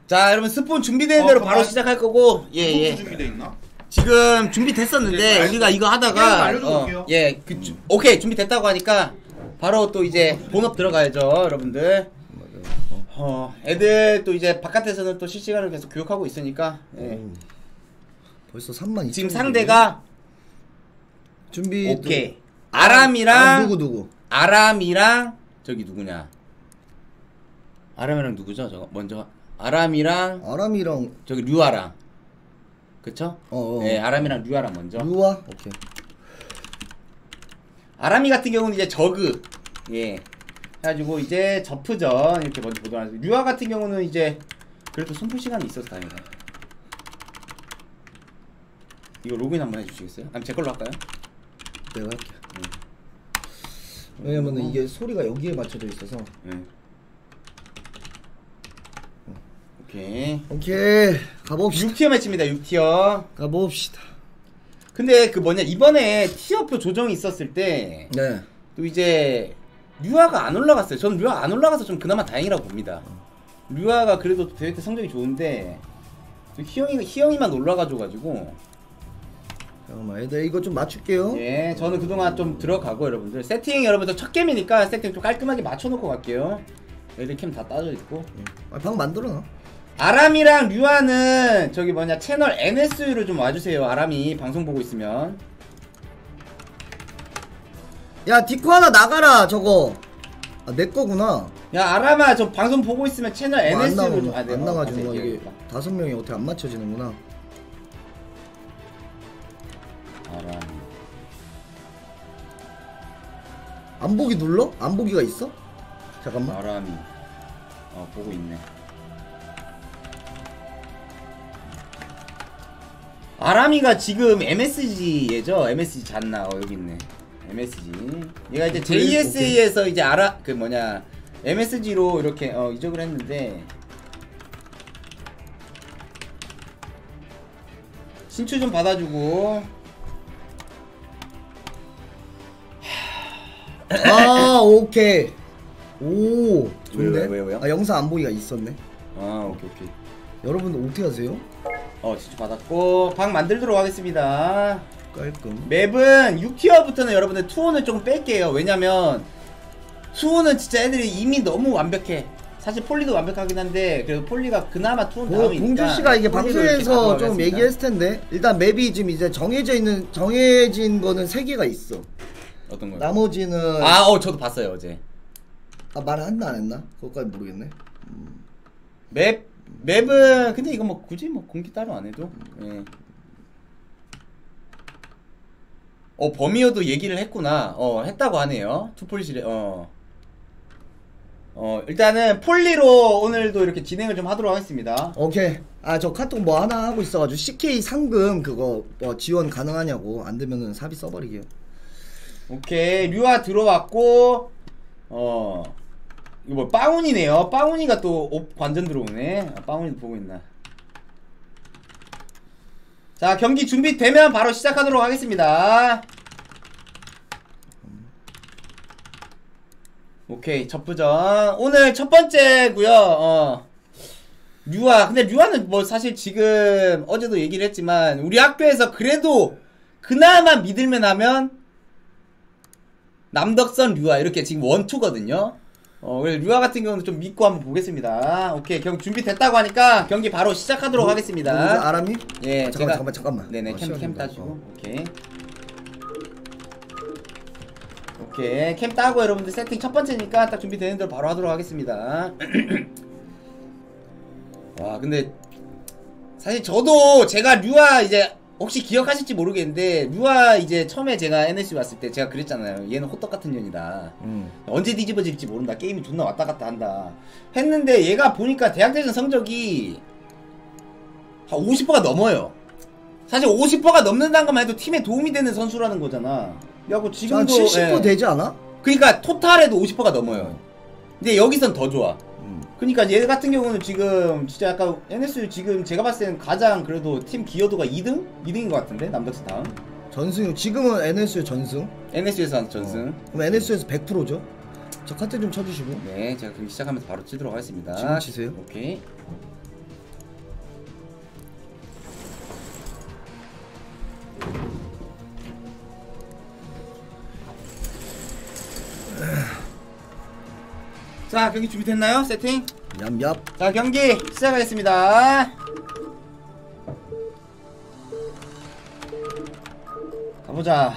자 여러분 스폰 준비되는 대로 바로 시작할 거고 예. 준비돼 있나? 지금 준비됐었는데 우리가 이거 하다가 오케이 준비됐다고 하니까 바로 또 이제 본업 들어가야죠 여러분들. 애들 또 이제 바깥에서는 또 실시간으로 계속 교육하고 있으니까 벌써 3만 2천. 지금 상대가 준비 오케이 아람이랑 누구 아람이랑 저기 누구냐 아람이랑 누구죠 저거 먼저 아람이랑 저기 류아랑 그쵸? 네 아람이랑 류아랑 먼저 류아? 오케이. 아람이 같은 경우는 이제 저그 예 해가지고 이제 저프전 이렇게 먼저 보도록 하겠습니다. 류아 같은 경우는 이제 그래도 손풀 시간이 있어서 다행이다. 이거 로그인 한번 해주시겠어요? 아니면 제 걸로 할까요? 내가 할게. 왜냐면은 이게 소리가 여기에 맞춰져 있어서. 오케이 가봅시다. 6티어 매치입니다. 6티어 가봅시다. 근데 그 뭐냐 이번에 티어표 조정이 있었을 때 또 이제 류아가 안 올라갔어요. 저는 류아 안 올라가서 좀 그나마 다행이라고 봅니다. 류아가 그래도 대회 때 성적이 좋은데 희영이만 올라가줘가지고. 잠깐만 애들 이거 좀 맞출게요. 예 저는 그동안 좀 들어가고 여러분들 세팅 여러분들 첫 게임이니까 세팅 좀 깔끔하게 맞춰놓고 갈게요. 애들 캠 다 따져있고. 방 만들어놔. 아람이랑 류아는 저기 뭐냐 채널 NSU를 좀 와주세요. 아람이 방송 보고 있으면. 야 디코 하나 나가라 저거. 내 거구나. 야 아람아 저 방송 보고 있으면 채널 NSU를 좀 안 나가지고 이게 5명이 어떻게 안 맞춰지는구나. 아람 안 보기 눌러? 안 보기가 있어? 잠깐만. 아람이 보고 있네. 아람이가 지금 MSG 예죠? MSG 잤나? 여기 있네. MSG. 얘가 이제 JSA에서 이제 그 뭐냐 MSG로 이렇게 이적을 했는데 신추 좀 받아주고. 오케이. 오 좋네. 왜요? 영상 안 보기가 있었네. 오케이. 여러분들 어떻게 하세요? 신추 받았고 방 만들도록 하겠습니다. 깔끔. 맵은 6티어부터는 여러분들 투혼을 조금 뺄게요. 왜냐면 투혼은 진짜 애들이 이미 너무 완벽해. 사실 폴리도 완벽하긴 한데 그래도 폴리가 그나마 투혼 다음이니까. 봉주씨가 이게 방송에서 좀 얘기했을 텐데 일단 맵이 지금 이제 정해진 거는 3개가 있어. 어떤 거요? 나머지는 저도 봤어요 어제. 말했나 안 했나? 그것까지 모르겠네. 맵은 근데 이거 뭐 굳이 뭐 공기 따로 안 해도 범위어도 얘기를 했구나. 했다고 하네요. 투폴실에 일단은 폴리로 오늘도 이렇게 진행을 좀 하도록 하겠습니다. 오케이. 저 카톡 뭐 하나 하고 있어가지고 CK 상금 그거 지원 가능하냐고. 안 되면은 사비 써버리게요. 오케이. 류아 들어왔고 이거 뭐 빠운이네요. 빠운이가 또 관전 들어오네. 빠운이도 보고 있나. 자 경기 준비되면 바로 시작하도록 하겠습니다. 오케이 첫부전 오늘 첫 번째고요. 류아 근데 류아는 뭐 사실 지금 어제도 얘기를 했지만 우리 학교에서 그래도 그나마 믿을만 하면 남덕선 류아 이렇게 지금 원투거든요. 그래서 류아 같은 경우는 좀 믿고 한번 보겠습니다. 오케이 경기 준비됐다고 하니까 경기 바로 시작하도록 하겠습니다. 아람이? 예 잠깐만. 네네 캠 따주고 오케이 캠 따고 여러분들 세팅 첫 번째니까 딱 준비되는 대로 바로 하도록 하겠습니다. 와 근데 사실 저도 제가 류아 이제 혹시 기억하실지 모르겠는데 류아 이제 처음에 제가 NSC 왔을 때 제가 그랬잖아요. 얘는 호떡 같은 년이다. 언제 뒤집어질지 모른다. 게임이 존나 왔다 갔다 한다 했는데 얘가 보니까 대학대전 성적이 한 50%가 넘어요. 사실 50%가 넘는다는 것만 해도 팀에 도움이 되는 선수라는 거잖아. 야고 지금도 70% 되지 않아? 그러니까 토탈에도 50%가 넘어요. 근데 여기선 더 좋아. 그니까 얘 같은 경우는 지금 진짜 약간 NSU 지금 제가 봤을 때는 가장 그래도 팀 기여도가 2등? 2등인 것 같은데 남덕스 다음 전승 지금은 NSU 전승? NSU에서 전승. 그럼 NSU에서 100%죠? 저 카트 좀 쳐주시고. 네 제가 경기 시작하면서 바로 치도록 하겠습니다. 지금 치세요. 오케이 자, 경기 준비됐나요? 세팅? 얌얌. 자, 경기 시작하겠습니다. 가보자.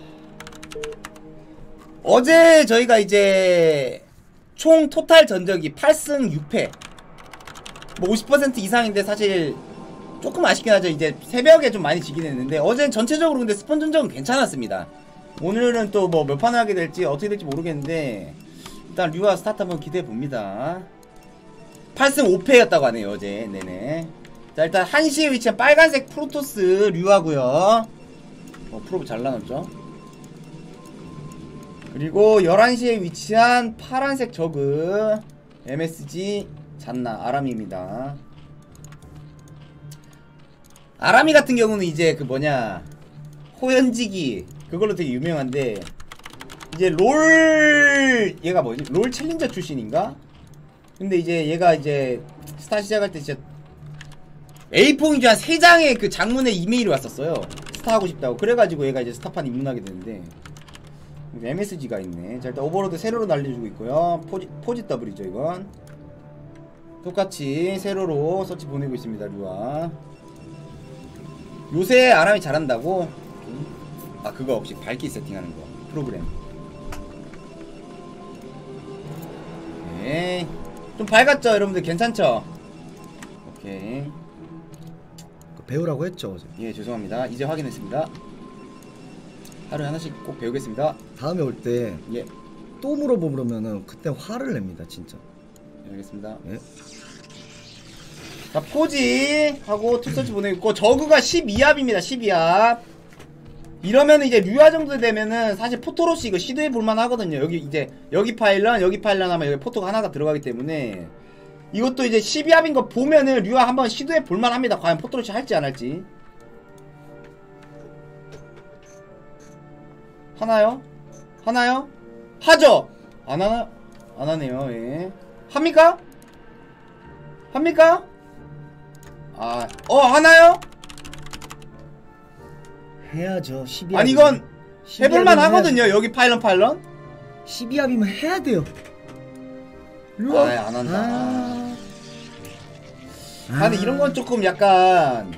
어제 저희가 이제 총 토탈 전적이 8승 6패 뭐 50% 이상인데 사실 조금 아쉽긴 하죠. 이제 새벽에 좀 많이 지긴 했는데 어제는 전체적으로 근데 스폰 전적은 괜찮았습니다. 오늘은 또 뭐 몇 판을 하게 될지 어떻게 될지 모르겠는데 일단 류아 스타트 한번 기대해 봅니다. 8승 5패였다고 하네요 어제. 네네. 자, 일단 1시에 위치한 빨간색 프로토스 류아고요. 프로브 잘 나눴죠. 그리고 11시에 위치한 파란색 저그 MSG 잔나 아람이입니다. 아람이 같은 경우는 이제 그 뭐냐 호연지기 그걸로 되게 유명한데 이제 롤 얘가 뭐지? 롤 챌린저 출신인가? 근데 이제 얘가 이제 스타 시작할 때 진짜 A4인 줄 한 3장의 그 장문의 이메일이 왔었어요. 스타 하고 싶다고. 그래가지고 얘가 이제 스타판 입문하게 되는데 MSG가 있네. 자, 일단 오버로드 세로로 날려주고 있고요. 포지 더블이죠 이건. 똑같이 세로로 서치 보내고 있습니다 류아. 요새 아람이 잘한다고? 아, 그거 없이 밝기 세팅하는 거 프로그램. 네. 좀 밝았죠 여러분들? 괜찮죠? 오케이. 배우라고 했죠 어제. 예, 죄송합니다. 이제 확인했습니다. 하루에 하나씩 꼭 배우겠습니다. 다음에 올 때 예, 또 물어보면은 그때 화를 냅니다 진짜. 예, 알겠습니다. 예. 자, 포지 하고 투서치 보내고 있고 저그가 12합입니다 12합. 이러면 이제 류아 정도 되면은 사실 포토로시 이거 시도해 볼만 하거든요. 여기 이제 여기 파일런 하면 여기 포토가 하나가 들어가기 때문에 이것도 이제 12합인 거 보면은 류아 한번 시도해 볼만 합니다. 과연 포토로시 할지 안 할지. 하나요? 하나요? 하죠? 안 하나? 안 하네요. 예. 합니까? 합니까? 아, 하나요? 해야죠. 12합. 아니 이건 해볼만 하거든요. 해야지. 여기 파일런 12합이면 해야 돼요. 아, 안 한다. 근데 이런 건 조금 약간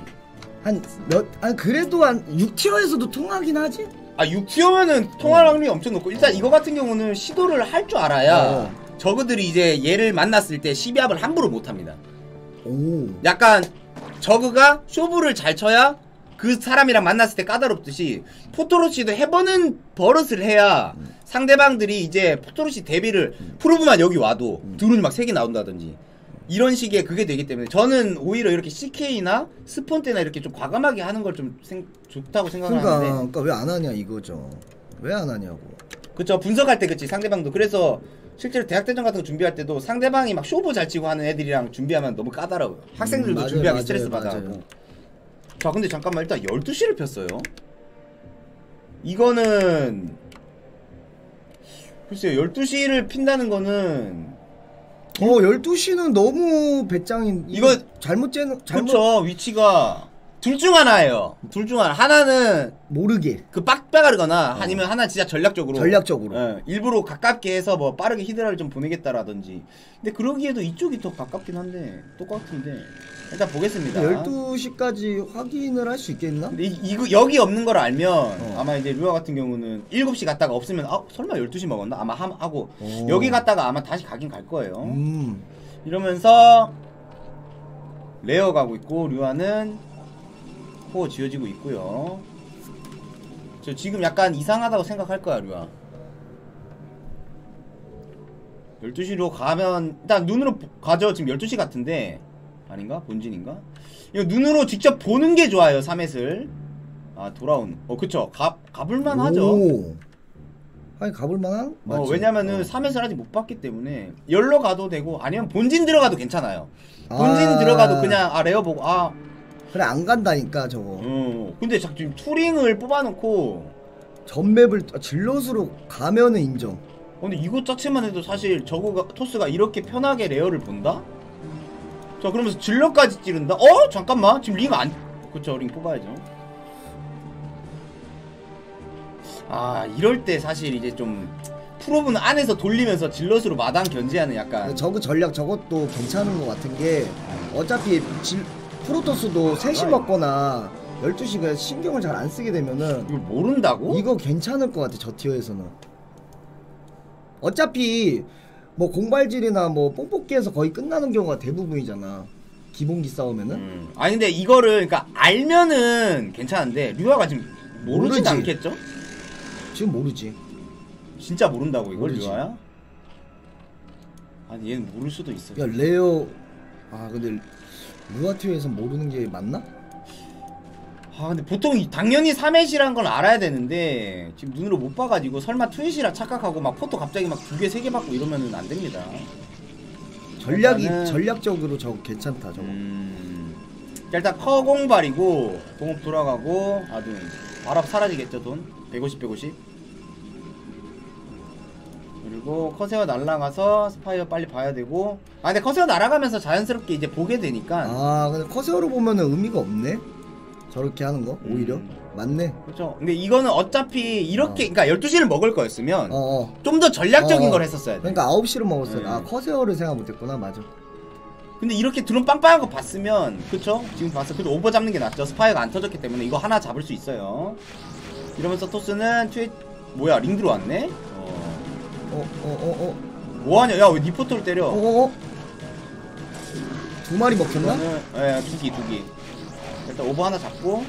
그래도 한 6티어에서도 통하긴 하지? 아, 6티어면은 통할 확률이 엄청 높고 일단 이거 같은 경우는 시도를 할 줄 알아야 저그들이 이제 얘를 만났을 때 12합을 함부로 못합니다. 오. 약간 저그가 쇼부를 잘 쳐야 그 사람이랑 만났을 때 까다롭듯이 포토로시도 해보는 버릇을 해야 상대방들이 이제 포토로시 대비를 프로브만 여기 와도 드론이 막 3개 나온다든지 이런 식의 그게 되기 때문에 저는 오히려 이렇게 CK나 스폰 때나 이렇게 좀 과감하게 하는 걸 좀 좋다고 생각하는데 그러니까 왜 안 하냐 이거죠. 왜 안 하냐고. 그쵸. 분석할 때 그치 상대방도. 그래서 실제로 대학대전 같은 거 준비할 때도 상대방이 막 쇼부 잘 치고 하는 애들이랑 준비하면 너무 까다로워요. 학생들도 맞아요, 준비하기 맞아요, 스트레스 맞아요. 받아하고. 자, 근데 잠깐만 일단 12시를 폈어요. 이거는 글쎄요 12시를 핀다는 거는 12시는 너무 배짱인. 이거 잘못 그쵸. 위치가 둘 중 하나예요. 둘 중 하나는 모르게 그 빡빡하거나 아니면 하나 진짜 전략적으로 예, 일부러 가깝게 해서 뭐 빠르게 히드라를 좀 보내겠다라든지. 근데 그러기에도 이쪽이 더 가깝긴 한데 똑같은데 일단 보겠습니다. 12시까지 확인을 할 수 있겠나? 근데 이거 여기 없는 걸 알면 아마 이제 류아 같은 경우는 7시 갔다가 없으면 설마 12시 먹었나? 아마 하고 여기 갔다가 아마 다시 가긴 갈 거예요. 이러면서 레어 가고 있고 류아는 코어 지어지고 있고요. 저 지금 약간 이상하다고 생각할 거야 류아. 12시로 가면 일단 눈으로 가죠. 지금 12시 같은데 아닌가? 본진인가? 이거 눈으로 직접 보는 게 좋아요 3햇을. 아, 돌아온. 그쵸. 가볼만 하죠. 아니 가볼만한? 왜냐면은 3햇을 아직 못 봤기 때문에 열로 가도 되고 아니면 본진 들어가도 괜찮아요. 본진 들어가도 그냥 레어 보고 그래 안 간다니까 저거. 근데 지금 투링을 뽑아놓고 전맵을 질럿으로 가면은 인정. 근데 이것 자체만 해도 사실 토스가 이렇게 편하게 레어를 본다? 자, 그러면서 질럿까지 찌른다? 잠깐만 지금 링 그쵸, 링 뽑아야죠. 이럴 때 사실 이제 좀 프로분 안에서 돌리면서 질럿으로 마당 견제하는 약간 저그 전략 저것도 괜찮은 것 같은 게 어차피 프로토스도 3시 먹거나 12시가 신경을 잘 안 쓰게 되면은 이걸 모른다고? 이거 괜찮을 것 같아. 저 티어에서는 어차피 뭐 공발질이나 뭐 뽕뽑기에서 거의 끝나는 경우가 대부분이잖아, 기본기 싸우면은. 아니 근데 이거를 그러니까 알면은 괜찮은데 류아가 지금 모르진 않겠죠? 지금 모르지. 진짜 모른다고 이걸 모르지. 류아야? 아니 얘는 모를 수도 있어. 야 레어 근데 루아티오에서 모르는 게 맞나? 근데 보통 당연히 3햇이란 걸 알아야 되는데 지금 눈으로 못 봐가지고 설마 2햇이라 착각하고 막 포토 갑자기 막 2개 3개 받고 이러면은 안 됩니다. 전략적으로 저거 괜찮다 저거. 일단 커공발이고 공업 돌아가고 아둔 발업 사라지겠죠. 돈 150 그리고 커세어 날아가서 스파이어 빨리 봐야 되고. 근데 커세어 날아가면서 자연스럽게 이제 보게 되니까. 근데 커세어로 보면은 의미가 없네 저렇게 하는 거. 오히려 맞네. 그렇죠. 근데 이거는 어차피 이렇게 그러니까 12시를 먹을 거였으면 좀 더 전략적인 걸 했었어야 돼. 그러니까 9시를 먹었어요. 커세어를 생각 못했구나. 맞아. 근데 이렇게 드론 빵빵한 거 봤으면, 그쵸? 지금 봤어. 그래도 오버 잡는 게 낫죠. 스파이어가 안 터졌기 때문에 이거 하나 잡을 수 있어요. 이러면서 토스는 뭐야, 링 들어왔네? 뭐하냐? 야, 왜 니포토를 때려? 두 마리 먹혔나? 예, 두 기. 일단 오버 하나 잡고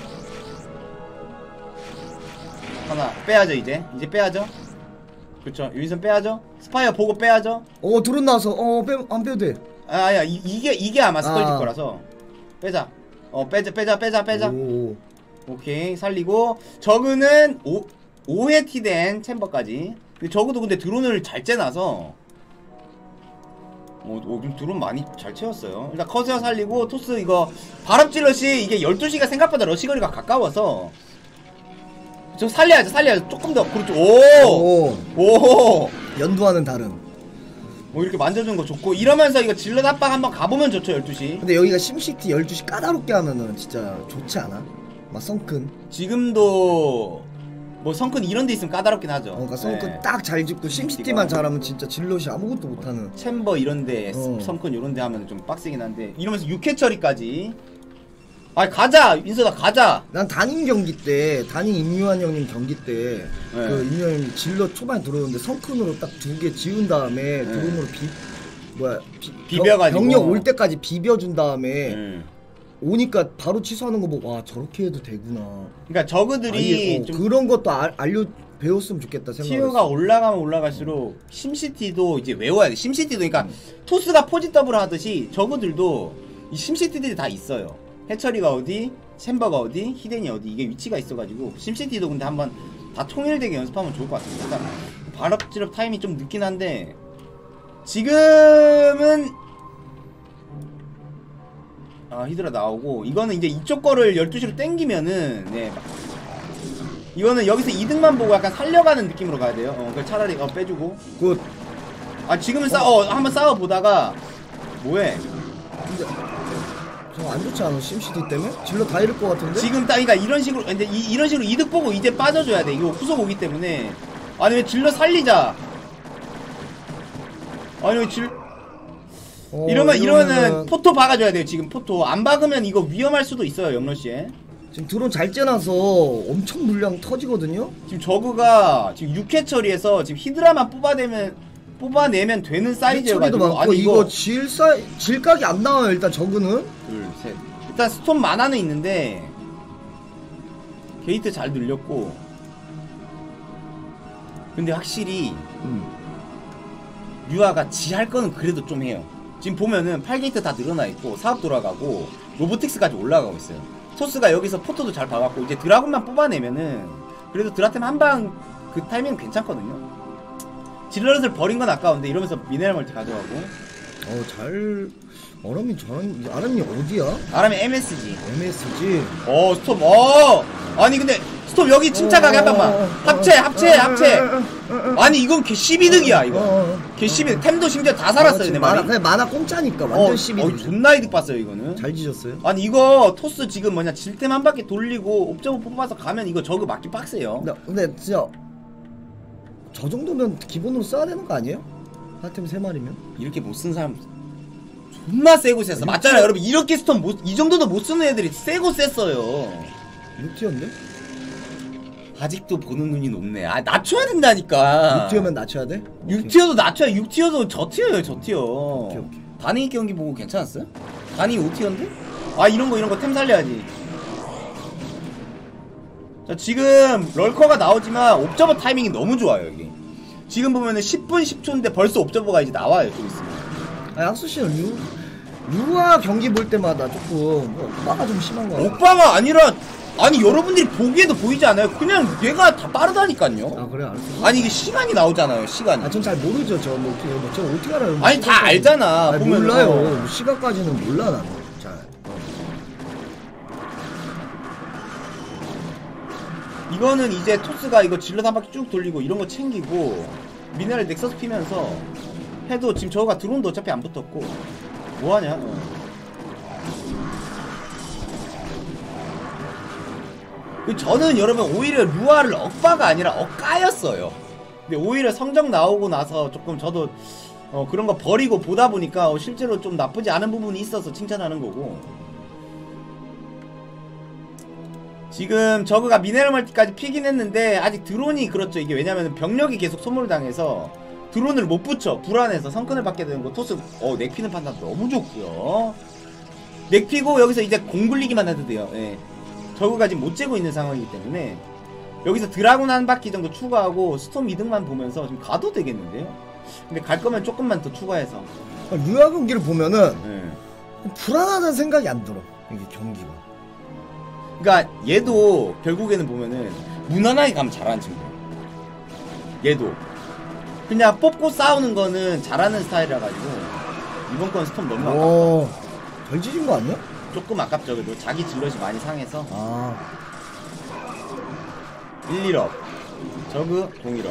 하나 빼야죠. 이제 빼야죠. 그쵸, 유인선 빼야죠. 스파이어 보고 빼야죠. 드론 나와서 안 빼도 돼. 아야, 이게 아마 스컬질 거라서 빼자. 빼자. 오케이, 살리고. 저그는 5회 티된 챔버까지. 근데 저그도 근데 드론을 잘 째놔서 드론 많이 잘 채웠어요. 일단 커세어 살리고 토스 이거 발업질럿이 이게 12시가 생각보다 러시거리가 가까워서 좀 살려야죠. 조금 더. 그렇죠. 오. 연두와는 다른. 이렇게 만져주는 거 좋고. 이러면서 이거 질럿 압박 한번 가보면 좋죠. 12시. 근데 여기가 심시티 12시 까다롭게 하면은 진짜 좋지 않아? 막 성큰. 지금도 뭐 성큰 이런 데 있으면 까다롭긴 하죠. 그러니까 성큰 딱 잘 짓고 심시티만 잘하면 진짜 질럿이 아무것도 못하는. 챔버 이런 데 성큰 이런 데 하면 좀 빡세긴 한데 이러면서 6회 처리까지. 가자! 인서다 가자! 난 단임 경기 때, 단임 임유한 형님 경기 때, 그 임유한 형님 질럿 초반에 들어오는데 성큰으로 딱 2개 지운 다음에 드론으로 비벼가지고 병력 올 때까지 비벼준 다음에 오니까 바로 취소하는 거 보고 와 저렇게 해도 되구나. 그러니까 저그들이 좀 그런 것도 배웠으면 좋겠다 생각했어. 티어가 올라가면 올라갈수록 심시티도 이제 외워야 돼. 심시티도 그러니까 토스가 포지 더블 하듯이 저그들도 이 심시티들이 다 있어요. 해처리가 어디, 챔버가 어디, 히덴이 어디, 이게 위치가 있어가지고 심시티도 근데 한번 다 통일되게 연습하면 좋을 것 같습니다. 일단 발업질업 타임이 좀 늦긴 한데 지금은 히드라 나오고 이거는 이제 이쪽 거를 12시로 땡기면은 이거는 여기서 2등만 보고 약간 살려가는 느낌으로 가야 돼요. 그걸 차라리 빼주고 굿. 지금은 한번 싸워보다가 뭐해? 저 안 좋지 않아? 심시티 때문에? 질러 다 잃을 것 같은데? 지금 그러니까 이런 식으로 근데 이런 식으로 이득 보고 이제 빠져줘야 돼. 이거 후속 오기 때문에. 아니 왜 질러 살리자. 아니 왜 이러면은 포토 박아줘야 돼요. 지금 포토 안 박으면 이거 위험할 수도 있어요. 영러시에 지금 드론 잘 째놔서 엄청 물량 터지거든요? 지금 저그가 지금 6회 처리해서 지금 히드라만 뽑아내면 되는 사이즈여가지고. 아니 이거 질각이 안 나와요. 일단 저그는 둘 셋 일단 스톰 만화는 있는데 게이트 잘 늘렸고. 근데 확실히 유아가 지 할 거는 그래도 좀 해요. 지금 보면은 8게이트 다 늘어나 있고 사업 돌아가고 로보틱스까지 올라가고 있어요. 토스가 여기서 포토도 잘 박았고 이제 드라군만 뽑아내면은 그래도 드라템 한방 그 타이밍은 괜찮거든요. 질럿을 버린 건 아까운데 이러면서 미네랄 멀티 가져가고. 아람이 어디야? 아람이 MSG. 스톰. 아니 근데 스톰 여기 침착하게 한 방만. 합체. 아니 이건 개 12득이야 이거. 개 12득. 템도 심지어 다 살았어요 내 말이. 그냥 만화 공짜니까 완전 12득. 존나 이득 봤어요 이거는. 잘 지셨어요? 아니 이거 토스 지금 뭐냐 질템 한 바퀴 돌리고 옵저버 뽑아서 가면 이거 저거 맞기 빡세요. 근데 진짜 저 정도면 기본으로 써야 되는 거 아니에요? 하여튼 3마리면? 이렇게 못 쓴 사람 존나 세고 셌어. 맞잖아 여러분. 이렇게 스톤 못, 이 정도도 못 쓰는 애들이 세고 셌어요. 6티어인데? 아직도 보는 눈이 높네. 아 낮춰야 된다니까. 6티어면 낮춰야 돼? 6티어도 낮춰야 6티어도 저 티어예요 저 티어. 오케이. 단위 경기 보고 괜찮았어요? 단위 5티어인데? 아 이런 거 템 살려야지. 자 지금 럴커가 나오지만 옵저버 타이밍이 너무 좋아요 이게. 지금 보면은 10분 10초인데 벌써 옵저버가 이제 나와요 좀 있으면. 아 약수씨는 루아 경기 볼 때마다 조금 오빠가 좀 심한 거 같아. 오빠가 아니라 아니 여러분들이 보기에도 보이지 않아요? 그냥 얘가 다 빠르다니까요. 아 그래 알았어. 아니 이게 시간이 나오잖아요 시간이. 아 전 잘 모르죠 저 뭐 저 어떻게 알아요? 아니 다 알잖아. 아니, 보면 몰라요. 시각까지는 몰라 나는 잘. 이거는 이제 토스가 이거 질럿 한 바퀴 쭉 돌리고 이런 거 챙기고 미네랄 넥서스 피면서 해도 지금 저거가 드론도 어차피 안 붙었고 뭐하냐. 저는 여러분 오히려 루아를 억바가 아니라 억까였어요. 근데 오히려 성적 나오고 나서 조금 저도 그런 거 버리고 보다 보니까 실제로 좀 나쁘지 않은 부분이 있어서 칭찬하는 거고. 지금 저그가 미네랄 멀티까지 피긴 했는데 아직 드론이 그렇죠. 이게 왜냐면 병력이 계속 소모를 당해서 드론을 못 붙여. 불안해서 성큰을 받게 되는 거. 토스 넥 피는 판단 너무 좋고요. 넥 피고 여기서 이제 공 굴리기만 해도 돼요. 예. 저그가 지금 못 재고 있는 상황이기 때문에 여기서 드라군 한 바퀴 정도 추가하고 스톰 이득만 보면서 좀 가도 되겠는데요. 근데 갈 거면 조금만 더 추가해서. 루아 경기를 보면은 예. 불안하다는 생각이 안 들어. 이게 경기가. 그러니까 얘도 결국에는 보면은 무난하게 가면 잘하는 친구예요. 얘도 그냥 뽑고 싸우는 거는 잘하는 스타일이라 가지고 이번 건 스톰 너무 아깝다. 덜 지진 거 아니야? 조금 아깝죠. 그래도 자기 질럿이 많이 상해서. 아 1, 1업 저그 0, 1업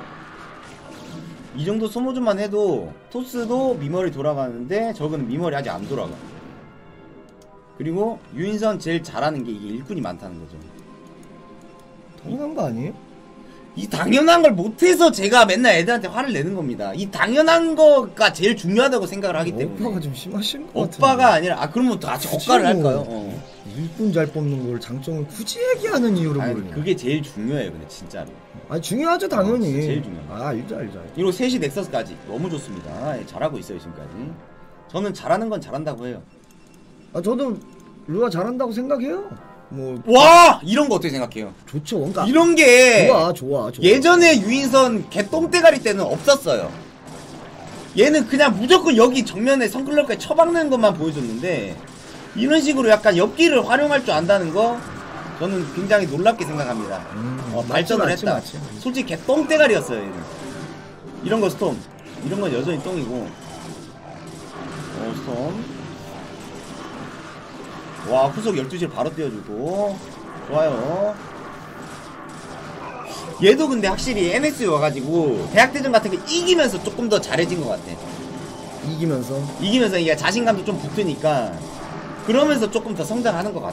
이 정도 소모전만 해도 토스도 미머리 돌아가는데 저그는 미머리 아직 안 돌아가. 그리고 유인선 제일 잘하는 게 이게 일꾼이 많다는 거죠. 당연한 거 아니에요? 이 당연한 걸 못해서 제가 맨날 애들한테 화를 내는 겁니다. 이 당연한 거가 제일 중요하다고 생각을 하기 때문에. 오빠가 좀 심하신 거 같은데. 오빠가 아니라 그러면 같이 억가를 할까요? 일꾼 잘 뽑는 걸 장점을 굳이 얘기하는 이유를 모르냐. 그게 제일 중요해요 근데 진짜로. 아니 중요하죠 당연히. 제일 중요해요. 알죠. 그리고 3시 넥서스까지 너무 좋습니다. 잘하고 있어요 지금까지. 저는 잘하는 건 잘한다고 해요. 아 저도 루아 잘한다고 생각해요. 뭐 와 이런 거 어떻게 생각해요? 좋죠. 그러니까 이런 게 좋아. 예전에 유인선 개똥대가리 때는 없었어요. 얘는 그냥 무조건 여기 정면에 선클럽까지 쳐박는 것만 보여줬는데 이런 식으로 약간 엽기를 활용할 줄 안다는 거 저는 굉장히 놀랍게 생각합니다. 발전을 했다. 맞지. 솔직히 개똥대가리였어요 얘는. 이런 거 스톰 이런 건 여전히 똥이고. 스톰 와 후속 12시를 바로 띄워주고 좋아요. 얘도 근데 확실히 NS 와가지고 대학대전 같은 거 이기면서 조금 더 잘해진 것 같아. 이기면서 이게 자신감도 좀 붙으니까 그러면서 조금 더 성장하는 것 같아.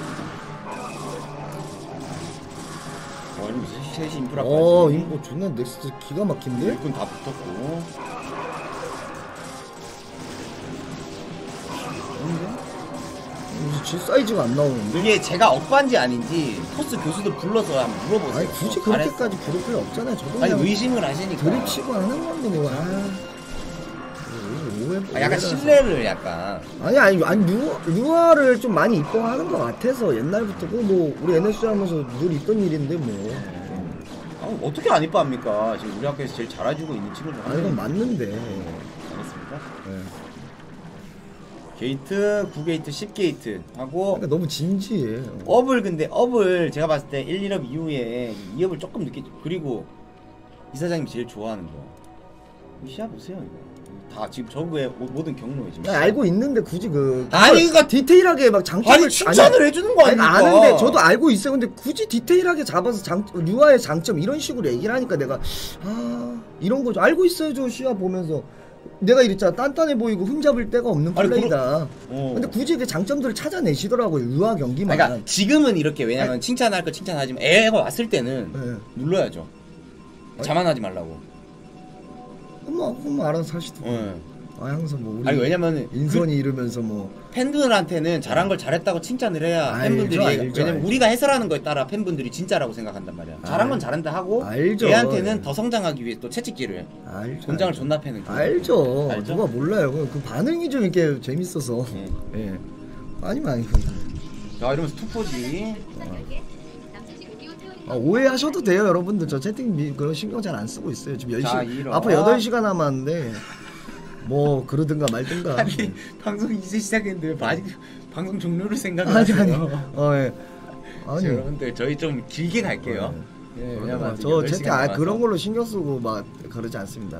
이러면 셋이 인프라까지. 이거 존나 넥스트 기가 막힌데? 일꾼 다 붙었고. 질 사이즈가 안 나오는데? 이게 제가 억반지 아닌지 토스 교수들 불러서 한번 물어보세요. 아니 굳이 그렇게까지 부를 필요 없잖아요. 저도 아니 의심을 하시니까 드립 치고 하는 건데 뭐. 약간 신뢰를 약간. 아니 루아를 좀 많이 이뻐하는 것 같아서 옛날부터 뭐 우리 NS 하면서 늘 있던 일인데 뭐. 어떻게 안 이뻐합니까? 지금 우리 학교에서 제일 잘해주고 있는 친구들. 이건 맞는데. 알겠습니다. 네. 게이트 9게이트 10게이트 하고 그러니까 너무 진지해. 업을 근데 업을 제가 봤을 때 1, 2업 이후에 2업을 조금 늦게. 그리고 이사장님이 제일 좋아하는 거 시야 보세요 이거. 다 지금 저그의 모든 경로에 지금 알고 있는데 굳이 아니 그니까 디테일하게 막 장점을 칭찬을 해주는 거 아닙니까? 아는데 저도 알고 있어요. 근데 굳이 디테일하게 잡아서 루아의 장점 이런 식으로 얘기를 하니까 내가 이런 거죠. 알고 있어요. 저 시야 보면서 내가 이랬잖아. 단단해 보이고 흠잡을 데가 없는 플레이다. 근데 굳이 그 장점들을 찾아내시더라고요. 루아 경기만. 그러니까 지금은 이렇게 왜냐면 칭찬할 거 칭찬하지만 애가 왔을 때는 눌러야죠. 자만하지 말라고. 엄마 알아서 할 수도. 항상 뭐 우리 아니 왜냐면은 인선이 이러면서 뭐 팬들한테는 잘한 걸 잘했다고 칭찬을 해야 팬분들이 왜냐면 우리가 해설하는 거에 따라 팬분들이 진짜라고 생각한단 말이야. 잘한 건 잘한다 하고 얘한테는 더 성장하기 위해 또 채찍질을 해. 돈장을 존나 패는 거. 알죠. 누가 몰라요. 그 반응이 좀 이렇게 재밌어서. 예. 아니면 자 이러면서 투포지. 오해하셔도 돼요 여러분들. 저 채팅 그런 신경 잘 안 쓰고 있어요. 지금 10시 앞으로 8시간 남았는데 뭐 그러든가 말든가. 아니 방송 이제 시작했는데 방송 종료를 생각하세요. 예. 아니 여러분들 저희 좀 길게 갈게요. 저 채팅 그런 걸로 신경 쓰고 막 그러지 않습니다.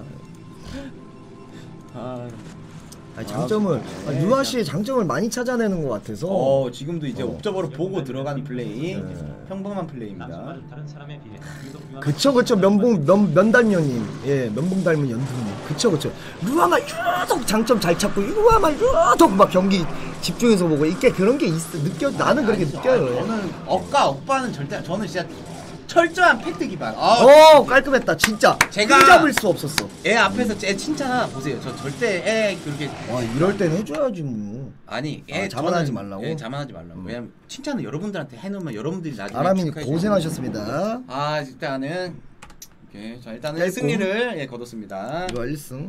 장점을 유아 씨의 장점을 많이 찾아내는 것 같아서. 지금도 이제 옵저버로 보고 들어가는 플레이, 평범한 플레이입니다. 그쵸 면달면님, 면봉 닮은 연두님, 그쵸. 유아만 유독 장점 잘 찾고 유아만 유독 막 경기 집중해서 보고 이게 그런 게 있어. 나는 그렇게 느껴요. 저는 억바는 절대 저는 진짜 철저한 팩트 기반. 깔끔했다 진짜. 제가 잡을 수 없었어. 애 앞에서 애 칭찬 보세요. 저 절대 애 그렇게. 이럴 땐 해줘야지 뭐. 아니 애 자만하지 말라고. 자만하지 말라고. 왜냐면 칭찬은 여러분들한테 해놓으면 여러분들이 나중에. 아람이님 고생하셨습니다. 일단은 오케이. 자 일단은 승리를 거뒀습니다. 유아 1승.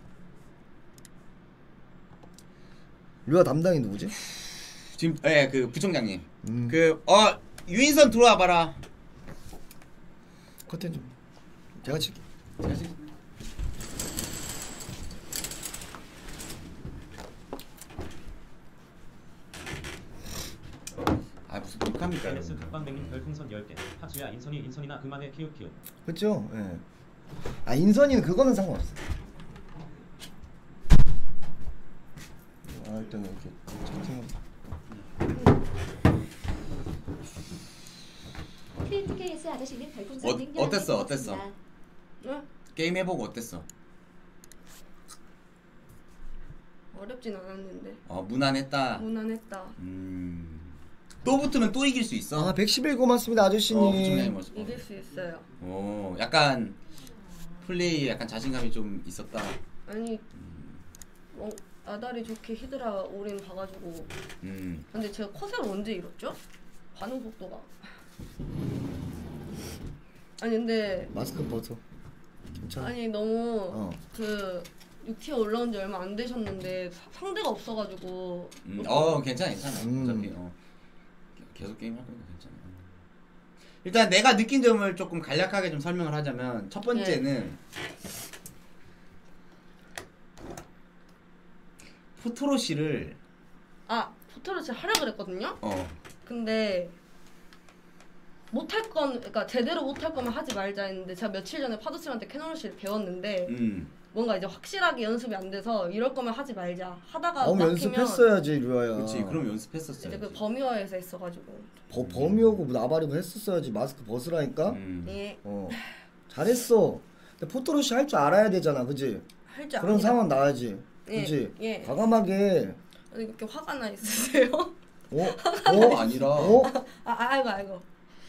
유아 담당이 누구지? 지금 그 부총장님. 유인선 들어와 봐라. 커튼 좀 제가 칠게. 무슨 독합니까? NS 극방백님 별풍선 10개. 하츠야 인선이나 그만해 키우키우. 그렇죠. 예. 인선이는 그거는 상관없어. 일단 이렇게 채팅을. KS 아저씨는 별풍선 어땠어? 응? 게임 해보고 어땠어? 어렵진 않았는데. 무난했다. 또 붙으면 또 이길 수 있어. 111 고맙습니다 아저씨님. 이길 수 있어요. 약간 플레이 약간 자신감이 좀 있었다. 아니 아다리 좋게 히드라 오린 봐가지고. 근데 제가 컷을 언제 잃었죠? 반응 속도가. 아니 근데 마스크 벗어. 괜찮아. 아니 너무 6티어 올라온 지 얼마 안 되셨는데 상대가 없어가지고. 괜찮아. 어차피 계속 게임 할 거니까 괜찮아. 일단 내가 느낀 점을 조금 간략하게 좀 설명을 하자면 첫 번째는 포트로시를 포트로시 하려고 그랬거든요. 근데 그러니까 제대로 못할 거면 하지 말자 했는데 제가 며칠 전에 파도쌤한테 캐논러시를 배웠는데 뭔가 이제 확실하게 연습이 안 돼서 이럴 거면 하지 말자 하다가 연습했어야지 류아야. 그렇지. 그럼 연습했었어야지. 이제 그 버미어에서 했어가지고. 버미어고 나발이고 했었어야지. 마스크 벗으라니까. 예. 잘했어. 근데 포토로시 할 줄 알아야 되잖아, 그지? 할 줄 그런 상황 나야지, 그지? 예. 과감하게. 아니 그렇게 화가 나 있으세요? 아니라. 아이고.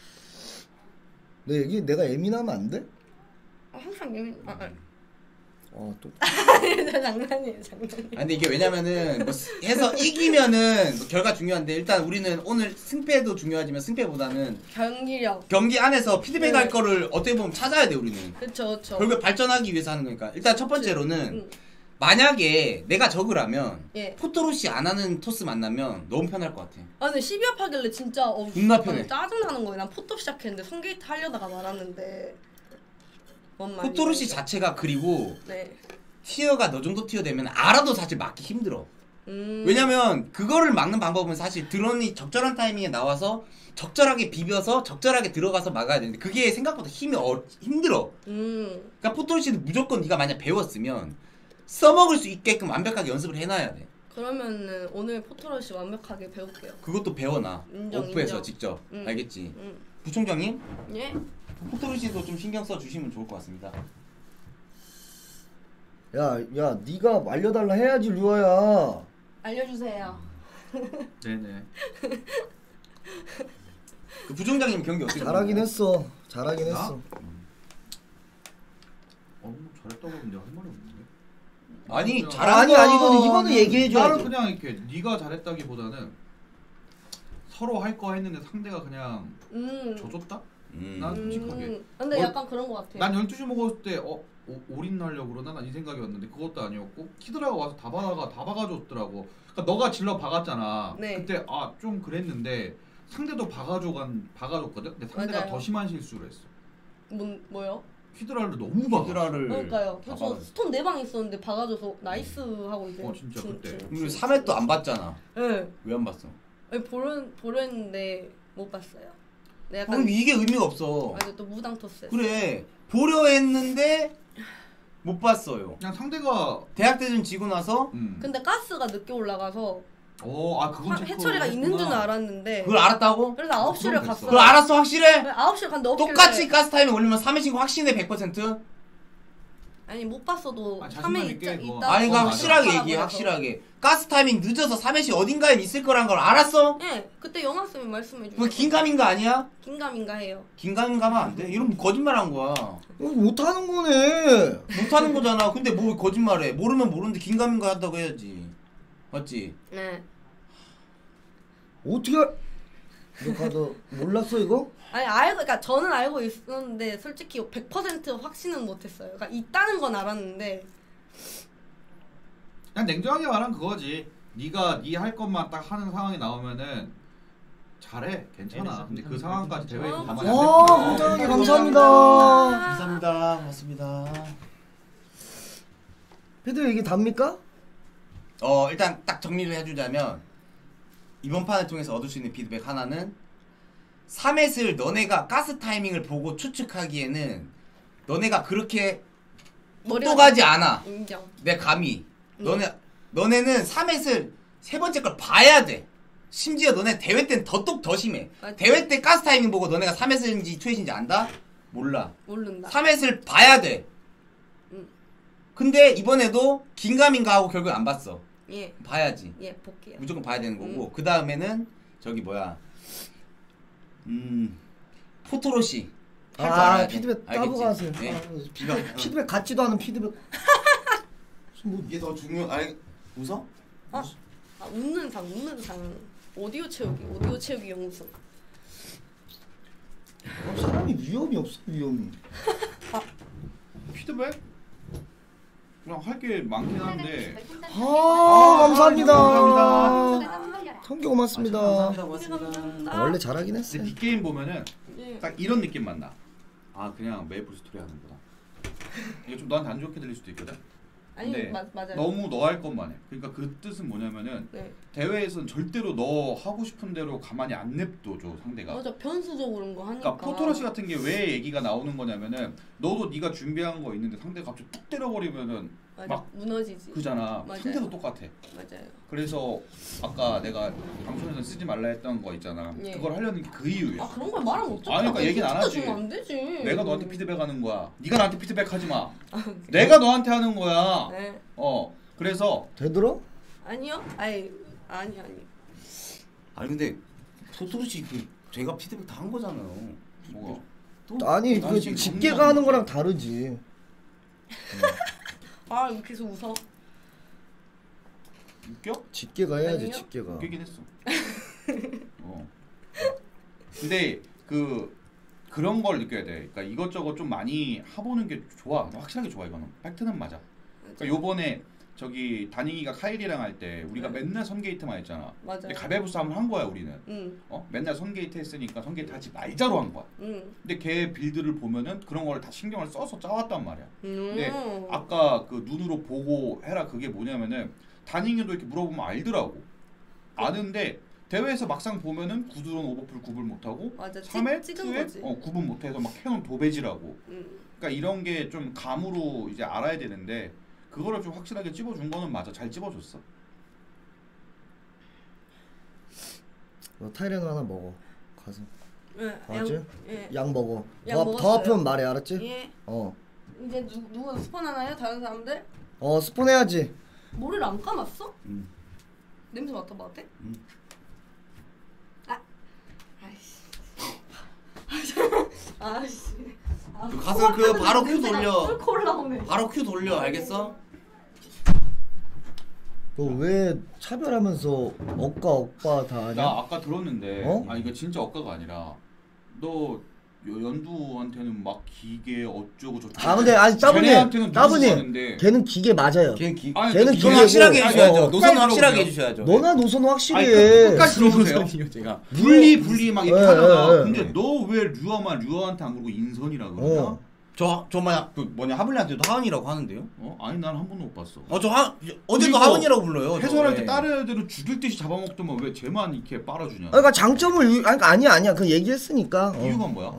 내 얘기 내가 예민하면 안 돼? 항상 예민. 또. 장난이에요. 근데 이게 왜냐면은 해서 이기면은 결과 중요한데 일단 우리는 오늘 승패도 중요하지만 승패보다는 경기력. 경기 안에서 피드백할 거를 어떻게 보면 찾아야 돼 우리는. 그렇죠. 결국에 발전하기 위해서 하는 거니까. 일단 첫 번째로는 만약에 내가 적으라면 포토로시 안 하는 토스 만나면 너무 편할 것 같아. 근데 12합 하길래 진짜 존나 편해. 짜증나는 거예요. 난 포토 시작했는데 손게이트 하려다가 말았는데. 포토로시 자체가 그리고 티어가 너 정도 티어 되면 알아도 사실 막기 힘들어. 왜냐면 그거를 막는 방법은 사실 드론이 적절한 타이밍에 나와서 적절하게 비벼서 적절하게 들어가서 막아야 되는데 그게 생각보다 힘들어. 그러니까 포토로시도 무조건 네가 만약 배웠으면 써먹을 수 있게끔 완벽하게 연습을 해놔야 돼. 그러면은 오늘 포토러시 완벽하게 배울게요. 그것도 배워놔. 오프에서 직접. 알겠지? 부총장님? 예? 포토로시도 좀 신경 써주시면 좋을 것 같습니다. 야, 네가 알려달라 해야지 류아야. 알려주세요. 네네. 그 부총장님 경기 어떻게 잘하긴 했어. 잘했다고 하면 내가 할 말이 없는데. 아니 잘한 거 이거는 얘기해줘야지. 나는 그냥 이렇게 네가 잘했다기보다는 서로 할 거 했는데 상대가 그냥 져줬다? 난 솔직하게. 근데 약간 그런 거 같아. 난 12시 먹었을 때 올인 하려고 그러나 난 이 생각이었는데 그것도 아니었고 키드라가 와서 다 박아줬더라고. 그러니까 너가 질러 박았잖아. 네. 그때 좀 그랬는데 상대도 박아줬거든. 근데 상대가 맞아요. 더 심한 실수를 했어. 뭐요? 키드라를 너무 박아. 히드라를 그러니까요. 저 스톰 4방 있었는데 박아줘서 나이스 하고 이제. 진짜 그때. 그리고 3회도 안 봤잖아. 네. 왜 안 봤어? 아니, 보려했는데 못 봤어요. 네, 약간 그럼 이게 의미가 없어. 아니 또 무당 토스. 그래 보려 했는데 못 봤어요. 그냥 상대가 대학대전 지고 나서 근데 가스가 늦게 올라가서 그건 해처리가 있는 줄은 알았는데 그걸 알았다고? 그래서 9시를 갔어. 그걸 알았어 확실해? 9시를 갔는데 없길래 똑같이 가스 타이밍 올리면 3회 신고 확신해 100%? 아니 못 봤어도 자신감 3회 있게 있다. 그거. 아니 그러니까 맞아. 확실하게 맞아. 얘기해 확실하게 가스 타이밍 늦어서 3회씩 어딘가에 있을 거란 걸 알았어? 예, 그때 영화 쓰면 말씀해 주세요. 그거 긴가민가 아니야? 긴가민가 해요. 긴가민가면 안 돼? 이러면 거짓말한 거야. 못하는 거네. 못하는 거잖아. 근데 뭐 거짓말해. 모르면 모르는데 긴가민가 한다고 해야지. 맞지? 네. 어떻게 너 몰랐어 이거? 아니 그러니까 저는 알고 있었는데 솔직히 100% 확신은 못했어요. 그러니까 있다는 건 알았는데 그냥 냉정하게 말하면 그거지. 네가 네 할 것만 딱 하는 상황이 나오면은 잘해 괜찮아. 근데 그 상황까지 대회에 가만히 안 감사합니다. 감사합니다. 감사합니다. 고맙습니다. 패드 얘기 답니까? 일단 딱 정리를 해주자면 이번 판을 통해서 얻을 수 있는 피드백 하나는 3햇을 너네가 가스 타이밍을 보고 추측하기에는 너네가 그렇게 똑똑하지 않아. 인정. 내 감이. 너네는 3햇을 세 번째 걸 봐야 돼. 심지어 너네 대회 때는 더 심해. 맞지. 대회 때 가스 타이밍 보고 너네가 3햇인지 2햇인지 안다? 몰라. 모른다. 3햇을 봐야 돼. 근데 이번에도 긴가민가 하고 결국 안 봤어. 예. 봐야지. 예, 볼게요. 무조건 봐야 되는 거고 그 다음에는 저기 뭐야 포토로시 할 줄 알아야 돼. 피드백 알겠지? 따보고 하세요. 네. 피드백 같지도 않은 피드백. 이게 더 중요. 웃어? 웃는 상. 오디오 채우기 영상. 사람이 위험이 없어 위험이. 피드백? 그냥 할 게 많긴 한데 감사합니다. 감사합니다. 성기 고맙습니다. 고맙습니다. 원래 잘하긴 했어. 근데 빅게임 보면은 예. 딱 이런 느낌만 나. 그냥 메이플 스토리 하는구나. 이게 좀 너한테 안 좋게 들릴 수도 있거든. 아니 근데 맞아요. 너무 너 할 것만 해. 그러니까 그 뜻은 뭐냐면은 네. 대회에서는 절대로 너 하고 싶은 대로 가만히 안 냅둬줘 상대가. 맞아 변수적으로 거 하니까. 그러니까 포토러시 같은 게 왜 얘기가 나오는 거냐면은 너도 네가 준비한 거 있는데 상대가 갑자기 툭 때려버리면은 맞아. 막 무너지지. 그잖아. 맞아요. 상대도 똑같아. 맞아요. 그래서 아까 내가 방송에서 쓰지 말라 했던 거 있잖아. 예. 그걸 하려는 게 그 이유야. 그런 걸 말하면 어떡해? 아니, 그러니까 얘기는 안 하지. 주면 안 되지. 내가 너한테 피드백하는 거야. 네가 나한테 피드백하지 마. 그래. 내가 너한테 하는 거야. 네. 그래서 되들어? 아니요. 아니. 아니 근데 포토로시 제가 피드백 다 한 거잖아요. 뭐가? 아니 난 그 지금 집게가 정리하는 하는 거랑 거지. 다르지. 왜 계속 웃어? 웃겨? 집게가 해야지 아니요? 집게가. 웃기긴 했어. 근데 그런 걸 느껴야 돼. 그러니까 이것저것 좀 많이 해보는 게 좋아. 확실하게 좋아 이거는. 팩트는 맞아. 그러니까 요번에 저기 다닝이가 카일이랑 할 때 우리가 맨날 선게이트만 했잖아. 맞아요. 근데 가위바위보 싸움을 한 거야 우리는. 응. 맨날 선게이트 했으니까 선게이트 하지 말자로 한 거야. 응. 근데 걔 빌드를 보면은 그런 걸 다 신경을 써서 짜왔단 말이야. 근데 음. 아까 그 눈으로 보고 해라 그게 뭐냐면은 다닝이도 이렇게 물어보면 알더라고. 아는데 대회에서 막상 보면은 구드론 오버풀 구분 못하고 맞아. 3회 찍은 2회 거지. 구분 못해서 막 캐논 도배지라고. 응. 그러니까 이런 게 좀 감으로 이제 알아야 되는데 그거를 좀 확실하게 찝어준 거는 맞아. 잘 찝어줬어. 너 타이레놀 하나 먹어. 가서. 예. 알았지? 예. 약 먹어. 약 더 먹었어요. 아프면 말해 알았지? 예. 어. 이제 누가 스폰 하나요? 다른 사람들? 스폰 해야지. 머리를 안 감았어? 음. 냄새 맡아봐도 돼? 아이씨. 아이씨. 가서 그 바로 큐 돌려. 뚫고 올라오네. 바로 큐 돌려. 알겠어? 너 왜 차별하면서 억가 다 하냐? 나 아까 들었는데 어? 아 이거 진짜 억가가 아니라 너 연두한테는 막 기계 어쩌고 저쩌고 아 근데 아니 쟤네한테는 따분이 누구는데 걔는 기계 맞아요. 걔는 기. 아니, 걔는 노선 기계고- 확실하게 해주셔야죠. 어, 노선 끝까지 확실하게 들어보세요. 해주셔야죠. 너나 노선 확실히 아니, 해. 끝까지 들어보세요. 제가. 분리 막 이렇게 예, 하다가 예, 근데 예. 너 왜 류아한테 안 그러고 인선이라 그러냐? 어. 저 만약 그 뭐냐 하블리한테도 하은이라고 하는데요? 아니 난 한 번도 못 봤어. 어제도 그리고 하은이라고 불러요. 해설할 때 네. 다른 애들은 죽일 듯이 잡아먹더만 왜 쟤만 이렇게 빨아주냐? 그러니까 장점을 그러니까 아니야 그 얘기했으니까. 이유가 뭐야?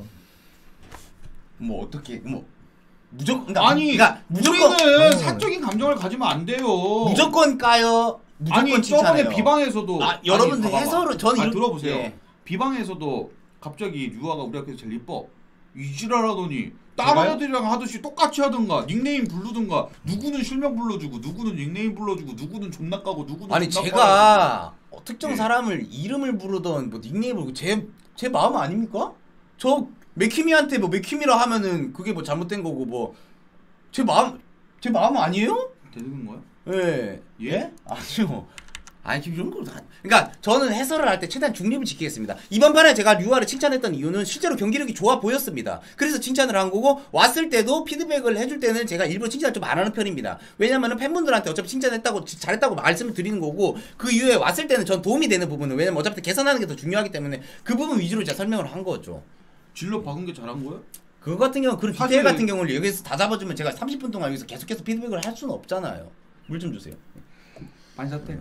뭐 어떻게 뭐 무조건 아니 무조건 우리는 사적인 감정을 가지면 안 돼요. 무조건 까요. 무조건 아니 칭찬해요. 저번에 비방에서도 여러분들 봐봐. 해설을 저는 이렇게 들어보세요. 예. 비방에서도 갑자기 류아가 우리 학교에서 제일 이뻐 이지랄하더니 다른 애들이랑 하듯이 똑같이 하던가 닉네임 부르든가 누구는 실명 불러주고 누구는 닉네임 불러주고 누구는 존나 까고 누구는 아니 존나 제가 특정 예. 사람을 이름을 부르던 뭐 닉네임을 부르고 제 마음 아닙니까? 저 맥키미한테 뭐 맥키미라 하면은 그게 뭐 잘못된 거고 뭐 제 마음 아니에요? 되는 거야? 예. 예? 아니요. 아니 이런 거 그러니까 저는 해설을 할 때 최대한 중립을 지키겠습니다. 이번 판에 제가 류아를 칭찬했던 이유는 실제로 경기력이 좋아 보였습니다. 그래서 칭찬을 한 거고 왔을 때도 피드백을 해줄 때는 제가 일부러 칭찬을 좀 안 하는 편입니다. 왜냐면은 팬분들한테 어차피 칭찬했다고 잘했다고 말씀을 드리는 거고 그 이후에 왔을 때는 전 도움이 되는 부분은 왜냐면 어차피 개선하는 게 더 중요하기 때문에 그 부분 위주로 제가 설명을 한 거죠. 진로 박은 게 잘한 거야? 그거 같은 경우는 그런 사실- 디테일 같은 경우를 여기서 다 잡아주면 제가 30분 동안 여기서 계속해서 피드백을 할 수는 없잖아요. 물 좀 주세요. 반사태.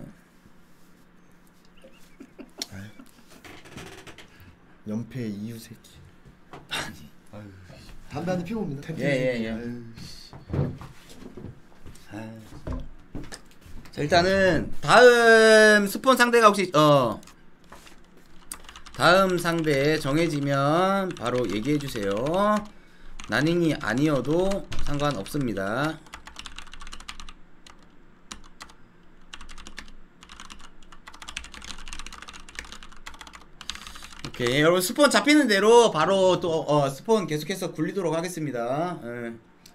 연패 이유 새끼. 담배 한 대 피고 옵니다. 예. 자 일단은 다음 스폰 상대가 혹시 다음 상대 정해지면 바로 얘기해 주세요. 나닝이 아니어도 상관없습니다. 오케이 여러분 스폰 잡히는 대로 바로 또 스폰 계속해서 굴리도록 하겠습니다. 예.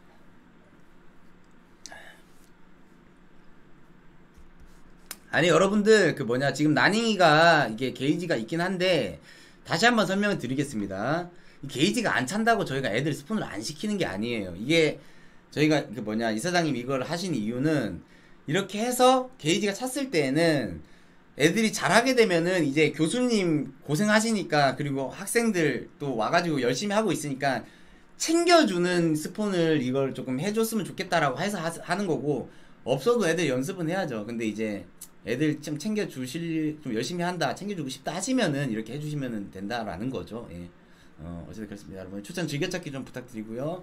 아니 여러분들 그 뭐냐 지금 나닝이가 이게 게이지가 있긴 한데 다시 한번 설명을 드리겠습니다. 이 게이지가 안 찬다고 저희가 애들 스폰을 안 시키는 게 아니에요. 이게 저희가 그 뭐냐 이사장님 이걸 하신 이유는 이렇게 해서 게이지가 찼을 때에는 애들이 잘하게 되면은 이제 교수님 고생하시니까 그리고 학생들 또 와가지고 열심히 하고 있으니까 챙겨주는 스폰을 이걸 조금 해줬으면 좋겠다라고 해서 하는 거고 없어도 애들 연습은 해야죠. 근데 이제 애들 좀 챙겨주실 좀 열심히 한다 챙겨주고 싶다 하시면은 이렇게 해주시면 된다라는 거죠. 예. 어쨌든 그렇습니다. 여러분 추천 즐겨찾기 좀 부탁드리고요.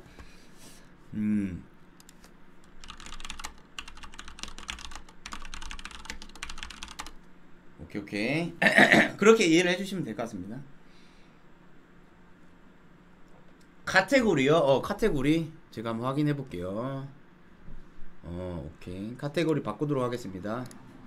오케이 그렇게 이해를 해주시면 될 것 같습니다. 카테고리요? 카테고리 제가 한번 확인해 볼게요. 오케이 카테고리 바꾸도록 하겠습니다.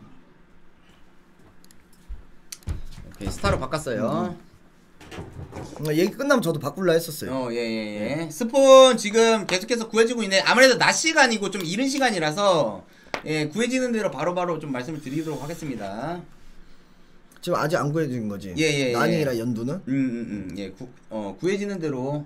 오케이 스타로 바꿨어요. 얘기 끝나면 저도 바꿀라 했었어요. 예. 스폰 지금 계속해서 구해지고 있네. 아무래도 낮 시간이고 좀 이른 시간이라서 예 구해지는 대로 바로바로 좀 말씀을 드리도록 하겠습니다. 지금 아직 안 구해진 거지? 예. 나닝이랑 연두는? 예 구해지는 대로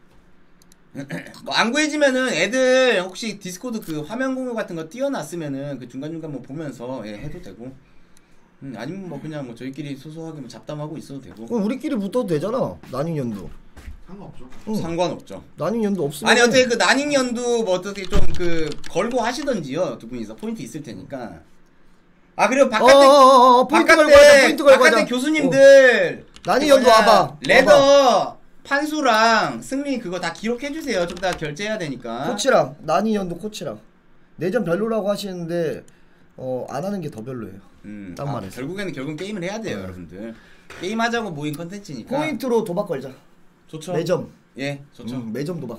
뭐 안 구해지면은 애들 혹시 디스코드 그 화면 공유 같은 거 띄워놨으면은 그 중간중간 뭐 보면서 예 해도 되고 아니면 뭐 그냥 뭐 저희끼리 소소하게 뭐 잡담하고 있어도 되고 그럼 우리끼리 붙어도 되잖아. 나닝 연두. 상관없죠. 상관없죠. 나닝 연두 없으면 아니 어떻게 그 나닝 연두 뭐 어떻게 좀 그 걸고 하시던지요. 두 분이서 포인트 있을 테니까. 아 그리고 바깥에 포인트 걸고 하자. 포인트 걸고 바깥에 하자. 교수님들 나닝 연두 와봐. 레더 판수랑 승리 그거 다 기록해 주세요. 좀 다 결제해야 되니까. 코치랑 나닝 연두 코치랑 내전 별로라고 하시는데 안 하는 게 더 별로예요. 딴 말해서. 결국은 게임을 해야 돼요, 여러분들. 게임 하자고 모인 컨텐츠니까. 포인트로 도박 걸자. 좋죠. 매점. 예, 좋죠. 매점 도박.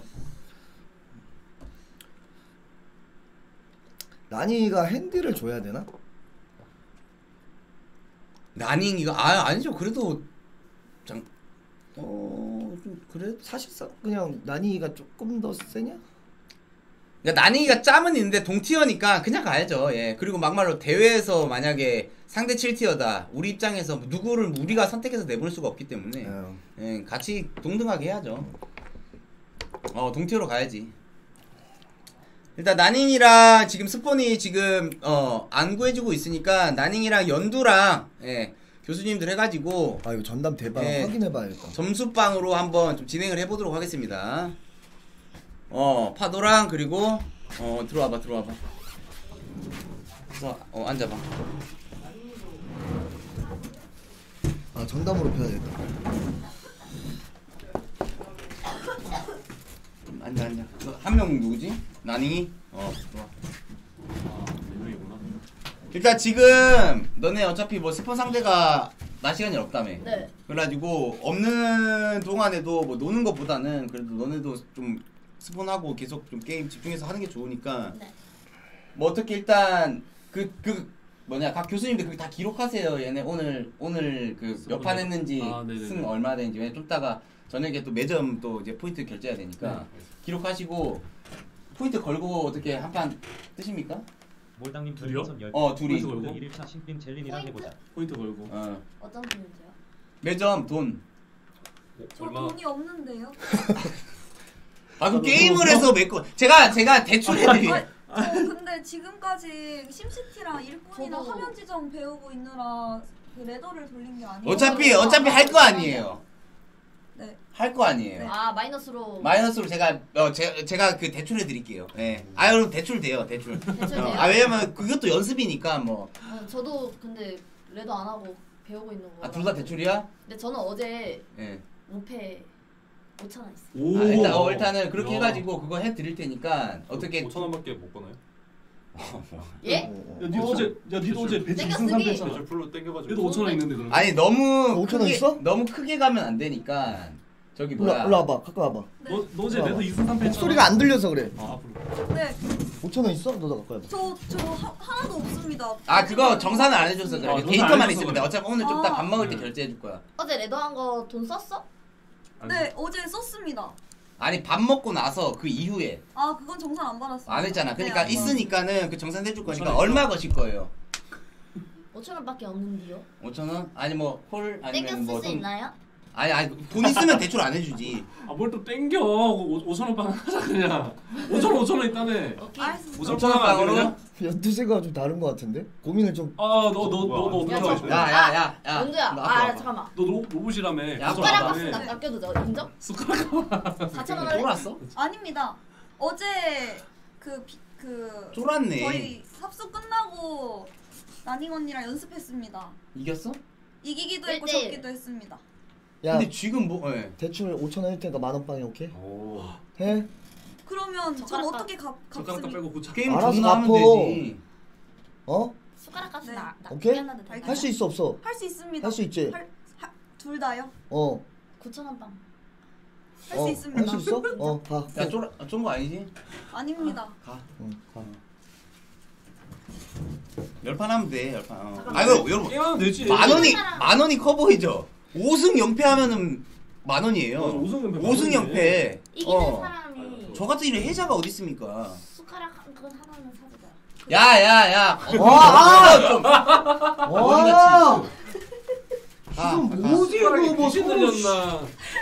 나닝이가 핸디를 줘야 되나? 나닝 이거 아니죠. 그래도 좀 그래 사실상 그냥 난이가 조금 더 세냐? 그러니까 난이가 짬은 있는데 동티어니까 그냥 가야죠. 예. 그리고 막말로 대회에서 만약에 상대 7티어다. 우리 입장에서 누구를 우리가 선택해서 내보낼 수가 없기 때문에 예, 같이 동등하게 해야죠. 동티어로 가야지. 일단 나닝이랑 지금 스폰이 지금 안 구해주고 있으니까 나닝이랑 연두랑 예, 교수님들 해가지고 이거 전담 대박 예, 확인해봐야겠다. 점수방으로 한번 좀 진행을 해보도록 하겠습니다. 파도랑 그리고 들어와봐. 그래서 앉아봐. 전담으로 펴야겠다. 앉아. 한 명 누구지? 나닝이? 들어와. 일단 지금 너네 어차피 뭐 스폰 상대가 낮 시간이 없다며. 네. 그래가지고 없는 동안에도 뭐 노는 것보다는 그래도 너네도 좀 스폰하고 계속 좀 게임 집중해서 하는 게 좋으니까. 네. 뭐 어떻게 일단 각 교수님들 그거 다 기록하세요. 얘네 오늘 그 몇 판 했는지 승 얼마 되는지. 왜냐면 좀 이따가 저녁에 또 매점 또 이제 포인트 결제해야 되니까 기록하시고 포인트 걸고 어떻게 한 판 뜨십니까? 몰당님 둘이요? 별풍선 10개. 둘이. 포인트 걸고? 1일차 신빙 젤린이랑 해보자. 포인트 걸고. 어떤 분이세요? 매점 돈. 저 얼마? 돈이 없는데요. 그 게임을 해서 메꿔. 제가 대충 해드릴게요. 저 근데 지금까지 심시티랑 일꾼이나 저도. 화면 지정 배우고 있느라 그 레더를 돌린 게 아니에요. 어차피 할 거 아니에요. 네. 할 거 아니에요. 마이너스로 제가 그 대출 해드릴게요. 예. 여러분 대출 돼요. 대출. 대출 돼요? 왜냐면 그것도 연습이니까 뭐. 저도 근데 레더 안 하고 배우고 있는 거. 둘 다 대출이야? 근데 저는 어제 예. 5패 5,000원 있어요. 오. 일단은 그렇게 야. 해가지고 그거 해드릴 테니까 어떻게 5,000원밖에 못 거나요? 예? 야, 니도 어제 배치 땡겨 2승 3패 쓰기. 했잖아. 풀로 땡겨가지고. 얘도 5,000원 있는데 그럼. 아니 너무 5,000원 크게, 있어? 너무 크게 가면 안 되니까 저기 뭐야. 올라 와봐 가까이 와봐. 너 어제 내도 2승 3패 했잖아. 목소리가 안 들려서 그래. 앞으로. 네. 5,000원 있어? 너도 가까이 와봐. 저 하나도 없습니다. 그거 정산을 안 해줘서 그래. 정산 안 데이터만 해줘서 있으면 돼. 그래. 어차피 오늘 좀 이따 밥 먹을 때 결제해 줄 거야. 어제 레더 한 거 돈 썼어? 네, 어제 썼습니다. 아니 밥 먹고 나서 그 이후에 그건 정산 안 받았어요. 안 했잖아. 그러니까 네, 있으니까는 그 정산 해줄 거니까 5,000원 얼마 거실 거예요? 5,000원밖에 없는데요? 5,000원? 아니 뭐 홀 땡겨 아니면 쓸 뭐 수 좀 있나요? 아니 돈 있으면 대출 안 해주지. 뭘 또 땡겨. 5,000원 빵 하자 그냥. 5,000원 있다네. 오케이. 5,000원 5,000원 빵으로? 빵으로? 연두새가 좀 다른 거 같은데? 고민을 좀. 너 어떻게 야, 하고 저- 싶어? 야야야. 연두야. 잠깐만. 너 로봇이라며. 야, 숟가락 안 값은 해. 아껴도 인정? 숟가락 4,000원 할래? 쫄았어? 아닙니다. 어제 그 쫄았네. 저희 삽수 끝나고 나닝 언니랑 연습했습니다. 이겼어? 이기기도 했고 1대1. 졌기도 했습니다. 야 근데 지금 뭐? 예. 대출 5,000원일 테니까 만원 빵이 오케이? 오. 해? 그러면 전 젓가락 어떻게 젓가락도 갚습니까? 빼고 고차. 게임 알아서 존나 하면 갚어. 되지. 숟가락 값은 네. 나 오케이? 하나도 다 할 수 있어 없어? 할 수 있습니다. 할 수 있지? 둘 다요? 9,000원 빵. 할 수 있습니다. 할 수 있어? 가. 야 쫄은 거 아니지? 아닙니다. 가. 응, 가. 10판 하면 돼. 10판. 잠깐만. 아이고 여러분. 게임하면 되지. 만 원이 커보이죠. 5승 0패 하면은 만 원이에요. 5승 0패. 이기는 사람이 저 같은 이런 해자가 어디 있습니까? 숟가락 한 건 하나는 사주자. 야야야. 와! 지금 뭐지 이거 뭐 귀신 들렸나?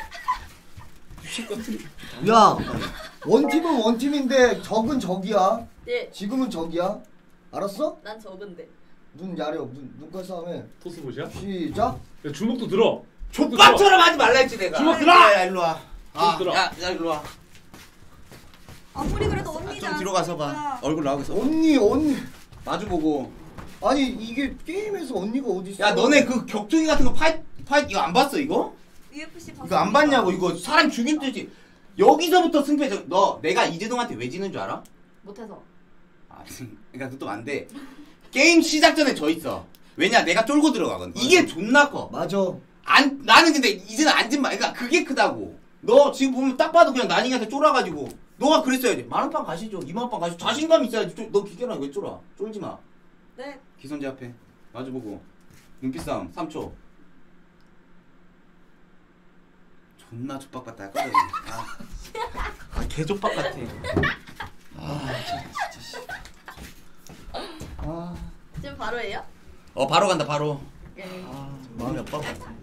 야 원팀은 원팀인데 적은 적이야. 예. 지금은 적이야. 알았어? 난 적은데. 눈 야려. 눈깔 싸움에 토스봇이야? 시작. 야, 주먹도 들어. 족밥처럼 하지 말라 했지 내가. 주먹 들어! 야 일로 와. 주먹 들어. 야 일로 와. 아무리 그래도 언니지 좀 뒤로 가서 봐. 않습니까? 얼굴 나오고 있어. 언니 마주 보고. 아니 이게 게임에서 언니가 어디 있어? 야 너네 그 격투기 같은 거 파이트 이거 안 봤어 이거? UFC 봤습니다. 이거 안 봤냐고 이거 사람 죽일 듯이 여기서부터 승패 너 내가 이재동한테 왜 지는 줄 알아? 못해서. 그러니까 그것도 안 돼. 게임 시작 전에 져 있어. 왜냐 내가 쫄고 들어가거든. 이게 존나 커. 맞아. 나는 근데 이제는 앉은마. 그러니까 그게 크다고. 너 지금 보면 딱 봐도 그냥 나닝이한테 쫄아가지고 너가 그랬어야지. 10,000원 가시죠. 20,000원 가시죠. 자신감 있어야지. 너 기계랑 왜 쫄아? 쫄지 마. 네. 기선제 앞에 마주보고 눈빛 싸움 3초. 존나 족박 같다 했거든. 개족박 같아. 진짜. 지금 바로 해요? 바로 간다 바로. 마음이 아파.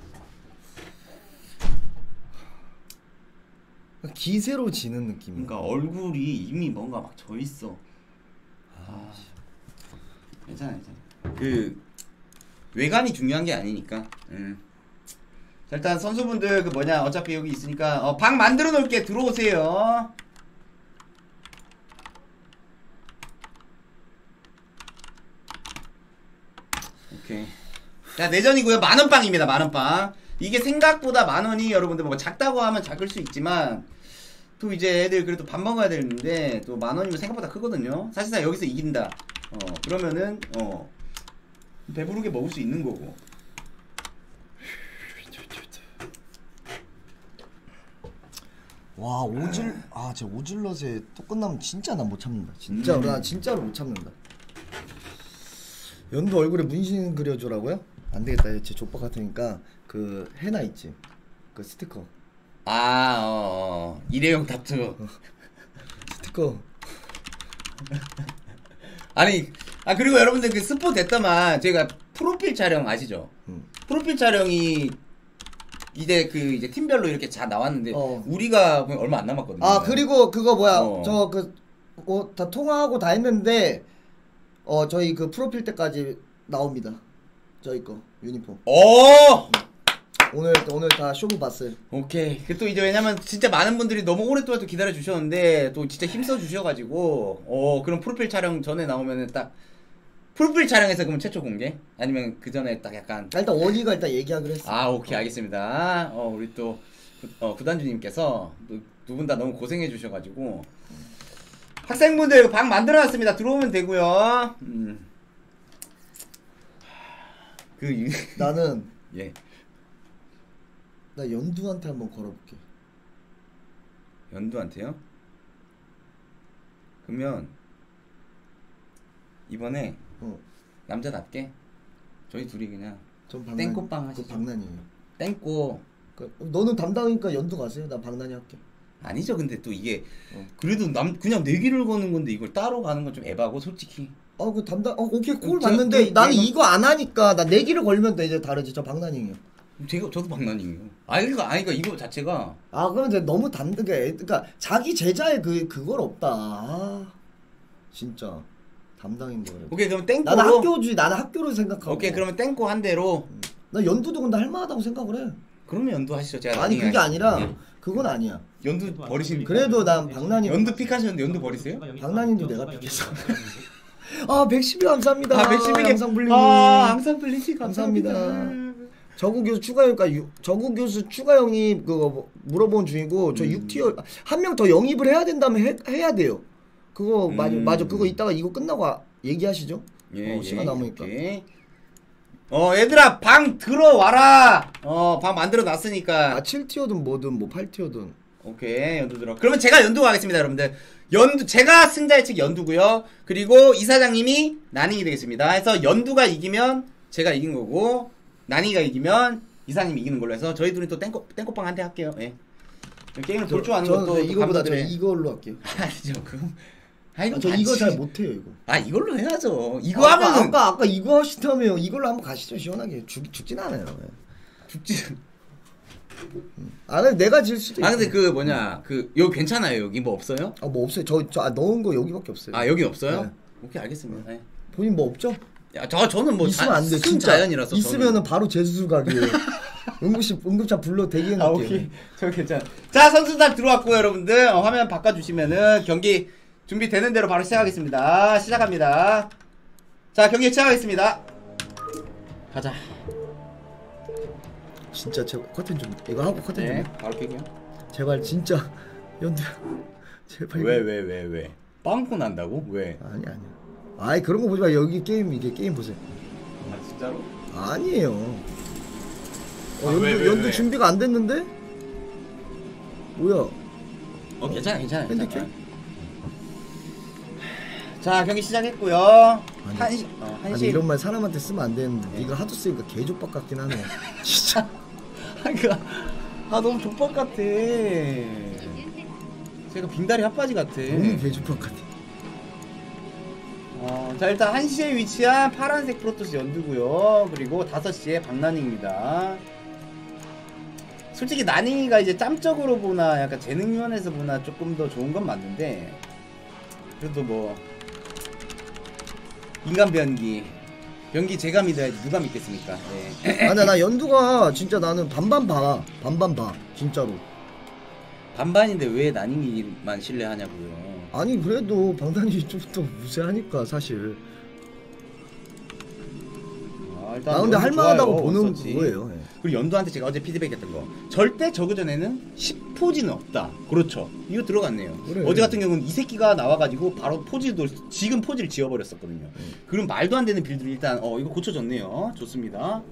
기세로 지는 느낌. 그러니까 얼굴이 이미 뭔가 막 져 있어. 괜찮아. 그 외관이 중요한 게 아니니까. 자, 일단 선수분들 그 뭐냐 어차피 여기 있으니까 방 만들어 놓을게. 들어오세요. 오케이. 자, 내전이고요. 만원 빵입니다. 만원 빵. 이게 생각보다 만원이 여러분들 뭐 작다고 하면 작을 수 있지만 또 이제 애들 그래도 밥 먹어야 되는데 또 만원이면 생각보다 크거든요. 사실상 여기서 이긴다. 그러면은 배부르게 먹을 수 있는 거고. 와 제 오질럿에 또 끝나면 진짜 나 못 참는다. 진짜 나 진짜로 못 참는다. 연두 얼굴에 문신 그려주라고요? 안 되겠다. 제 족박 같으니까 그 해나 있지. 그 스티커. 일회용 타투. 스티커. 아니 그리고 여러분들 그 스포 됐더만 제가 프로필 촬영 아시죠? 프로필 촬영이 이제 팀별로 이렇게 다 나왔는데 우리가 얼마 안 남았거든요. 그리고 그거 뭐야 저 다 통화하고 다 했는데 저희 그 프로필 때까지 나옵니다. 저희 거 유니폼. 오늘 다 쇼부 봤어요. 오케이. 또 이제 왜냐면 진짜 많은 분들이 너무 오랫동안 또 기다려 주셨는데 또 진짜 힘써 주셔가지고 그럼 프로필 촬영 전에 나오면은 딱 프로필 촬영에서 그러면 최초 공개? 아니면 그 전에 딱 약간 일단 원희가 일단 얘기하기로 했어. 오케이 알겠습니다. 우리 또 구단주님께서 두 분 다 너무 고생해 주셔가지고 학생분들 방 만들어놨습니다. 들어오면 되고요. 나는 예. 나 연두한테 한번 걸어볼게. 연두한테요? 그러면 이번에 남자답게 저희 둘이 그냥 땡꽃빵 하시죠. 박난이에요. 땡꽃. 너는 담당이니까 연두 가세요. 나 박난이 할게. 아니죠. 근데 또 이게 그래도 그냥 내기를 거는 건데 이걸 따로 가는 건 좀 에바고 솔직히. 그 담당 오케이 콜 맞는데 나는 이거 안 하니까 나 내기를 걸면 돼. 이제 다르지. 저 박난이에요. 저도 박난이에요. 그러니까 이거 자체가 그런데 너무 그러니까 자기 제자의 그걸 없다. 진짜 담당인데. 오케이 그럼 땡코. 나는 학교주의. 나는 학교를 생각하고. 오케이 그러면 땡코 한 대로. 나 연두도 근데 할만하다고 생각을 해. 그러면 연두 하시죠. 제가 아니 그게 아니라 그건 아니야. 연두 버리십니까? 그래도 난 박난이. 연두 픽하셨는데 연두 버리세요? 박난이도 내가 픽했어. 112 감사합니다. 112개 항상 불리니. 항상 불리니 감사합니다. 저구 교수 추가형이니까 저구 교수 추가형이 그거 물어본 중이고 저 6티어 한 명 더 영입을 해야 된다면 해야 돼요. 그거 맞아. 그거 이따가 이거 끝나고 얘기하시죠. 시간 남으니까. 얘들아 방 들어와라. 방 만들어 놨으니까. 7티어든 뭐든 뭐 8티어든. 오케이 연두 들어. 그러면 제가 연두 가겠습니다 여러분들. 제가 승자의 측 연두고요. 그리고 이사장님이 난이기 되겠습니다. 해서 연두가 이기면 제가 이긴 거고 난이가 이기면 이사장님이 이기는 걸로 해서 저희 둘이 또 땡꽃빵 한 대 할게요. 예. 게임을 볼 줄 아는 것도 이거보다 저 이걸로 할게요. 아니죠. 저 이거 잘 못해요 이거. 이걸로 해야죠. 이거 하면은 아까 이거 하시다며요. 이걸로 한번 가시죠 시원하게. 죽진 않아요. 죽지. 근데 내가 질 수도 있어. 근데 그 뭐냐 여기 괜찮아요. 여기 뭐 없어요? 뭐 없어요. 저 넣은 거 여기밖에 없어요. 여기 없어요? 네. 오케이 알겠습니다. 네. 본인 뭐 없죠? 저는 뭐 있으면 안 돼. 진짜 자연이라서 있으면은 바로 재수술 가기에 응급차 불러 대기해 놓을게요. 오케이. 저 괜찮아. 자 선수단 들어왔고요 여러분들. 화면 바꿔주시면은 경기 준비되는 대로 바로 시작하겠습니다. 시작합니다. 자 경기 시작하겠습니다. 가자. 진짜 제발 커튼 좀 이거 하고 커튼 좀. 바로 킬게요. 제발 진짜 연두 제발. 왜? 빵꾸 난다고? 왜? 아니 그런 거 보지 마. 여기 게임 보세요. 진짜로? 아니에요. 왜? 연두 준비가 안 됐는데? 뭐야? 괜찮아. 핸디캡? 자 경기 시작했고요. 아니 이런 말 사람한테 쓰면 안 되는데 네가 하도 쓰니까 개족박 같긴 하네. 진짜. 아 너무 족밥 같아. 제가 빙다리 핫바지 같아. 너무 개족밥 같아. 자 일단 1시에 위치한 파란색 프로토스 연두고요. 그리고 5시에 박나닝입니다. 솔직히 나닝이가 이제 짬적으로 보나 약간 재능 면에서 보나 조금 더 좋은 건 맞는데 그래도 뭐 인간 변기 제가 믿어야지 누가 믿겠습니까? 네. 아니 나 연두가 진짜 나는 반반 봐 진짜로. 반반인데 왜 나닝이만 신뢰하냐고요. 아니 그래도 방탄이 좀 더 무세하니까 사실. 일단 나 근데 연두 할만하다고 좋아요, 보는 어쩌지. 거예요. 예. 그리고 연두한테 제가 어제 피드백했던 거 절대 저그 전에는 10포지는 없다. 그렇죠. 이거 들어갔네요. 그래. 어제 같은 경우는 이 새끼가 나와가지고 바로 포지도 지금 포지를 지워버렸었거든요. 그럼 말도 안 되는 빌드를 일단 이거 고쳐졌네요. 좋습니다.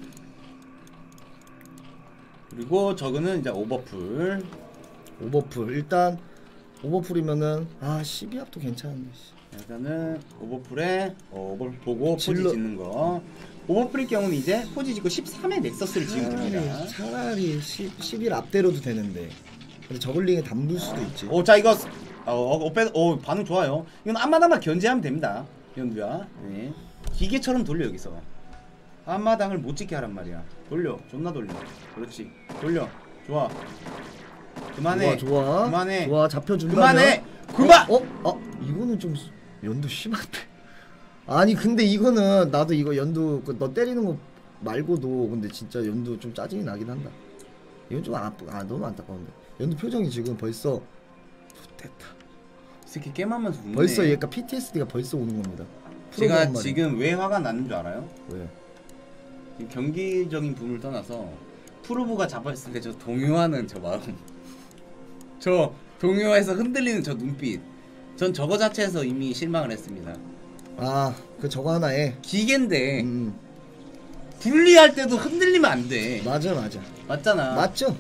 그리고 저그는 이제 오버풀 일단 오버풀이면은 12합도 괜찮은데. 일단은 오버풀에 오버풀 보고 포지 질러- 짓는 거. 오버풀일 경우는 이제 포지 짓고 13의 넥서스를 지으면 됩니다. 차라리 11 앞대로도 되는데. 근데 저글링에 담글 수도 있지. 자 이거 반응 좋아요. 이건 앞마당만 견제하면 됩니다. 연두야. 네. 기계처럼 돌려 여기서. 앞마당을 못 찍게 하란 말이야. 돌려. 존나 돌려. 그렇지. 돌려. 좋아. 그만해. 좋아. 그만해. 좋아 잡혀준다. 그만해. 그만. 이거는 좀 연두 심한데. 아니 근데 이거는 나도 이거 연두 너 때리는 거 말고도 근데 진짜 연두 좀 짜증이 나긴 한다. 이건 좀 너무 안타까운데. 연두 표정이 지금 벌써 됐다. 이 새끼 게임하면서 웃네. 벌써 얘가 PTSD가 벌써 오는 겁니다. 제가 프로그램 말이야. 지금 왜 화가 나는 줄 알아요? 왜? 이 경기적인 부분을 떠나서 프로브가 잡았을 때 저 동요하는 저 마음, 저 동요해서 흔들리는 저 눈빛, 전 저거 자체에서 이미 실망을 했습니다. 그 저거 하나에 기계인데 분리할 때도 흔들리면 안 돼. 맞아. 맞잖아. 맞죠?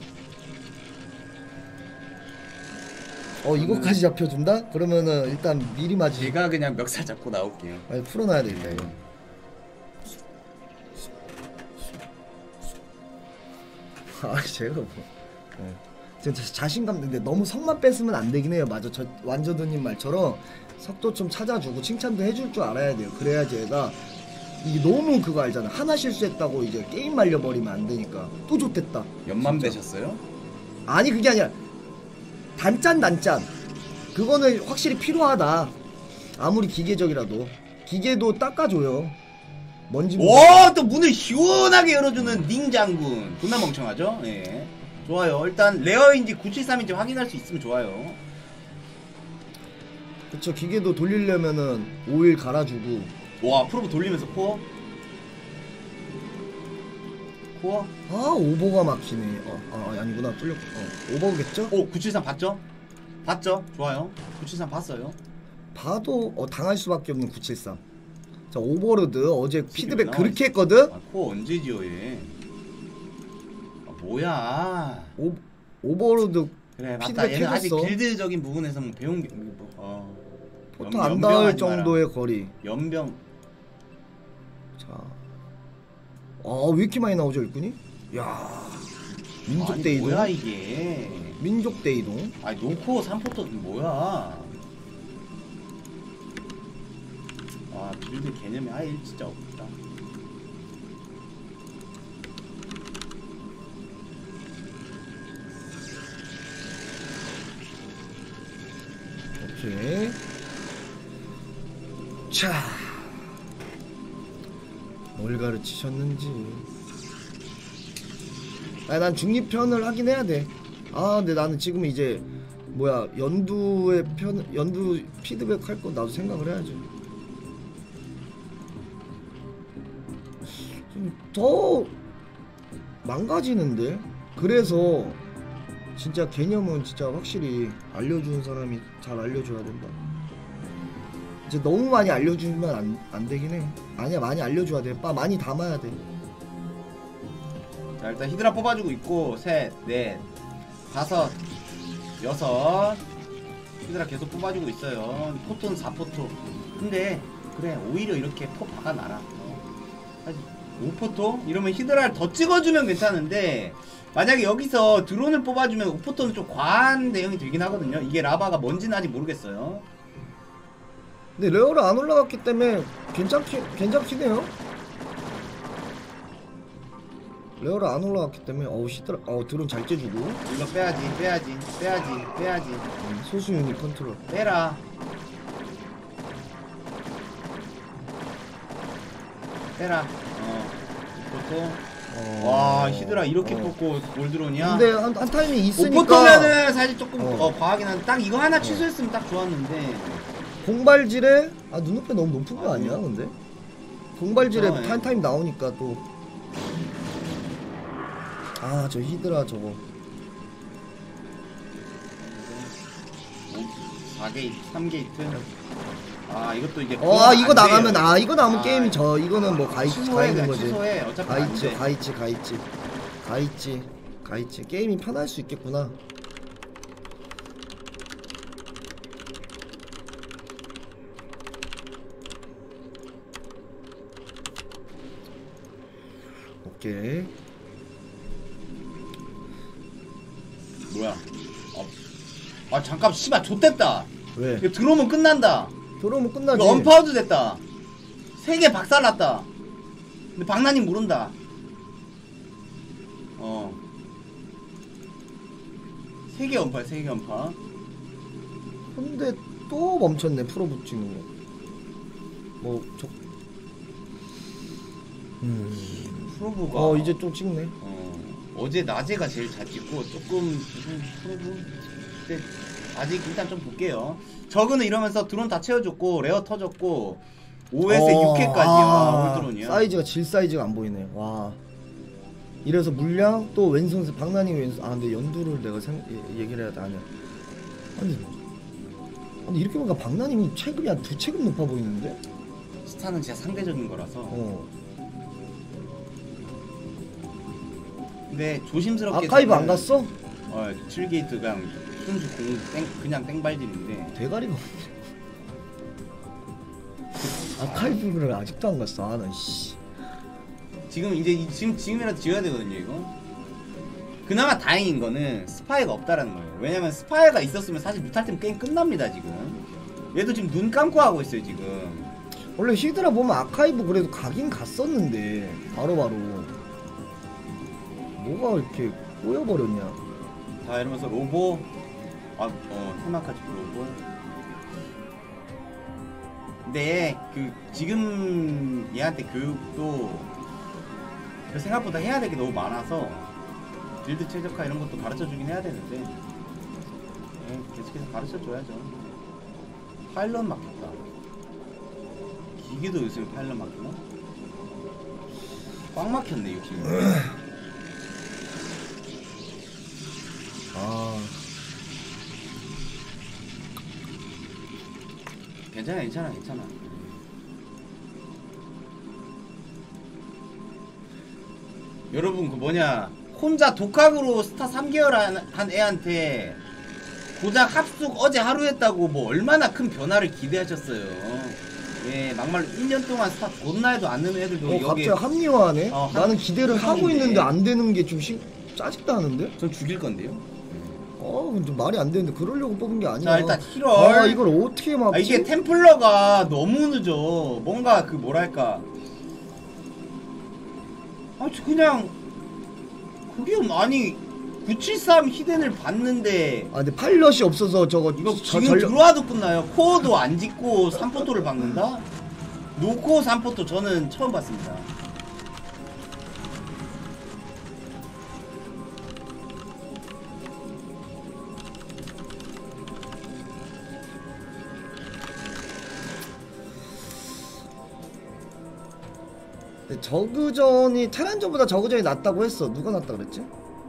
이거까지 잡혀준다? 그러면은 일단 미리 맞이. 제가 그냥 멱살 잡고 나올게요. 아니 풀어놔야 되겠다 이거. 제가 뭐 진짜 자신감. 근데 너무 성만 뺐으면 안 되긴 해요. 맞아. 저 완저드님 말처럼 석도 좀 찾아주고 칭찬도 해줄 줄 알아야 돼요. 그래야지 얘가 이게 너무 그거 알잖아. 하나 실수했다고 이제 게임 말려버리면 안 되니까. 또 좋댔다. 연만 진짜. 되셨어요? 아니 그게 아니라 단짠 그거는 확실히 필요하다. 아무리 기계적이라도 기계도 닦아줘요. 먼지. 오, 또 문을 시원하게 열어주는 닝 장군. 존나 멍청하죠? 예. 좋아요. 일단 레어인지 973인지 확인할 수 있으면 좋아요. 그쵸. 기계도 돌리려면은 오일 갈아주고. 와, 프로브 돌리면서 코어? 오버가 막히네. 아니구나. 뚫렸고. 오버겠죠? 973 봤죠? 봤죠? 좋아요. 973 봤어요. 봐도 당할 수밖에 없는 973. 자, 오버로드 어제 피드백 나와 그렇게 했거든? 코어 언제 지어 얘? 뭐야? 오버로드 그래, 맞다. 피드백 얘는 아직 해줬어. 빌드적인 부분에서 뭐 배운 게 보통 안 닿을 정도의 거리. 연병. 자, 왜 이렇게 많이 나오죠 일꾼이? 야, 민족 대이동. 뭐야 이게? 민족 대이동. 아니 노코 3포터 뭐야? 빌드 개념이 아예 진짜 없다. 오케이. 자, 뭘 가르치셨는지. 난 중립편을 하긴 해야 돼. 근데 나는 지금 이제 연두 피드백 할 거 나도 생각을 해야지. 좀 더 망가지는데. 그래서 진짜 개념은 진짜 확실히 알려주는 사람이 잘 알려줘야 된다. 이제 너무 많이 알려주면 안 되긴 해. 아니야, 많이 알려줘야 돼. 많이 담아야 돼. 자, 일단 히드라 뽑아주고 있고 셋, 넷, 다섯, 여섯. 히드라 계속 뽑아주고 있어요. 포토는 4포토. 근데 그래 오히려 이렇게 포 박아놔라. 5포토? 이러면 히드라를 더 찍어주면 괜찮은데 만약에 여기서 드론을 뽑아주면 오포터는 좀 과한 대응이 되긴 하거든요. 이게 라바가 뭔지는 아직 모르겠어요. 근데 레어를 안 올라갔기 때문에 괜찮긴 해요. 레어를 안 올라갔기 때문에 시더라. 드론 잘 째주고. 이거 빼야지. 소수 유닛 컨트롤. 빼라. 오포터. 와 히드라 이렇게 뽑고 골드론이야. 근데 한 타임이 있으니까. 오포터면은 사실 조금 과하긴 한데 딱 이거 하나 취소했으면 딱 좋았는데. 공발질에 눈높이 너무 높은 거 아니야 근데? 공발질에 네. 한 타임 나오니까 또. 저 히드라 저거. 4게이트, 3게이트. 이것도 이제. 이거 나가면 이거 나오면 게임이 이거는 뭐 가있는 거지. 취소해. 어차피 가있지. 게임이 편할 수 있겠구나. 오케이. 뭐야? 잠깐 씨발 좆됐다. 왜? 이거 들어오면 끝난다. 들어오면 끝나지. 이거 언파우드 됐다. 3개 박살났다. 근데 박나님 모른다. 3개 언파, 3개 언파. 근데 또 멈췄네. 프로 붙이는 거. 프로브가 이제 좀 찍네. 어제 낮에가 제일 잘 찍고 조금 프로브. 근데 아직 일단 좀 볼게요. 저그는 이러면서 드론 다 채워줬고 레어 터졌고 5에서 6회까지요. 올드론이요. 사이즈가 질 사이즈가 안 보이네. 와. 이래서 물량 또 왼손 박나니 왼손. 근데 연두를 내가 얘기를 해야 돼. 아니야. 아니 이렇게 보니까 박나님이 체급이 한 2체급 높아 보이는데? 스타는 진짜 상대적인 거라서. 근데 조심스럽게. 아카이브 안 갔어? 7게이트 그냥 순수 그냥 땡발질인데. 대가리가 없네. 아카이브를 아직도 안 갔어. 나 씨. 지금이라도 지어야 되거든요, 이거. 그나마 다행인 거는 스파이가 없다라는 거예요. 왜냐면 스파이가 있었으면 사실 뮤탈팀 게임 끝납니다, 지금. 얘도 지금 눈 감고 하고 있어요, 지금. 원래 히드라 보면 아카이브 그래도 가긴 갔었는데 바로바로 뭐가 이렇게 꼬여버렸냐. 자, 이러면서 로보. 테마카지 로보. 근데 지금 얘한테 교육도 생각보다 해야 될 게 너무 많아서 빌드 최적화 이런 것도 가르쳐주긴 해야 되는데 계속해서 가르쳐줘야죠. 파일럿 막혔다. 기계도 요즘에 파일럿 막히나? 꽉 막혔네, 욕심이. 괜찮아. 여러분 혼자 독학으로 스타 3개월 한 애한테 고작 합숙 어제 하루 했다고 뭐 얼마나 큰 변화를 기대하셨어요. 예, 막말로 1년 동안 스타 존나 해도 안 느는 애들도 갑자기 합리화하네? 나는 기대를 하고 있는데 안 되는 게 좀 짜증도 나는데? 전 죽일 건데요. 좀 말이 안 되는데 그러려고 뽑은 게 아니야. 자, 일단 힐을. 이걸 어떻게 막지? 이게 템플러가 너무 늦어. 뭔가 뭐랄까. 그냥 그게 아니 973 히덴을 봤는데. 근데 파일럿이 없어서 이거 지금 들어와도 끝나요. 코어도 안 짓고 3포토를 박는다? 노코어 3포토 저는 처음 봤습니다. 저그전이 테란전보다 저그전이 낫다고 했어. 누가 낫다 그랬지?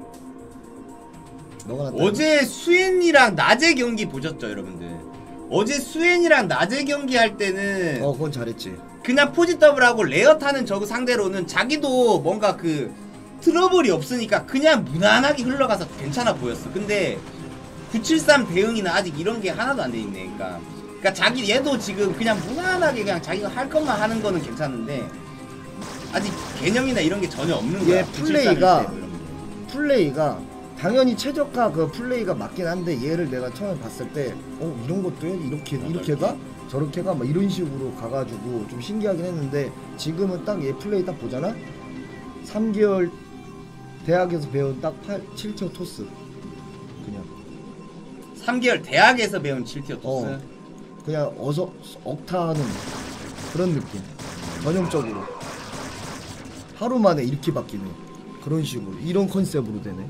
너가 낫다. 어제 수엔이랑 낮에 경기 보셨죠, 여러분들? 어제 수엔이랑 낮에 경기 할 때는 그건 잘했지. 그냥 포지 더블하고 레어 타는 저그 상대로는 자기도 뭔가 트러블이 없으니까 그냥 무난하게 흘러가서 괜찮아 보였어. 근데 973 대응이나 아직 이런 게 하나도 안 돼 있네. 그러니까 얘도 지금 그냥 무난하게 그냥 자기가 할 것만 하는 거는 괜찮은데 아직 개념이나 이런 게 전혀 없는 거야. 얘 플레이가 플레이가 당연히 최적화 그 플레이가 맞긴 한데 얘를 내가 처음에 봤을 때 이런 것도 해? 이렇게 가? 저렇게 가? 막 이런 식으로 가가지고 좀 신기하긴 했는데 지금은 딱 얘 플레이 딱 보잖아? 3개월 대학에서 배운 딱 7티어 토스 그냥 3개월 대학에서 배운 7티어 토스? 그냥 억타하는 그런 느낌 전형적으로 하루 만에 이렇게 바뀌네 그런 식으로 이런 컨셉으로 되네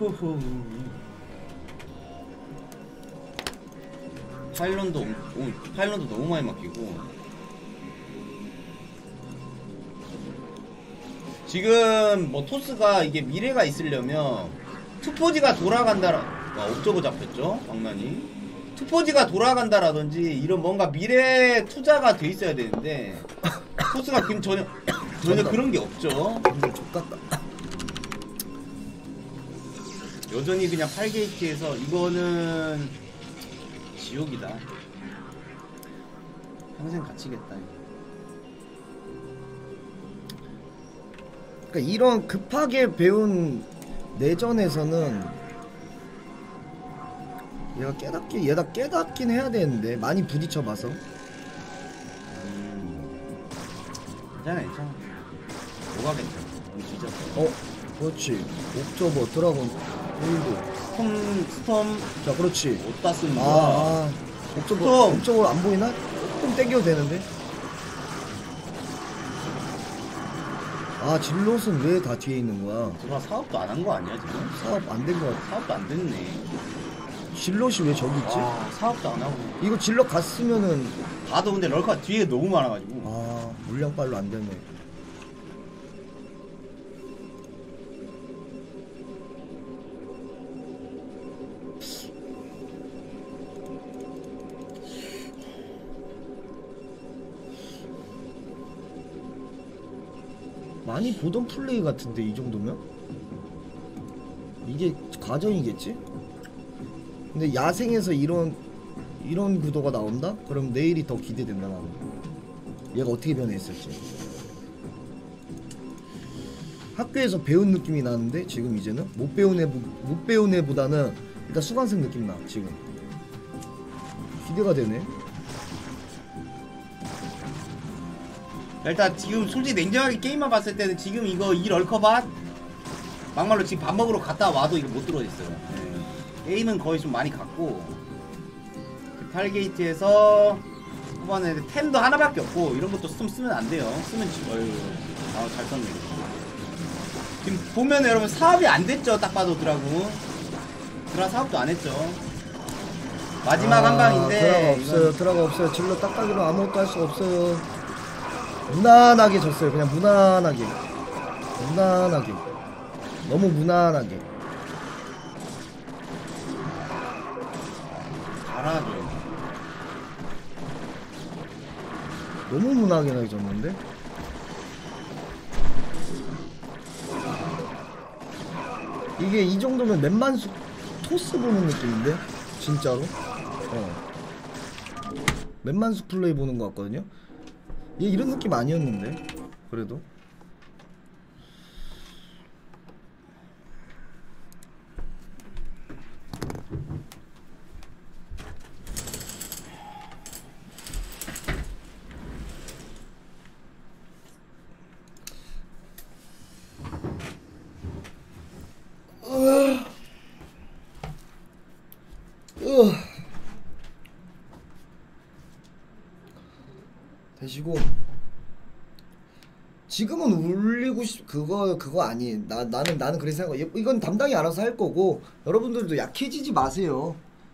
파일런도 너무 많이 맡기고 지금 뭐 토스가 이게 미래가 있으려면 투포지가 돌아간다라 옵저버 잡혔죠 왕난이 투포지가 돌아간다라든지 이런 뭔가 미래 투자가 돼 있어야 되는데 토스가 지금 전혀 그런 게 없죠. 족같다. 여전히 그냥 8게이트에서 이거는 지옥이다. 평생 갇히겠다. 그러니까 이런 급하게 배운 내전에서는 얘가 깨닫긴 해야 되는데 많이 부딪혀봐서 괜찮아. 뭐가 괜찮아? 뒤졌어. 그렇지. 옵저버 드라곤 골드 스톰 자 그렇지. 어디다 쓰는 거야? 옵저버 안 보이나? 조금 땡겨도 되는데. 질럿은 왜 다 뒤에 있는 거야? 누나 사업도 안 한 거 아니야 지금? 사업 안 된 거 같아. 사업도 안 됐네. 질럿이 왜 저기 있지? 사업도 안 하고. 이거 질럿 갔으면은 봐도 근데 럴커가 뒤에 너무 많아가지고. 물량빨로 안 되네. 많이 보던 플레이 같은데 이 정도면? 이게 과정이겠지? 근데 야생에서 이런 구도가 나온다? 그럼 내일이 더 기대된다 나는. 얘가 어떻게 변했을지. 학교에서 배운 느낌이 나는데 지금 이제는 못 배운 애보다는 일단 수강생 느낌 나 지금. 기대가 되네. 일단 지금 솔직히 냉정하게 게임만 봤을 때는 지금 이거 이 럴커밭 막말로 지금 밥 먹으러 갔다 와도 이거 못 들어있어요. 게임은 거의 좀 많이 갔고 8게이트에서 후반에 템도 하나밖에 없고 이런 것도 좀 쓰면 안 돼요. 쓰면 지금 잘 썼네. 지금 보면 여러분 사업이 안 됐죠. 딱 봐도 드라군 사업도 안 했죠. 마지막 한 방인데 드라가 없어요. 질러 딱딱이로 아무것도 할 수가 없어요. 무난하게 졌어요. 그냥 무난하게 너무 무난하게 잘하죠. 너무 무난하게 졌는데? 이게 이 정도면 맨만수 토스 보는 느낌인데? 진짜로? 맨만수 플레이 보는 것 같거든요? 얘 이런 느낌 아니었는데? 그래도? 되시고 지금은 울리고 그거 아니. 나는 그렇게 생각해. 이건 담당이 알아서 할 거고 여러분들도 약해지지 마세요.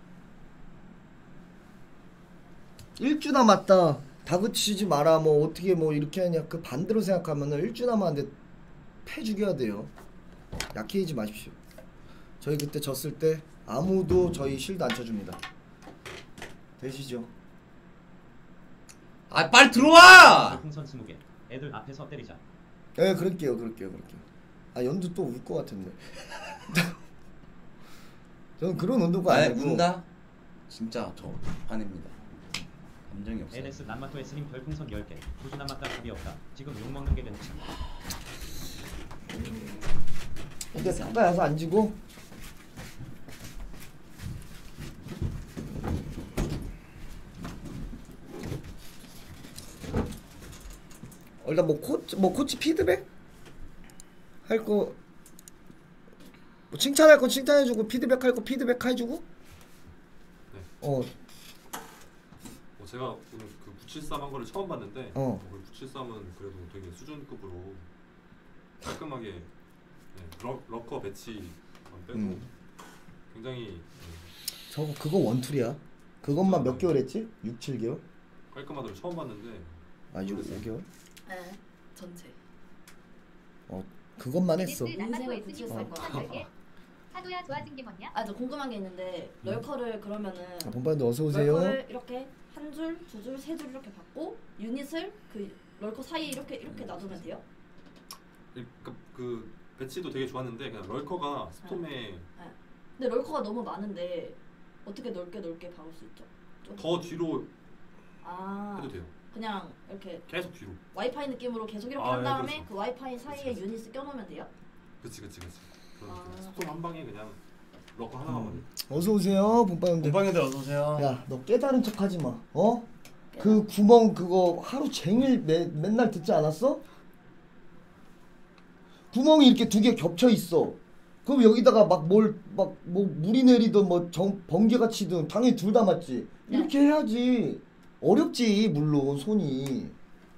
1주 남았다. 다그치지 마라. 뭐 어떻게 뭐 이렇게 하냐. 그 반대로 생각하면은 1주 남았는데 패 죽여야 돼요. 약해지지 마십시오. 저희 그때 졌을 때 아무도 저희 실드 안 쳐줍니다. 되시죠? 빨리 들어와! 풍선 20개. 애들 앞에서 때리자. 그럴게요. 연두 또 울 것 같은데. 저는 그런 운동가 아니고. 운다? 진짜 저 화냅니다. 감정이 없어요. NS 남마토의 스님 별풍선 10개. 꾸준한 맛다 답이 없다. 지금 욕먹는 게 괜찮아. 근데 가까이 와서 앉고. 일단 뭐 코치 피드백 할 거, 뭐 칭찬할 거 칭찬해주고 피드백 할 거 피드백 해주고. 네. 제가 오늘 그 973 한 거를 처음 봤는데 973은 그래도 되게 수준급으로 깔끔하게 러커 배치 빼고 굉장히 저거 그거 원툴이야. 그것만 몇 개월 했지? 6, 7개월? 깔끔하다고 처음 봤는데. 5개월? 네, 전체. 그것만 했어. 인생을 붙였을 거. 사도야 좋아진 게 뭐냐? 저 궁금한 게 있는데 럴커를 그러면은 본반도 어서 오세요. 럴커를 이렇게 한 줄, 두 줄, 세 줄 이렇게 받고 유닛을 그 럴커 사이에 이렇게 놔두면 돼요? 그러니까 그 배치도 되게 좋았는데 그냥 럴커가 스톰에 근데 럴커가 너무 많은데 어떻게 넓게 박을 수 있죠? 더 뒤로 해도 돼요. 그냥 이렇게 계속 뒤로 와이파이 느낌으로 계속 이렇게 한 다음에 그렇죠. 그 와이파이 사이에 유닛을 껴놓으면 돼요? 그치 스톰 한 방에 그냥 럭커 하나만 어서 오세요 본방님들. 본방님들 어서 오세요. 야 너 깨달은 척 하지 마. 그 구멍 그거 하루 종일 맨날 듣지 않았어? 구멍이 이렇게 2개 겹쳐 있어. 그럼 여기다가 뭐 물이 내리든 번개가 치든 당연히 둘 다 맞지. 이렇게 해야지. 어렵지 물론 손이.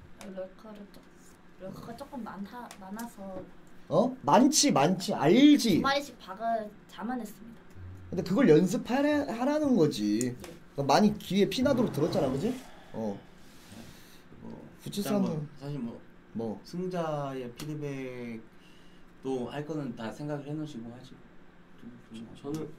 럴커가 조금 많아서. 많지 알지. 2마리씩 박아 자만했습니다. 근데 그걸 연습하라는 거지. 많이 귀에 피나도록 들었잖아, 그지? 973은 사실 뭐 승자의 피드백도 할 거는 다 생각을 해놓으시고 하지. 저는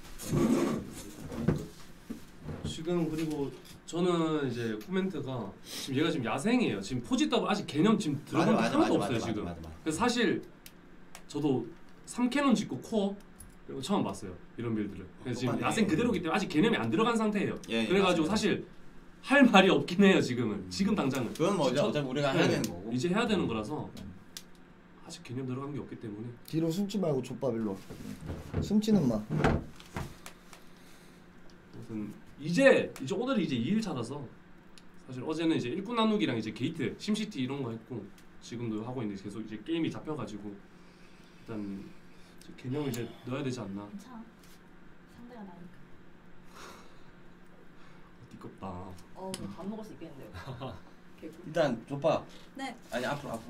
지금 그리고 저는 이제 코멘트가 지금 얘가 지금 야생이에요. 지금 포지 더블 아직 개념 지금 들어간 게 하나도 없어요 지금. 그래서 사실 저도 3캐논 짓고 코어 이거 처음 봤어요 이런 빌드를. 그래서 지금 야생 그대로기 때문에 아직 개념이 안 들어간 상태예요. 그래가지고 사실 할 말이 없긴 해요 지금은. 지금 당장은. 그건 뭐 어차피 우리가 해야 되는 거고. 이제 해야 되는 거라서 아직 개념 들어간 게 없기 때문에. 뒤로 숨지 말고 족밥 일로. 숨지는 마. 무슨 이제 오늘이 이제 2일차라서 사실 어제는 이제 일꾼 나누기랑 이제 게이트, 심시티 이런 거 했고 지금도 하고 있는데 계속 이제 게임이 잡혀가지고 일단 개념을 이제 넣어야 되지 않나. 괜찮아. 상대가 나니까. 띠껍다. 밥 먹을 수 있겠는데요. 일단 좁아. 네. 아니 앞으로.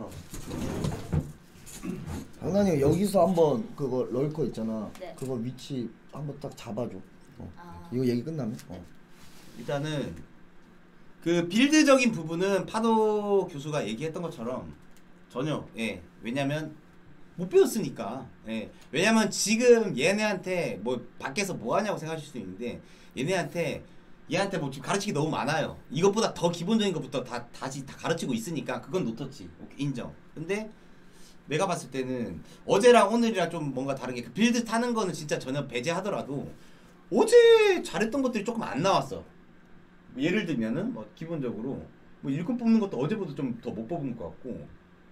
장난이야. 여기서 한번 그거 럴커 있잖아. 네. 그거 위치 한번 딱 잡아줘. 이거 얘기 끝나면. 일단은 그 빌드적인 부분은 파도 교수가 얘기했던 것처럼 전혀 왜냐면 못 배웠으니까. 왜냐면 지금 얘네한테 뭐 밖에서 뭐 하냐고 생각하실 수 있는데 얘한테 뭐 지금 가르치기 너무 많아요. 이것보다 더 기본적인 것부터 다시 가르치고 있으니까 그건 노터치. 오케이, 인정. 근데 내가 봤을 때는 어제랑 오늘이랑 좀 뭔가 다른 게 그 빌드 타는 거는 진짜 전혀 배제하더라도 어제 잘했던 것들이 조금 안 나왔어. 예를 들면은 뭐 기본적으로 뭐 일꾼 뽑는 것도 어제보다 좀 더 못 뽑은 것 같고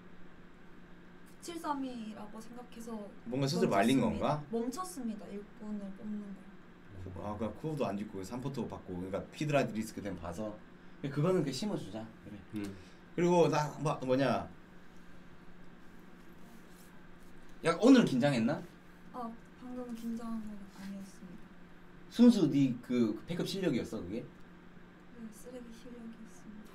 973이라고 생각해서 뭔가 스스로 말린 건가? 멈췄습니다. 일꾼을 뽑는 거. 그러니까 쿠어도 안 짓고 3포토 받고 그러니까 피드라이드 리스크 된 봐서 그거는 그냥 심어주자. 그래. 그리고 나 뭐냐 야 오늘은 긴장했나? 방금 긴장한 건 아니었습니다. 순수 네 그 팩업 실력이었어 그게? 네, 쓰레기 실력이었습니다.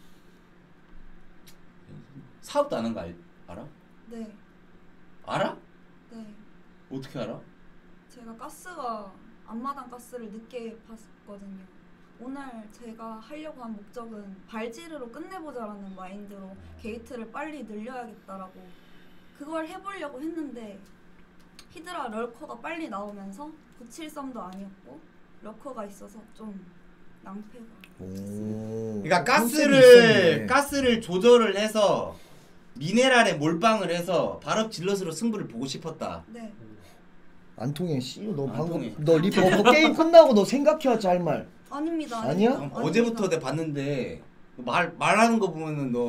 사업도 안 한 거 알아? 네. 알아? 네. 어떻게 알아? 제가 앞마당 가스를 늦게 봤거든요. 오늘 제가 하려고 한 목적은 발지르로 끝내보자라는 마인드로 게이트를 빨리 늘려야겠다라고 그걸 해보려고 했는데 히드라 럴커가 빨리 나오면서 973도 아니었고 럴커가 있어서 좀 낭패가 됐습니다. 그러니까 가스를 조절을 해서 미네랄에 몰빵을 해서 발업 질럿으로 승부를 보고 싶었다. 네. 안 통해. 너 방금 통해. 너 리퍼 게임 끝나고 너 생각해야지 할 말. 아닙니다. 아니야? 아닙니다. 어제부터 내가 봤는데 말하는 거 보면은 너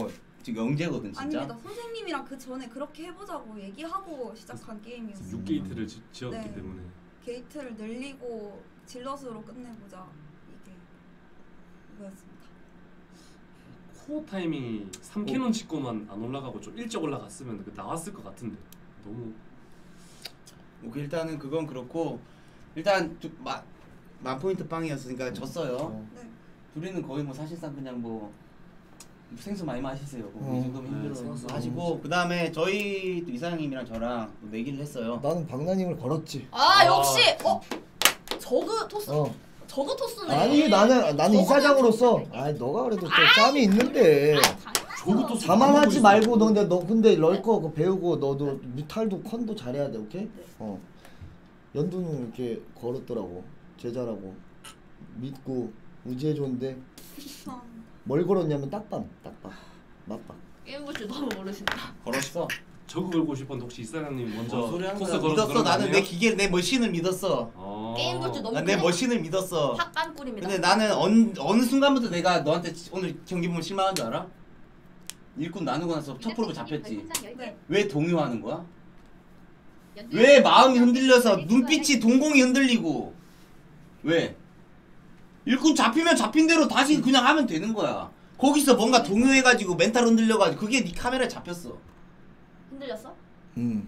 지금 영재거든 진짜. 아닙니다. 선생님이랑 그 전에 그렇게 해보자고 얘기하고 시작한 게임이었어요. 6게이트를 지었기 네. 때문에 게이트를 늘리고 질럿으로 끝내보자 이게 이거였습니다. 코어 타이밍이 3캐논 찍고만 안 올라가고 좀 일찍 올라갔으면 나왔을 것 같은데 너무. 오케이, 일단은 그건 그렇고 일단 만 포인트 빵이었으니까 졌어요. 네. 둘이는 거의 뭐 사실상 그냥 뭐 생수 많이 마시세요. 이 정도면 힘들어 하시고 그 다음에 저희 이사장님이랑 저랑 내기를 했어요. 나는 박나님을 걸었지. 역시 저그 토스. 저그 토스네. 아니 나는 이사장으로서 너가 그래도 또 짬이 있는데 저것도 자만하지 말고 너 근데 럴커 그거 배우고 너도 뮤탈도 컨도 잘해야 돼. 오케이? 연두는 이렇게 걸었더라고. 제자라고 믿고 우지해줬는데 뭘 걸었냐면 딱밤 맞박. 게임 볼 줄 너무 모르신다. 걸었어. 저거 걸고 싶었는데 혹시 이사장님 먼저 코스 믿었어. 나는 내 기계 내 머신을 믿었어. 게임 볼 줄 너무 난 내 머신을 믿었어. 핫간꿀입니다. 근데 나는 어느 순간부터 내가 너한테 오늘 경기 보면 실망한 줄 알아? 일꾼 나누고 나서 첫 프로브 잡혔지. 네. 왜 동요하는 거야? 왜 마음이 흔들려서 눈빛이 동공이 흔들리고 왜? 일꾼 잡히면 잡힌 대로 다시 그냥 하면 되는 거야. 거기서 뭔가 동요해가지고 멘탈 흔들려가지고 그게 네 카메라에 잡혔어. 흔들렸어? 좀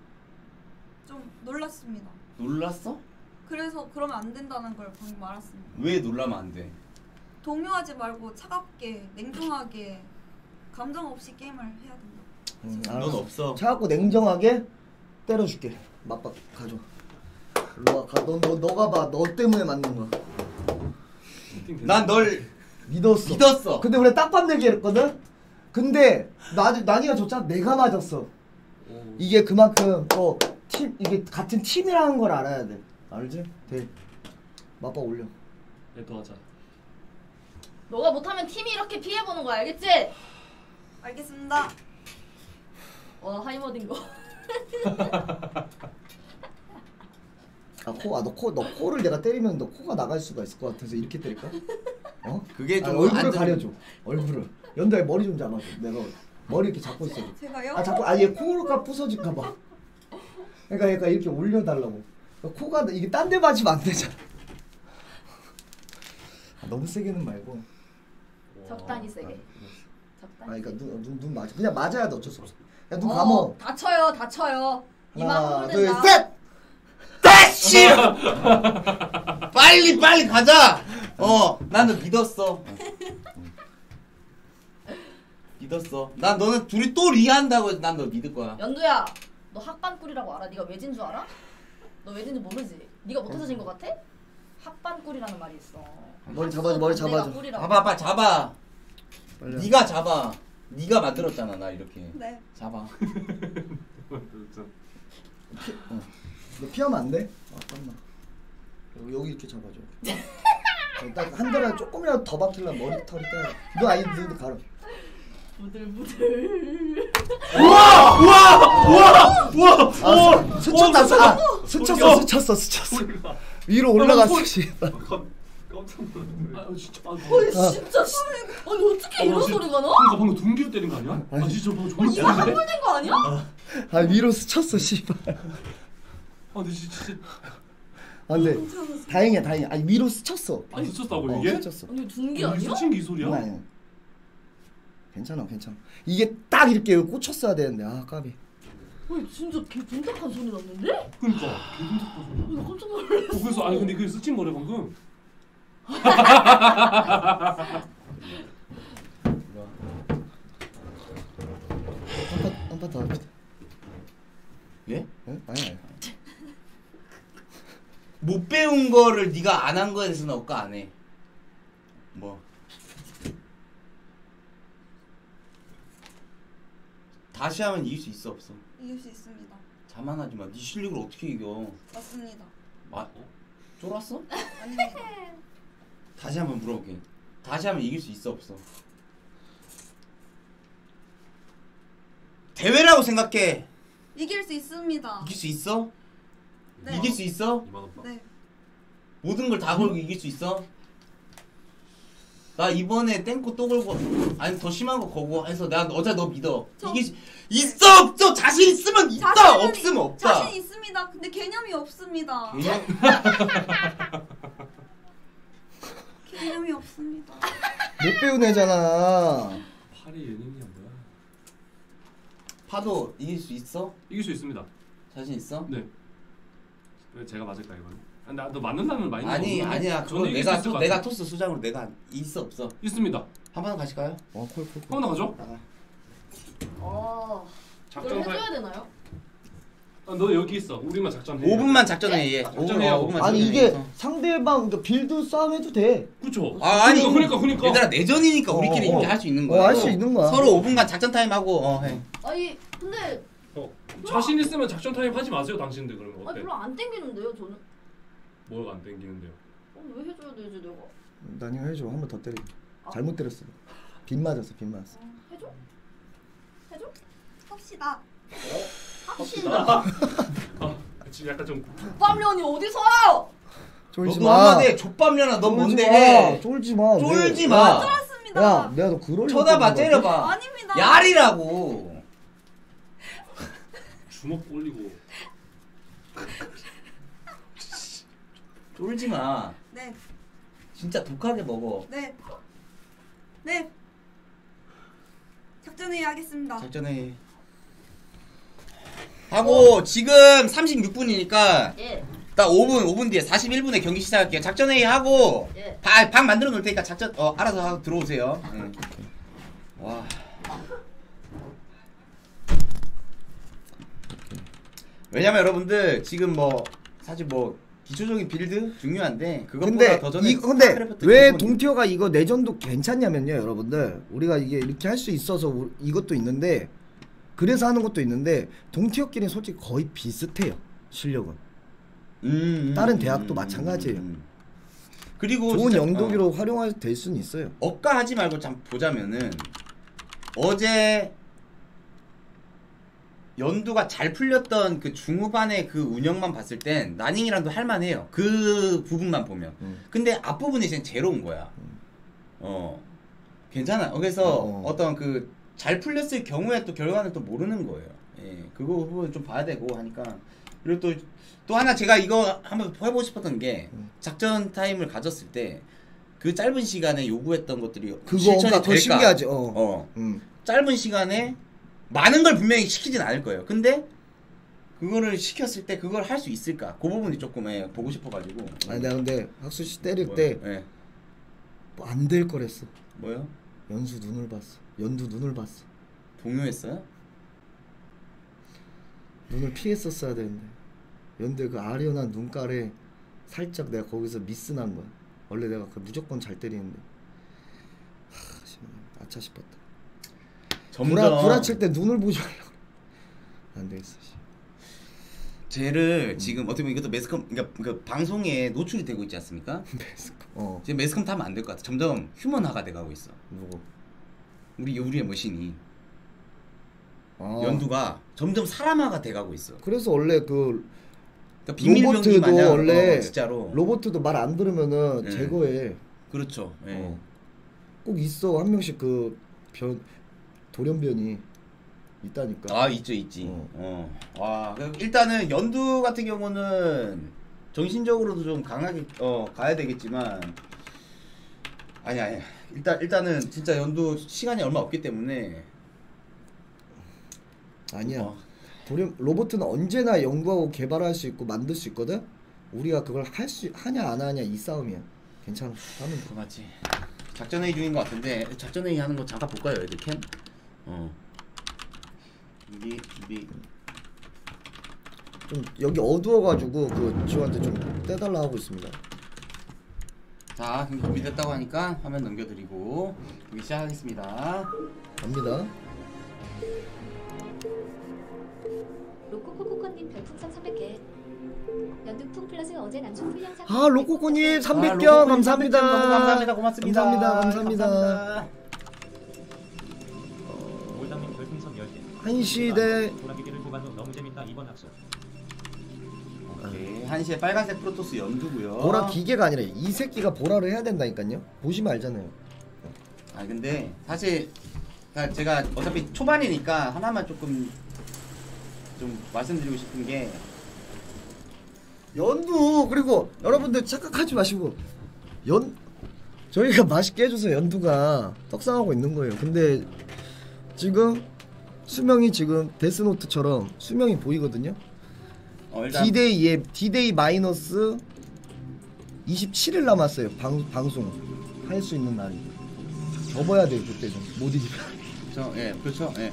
놀랐습니다. 놀랐어? 그래서 그러면 안 된다는 걸 방금 말했습니다. 왜 놀라면 안 돼? 동요하지 말고 차갑게 냉정하게 감정 없이 게임을 해야 된다. 넌 없어. 차갑고 냉정하게 때려줄게. 맞박 가져. 일로 와. 너가 봐. 너 때문에 맞는 거야. 난 널 믿었어. 근데 우리 딱밤 내기 했거든? 근데 나니가 줬잖아. 내가 맞았어. 이게 그만큼 이게 같은 팀이라는 걸 알아야 돼. 알지? 돼. 맞박 올려. 얘도 하자. 너가 못하면 팀이 이렇게 피해보는 거야, 알겠지? 알겠습니다. 하이머딘 거. 너 코를 내가 때리면 너 코가 나갈 수가 있을 것 같아서 이렇게 때릴까? 그게 좀 얼굴을 가려줘. 얼굴을. 연다에 머리 좀 잡아줘. 내가 머리 이렇게 잡고 있어. 제가요? 얘 코가 부서질까 봐. 그러니까 이렇게 올려달라고. 코가 이게 딴 데 맞으면 안 되잖아. 너무 세게는 말고. 적당히 세게. 적당히. 그러니까 눈 맞아. 그냥 맞아야 돼. 어쩔 수 없어. 야, 눈 감어. 다쳐요. 하나, 이만 둘, 홀든다. 셋. 다시! 빨리 가자. 나는 믿었어. 믿었어. 난 너는 둘이 또 리한다고 해서 난 너 믿을 거야. 연두야, 너 학반꿀이라고 알아? 네가 왜 진 줄 알아? 너 왜 진지 모르지? 네가 못해서 진 거 같아? 학반꿀이라는 말이 있어. 머리 잡아줘. 봐봐, 잡아. 빨리. 네가 잡아. 네가 만들었잖아, 나 이렇게. 네. 잡아. 너 피하면 안 돼? 잠깐만. 여기 이렇게 잡아줘. 딱 한 대만 조금이라도 더 박히려면 머리털이 떼야 돼. 너 가려. 부들부들. 우와! 스쳤어. 위로 올라갔어. 깜짝 놀랐네. 진짜. 아니 어떻게 이런 소리가 나? 그러니까 방금 둥기로 때린 거 아니야? 진짜 방금 졸라 이거 한번된 거 아니야? 위로 스쳤어, 씨발. 근데 진짜. 근데 다행이야. 위로 스쳤어. 스쳤다고 이게? 스쳤어. 아니 둥기 아니야? 스친 게 이 소리야? 아니야. 괜찮아. 이게 딱 이렇게 꽂혔어야 되는데 까비. 진짜 개 둔탁한 소리 났는데? 그러니까 개 둔탁한 소리. 나 깜짝 놀랐어. 그래서 근데 그게 스친 거래 방금. 한판 더 합시다. 예? 아니. 못 배운 거를 네가 안 한 거에 대해서는 억까 안 해. 뭐? 다시 하면 이길 수 있어 없어? 이길 수 있습니다. 자만하지 마. 네 실력을 어떻게 이겨? 맞습니다. 쫄았어? 아닙니다. 다시 한번 물어볼게. 다시 하면 이길 수 있어 없어? 대회라고 생각해. 이길 수 있습니다. 이길 수 있어? 네. 이길 수 있어? 네. 모든 걸 다 걸고 이길 수 있어? 나 이번에 땡코 또 걸고 아니 더 심한 거 거고 해서 나 어제 너 믿어. 이게 있어 없어 자신 있으면 있다 없으면 없다. 자신 있습니다. 근데 개념이 없습니다. 개념이 없습니다. 못 배운 애잖아. 팔이 예능이야 뭐야? 파도 이길 수 있어? 이길 수 있습니다. 자신 있어? 네. 왜 제가 맞을까 이거는? 나너 맞는다는 마인드 아니야 그거 내가 토스 수장으로 내가 있어 없어? 있습니다. 한 번 더 가실까요? 콜. 한 번 더 가죠? 이걸 해줘야 되나요? 너 여기 있어. 우리만 작전해. 5분만 작전해 얘. 작전해요. 5분만 아니 이게 상대방 그러니까 빌드 싸움 해도 돼. 그렇죠. 아니 그러니까. 얘들아 내전이니까 우리끼리 이렇게 할 수 있는 거야. 할 수 있는 거야. 서로 5분간 작전 타임 하고 해. 아니 근데 자신 있으면 작전 타임 하지 마세요 당신들 그러면 어때? 아니 별로 안 땡기는데요 저는. 뭐가 안 땡기는데요? 왜 해줘야 되지 내가? 난 이거 해줘. 한 번 더 때려. 잘못 때렸어. 빗 맞았어. 해줘? 합시다. 합시다. 지금 약간 좀 족밥면이 어디서 와요? 쫄지 너도 마. 한마디 족밥년아 너 뭔데 해? 쫄지 마. 쫄지 마. 쫄았습니다. 야, 내가 너 그럴 쳐다봐 때려봐. 아닙니다. 야리라고. 주먹 올리고. 쫄지 마. 네. 진짜 독하게 먹어. 네. 작전회의 하겠습니다. 작전회 하고 지금 36분이니까 딱 5분 뒤에 41분에 경기 시작할게요. 작전회의 하고 방 만들어 놓을 테니까 작전 알아서 하고 들어오세요. 와. 왜냐면 여러분들 지금 뭐 사실 뭐 기초적인 빌드 중요한데 그것보다 더 전에 근데 왜 동티어가 이거 내전도 괜찮냐면요 여러분들 우리가 이게 이렇게 할 수 있어서 이것도 있는데 그래서 하는 것도 있는데 동티어끼리는 솔직히 거의 비슷해요 실력은. 다른 대학도 마찬가지예요. 그리고 좋은 영도기로 활용할 될 수는 있어요. 억까하지 말고 참 보자면은 어제 연두가 잘 풀렸던 그 중후반의 그 운영만 봤을 땐 나닝이랑도 할만해요. 그 부분만 보면. 근데 앞부분이 지금 제로인 거야. 괜찮아. 그래서 어떤 그 잘 풀렸을 경우에 또 결과는 또 모르는 거예요. 예, 그거 부분 좀 봐야 되고 하니까. 그리고 또 하나 제가 이거 한번 해보고 싶었던 게 작전 타임을 가졌을 때 그 짧은 시간에 요구했던 것들이 실천이 더 신기하지. 짧은 시간에 많은 걸 분명히 시키진 않을 거예요. 근데 그거를 시켰을 때 그걸 할 수 있을까? 그 부분이 조금 보고 싶어가지고. 아니 내가 근데 학수씨 때릴 때 뭐 안 될 거랬어. 뭐요? 연두 눈을 봤어. 동요했어요? 눈을 피했었어야 되는데 연두의 그 아련한 눈깔에 살짝 내가 거기서 미스 난 거야. 원래 내가 그 무조건 잘 때리는데 아차 싶었다. 구라칠 때 눈을 보지 말라고. 안 되겠어. 쟤를 지금 어떻게 보면 이것도 매스컴 그러니까 그 방송에 노출이 되고 있지 않습니까? 매스컴. 지금 매스컴 타면 안 될 것 같아. 점점 휴먼화가 돼가고 있어. 누구? 우리의 머신이. 연두가 점점 사람화가 돼가고 있어. 그래서 원래 그 그러니까 비밀병기 마냥 원래 진짜로 로봇도 말 안 들으면은 제거해. 그렇죠. 꼭 있어 한 명씩 그 돌연변이 있다니까. 아 있지. 와 일단은 연두 같은 경우는 정신적으로도 좀 강하게 가야 되겠지만 아니야. 일단은 진짜 연두 시간이 얼마 없기 때문에 아니야. 로봇은 언제나 연구하고 개발할 수 있고 만들 수 있거든. 우리가 그걸 하냐 안 하냐 이 싸움이야. 괜찮아. 하면 돼. 맞지. 작전회의 중인 것 같은데 작전회의 하는 거 잠깐 볼까요, 애들 캠? 준비. 좀 여기 어두워가지고 그 지호한테 좀 떼달라 하고 있습니다. 자, 그럼 준비됐다고 하니까 화면 넘겨드리고 여기 시작하겠습니다. 갑니다. 로코코코님 별풍선 300개. 연두풍 플러스 어제 남충 풀영상. 로코코님 300개 감사합니다. 너무 감사합니다. 고맙습니다. 감사합니다. 올당님 별풍선 10개. 한시대. 보라기계를 보관 후 너무 재밌다 이번 학습. 오케이. 한시에 빨간색 프로토스 연두고요. 보라 기계가 아니라 이 새끼가 보라를 해야 된다니까요. 보시면 알잖아요. 아 근데 사실 제가 어차피 초반이니까 하나만 조금 좀 말씀드리고 싶은 게 연두 그리고 여러분들 착각하지 마시고 저희가 맛있게 해줘서 연두가 떡상하고 있는 거예요. 근데 지금 수명이 지금 데스노트처럼 수명이 보이거든요. D-Day 마이너스 27일 남았어요. 방송 할 수 있는 날이. 접어야 돼요 그때 좀 못 이기면. 예 그렇죠. 예.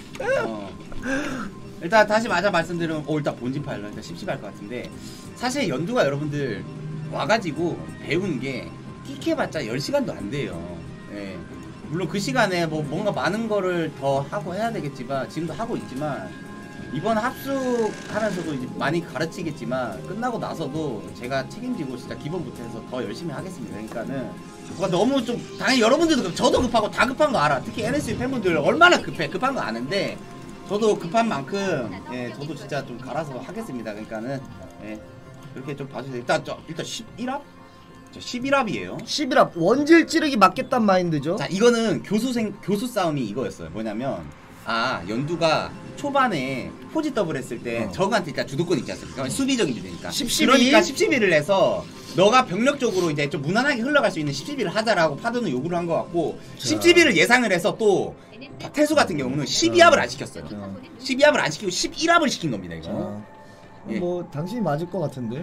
일단 다시 말씀드리면 일단 본진 파일러 일단 씹씹할 것 같은데 사실 연두가 여러분들 와가지고 배우는 게 끽해봤자 10시간도 안 돼요. 예. 물론 그 시간에 뭐 뭔가 많은 거를 더 하고 해야 되겠지만 지금도 하고 있지만 이번 합숙하면서도 이제 많이 가르치겠지만 끝나고 나서도 제가 책임지고 진짜 기본부터 해서 더 열심히 하겠습니다. 그러니까는 너무 좀 당연히 여러분들도 저도 급하고 다 급한 거 알아. 특히 NSU 팬분들 얼마나 급한 거 아는데 저도 급한 만큼 예 저도 진짜 좀 갈아서 하겠습니다. 그러니까는 예 그렇게 좀 봐주세요. 일단 11합? 11합이에요. 11합 원질 찌르기 맞겠단 마인드죠. 자 이거는 교수 싸움이 이거였어요. 뭐냐면 연두가 초반에 포지 더블 했을 때 적한테 일단 주도권 있지 않습니까? 수비적인 주제니까. 10-11? 그러니까 10-11을 해서 너가 병력적으로 이제 좀 무난하게 흘러갈 수 있는 10-11을 하자라고 파도는 요구를 한 것 같고 10-11을 예상을 해서 또 태수 같은 경우는 12합을 안 시켰어요. 12합을 안 시키고 11합을 시킨 겁니다. 이거. 예. 뭐 당신이 맞을 것 같은데.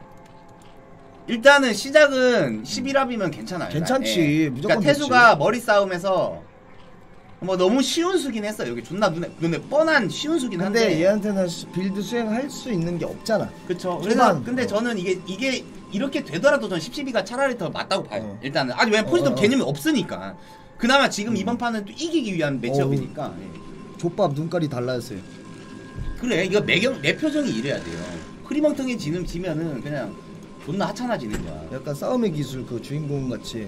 일단은 시작은 11합이면 괜찮아요. 괜찮지. 예. 무조건 그러니까 태수가 머리 싸움에서 뭐 너무 쉬운 수긴 했어요. 여기 존나 눈에 뻔한 쉬운 수긴 한데. 근데 얘한테는 빌드 수행할 수 있는 게 없잖아. 그쵸. 그래서 근데 저는 이게 이렇게 되더라도 전 10-12가 차라리 더 맞다고 봐요. 일단은 아니 왜 포지션 개념이 없으니까. 그나마 지금 이번 판은 또 이기기 위한 매치업이니까. 족밥 눈깔이 달라졌어요. 그래 이거 내 표정이 이래야 돼요. 흐리멍텅이 지면은 그냥 존나 하찮아지는 거야. 약간 싸움의 기술 그 주인공 같이.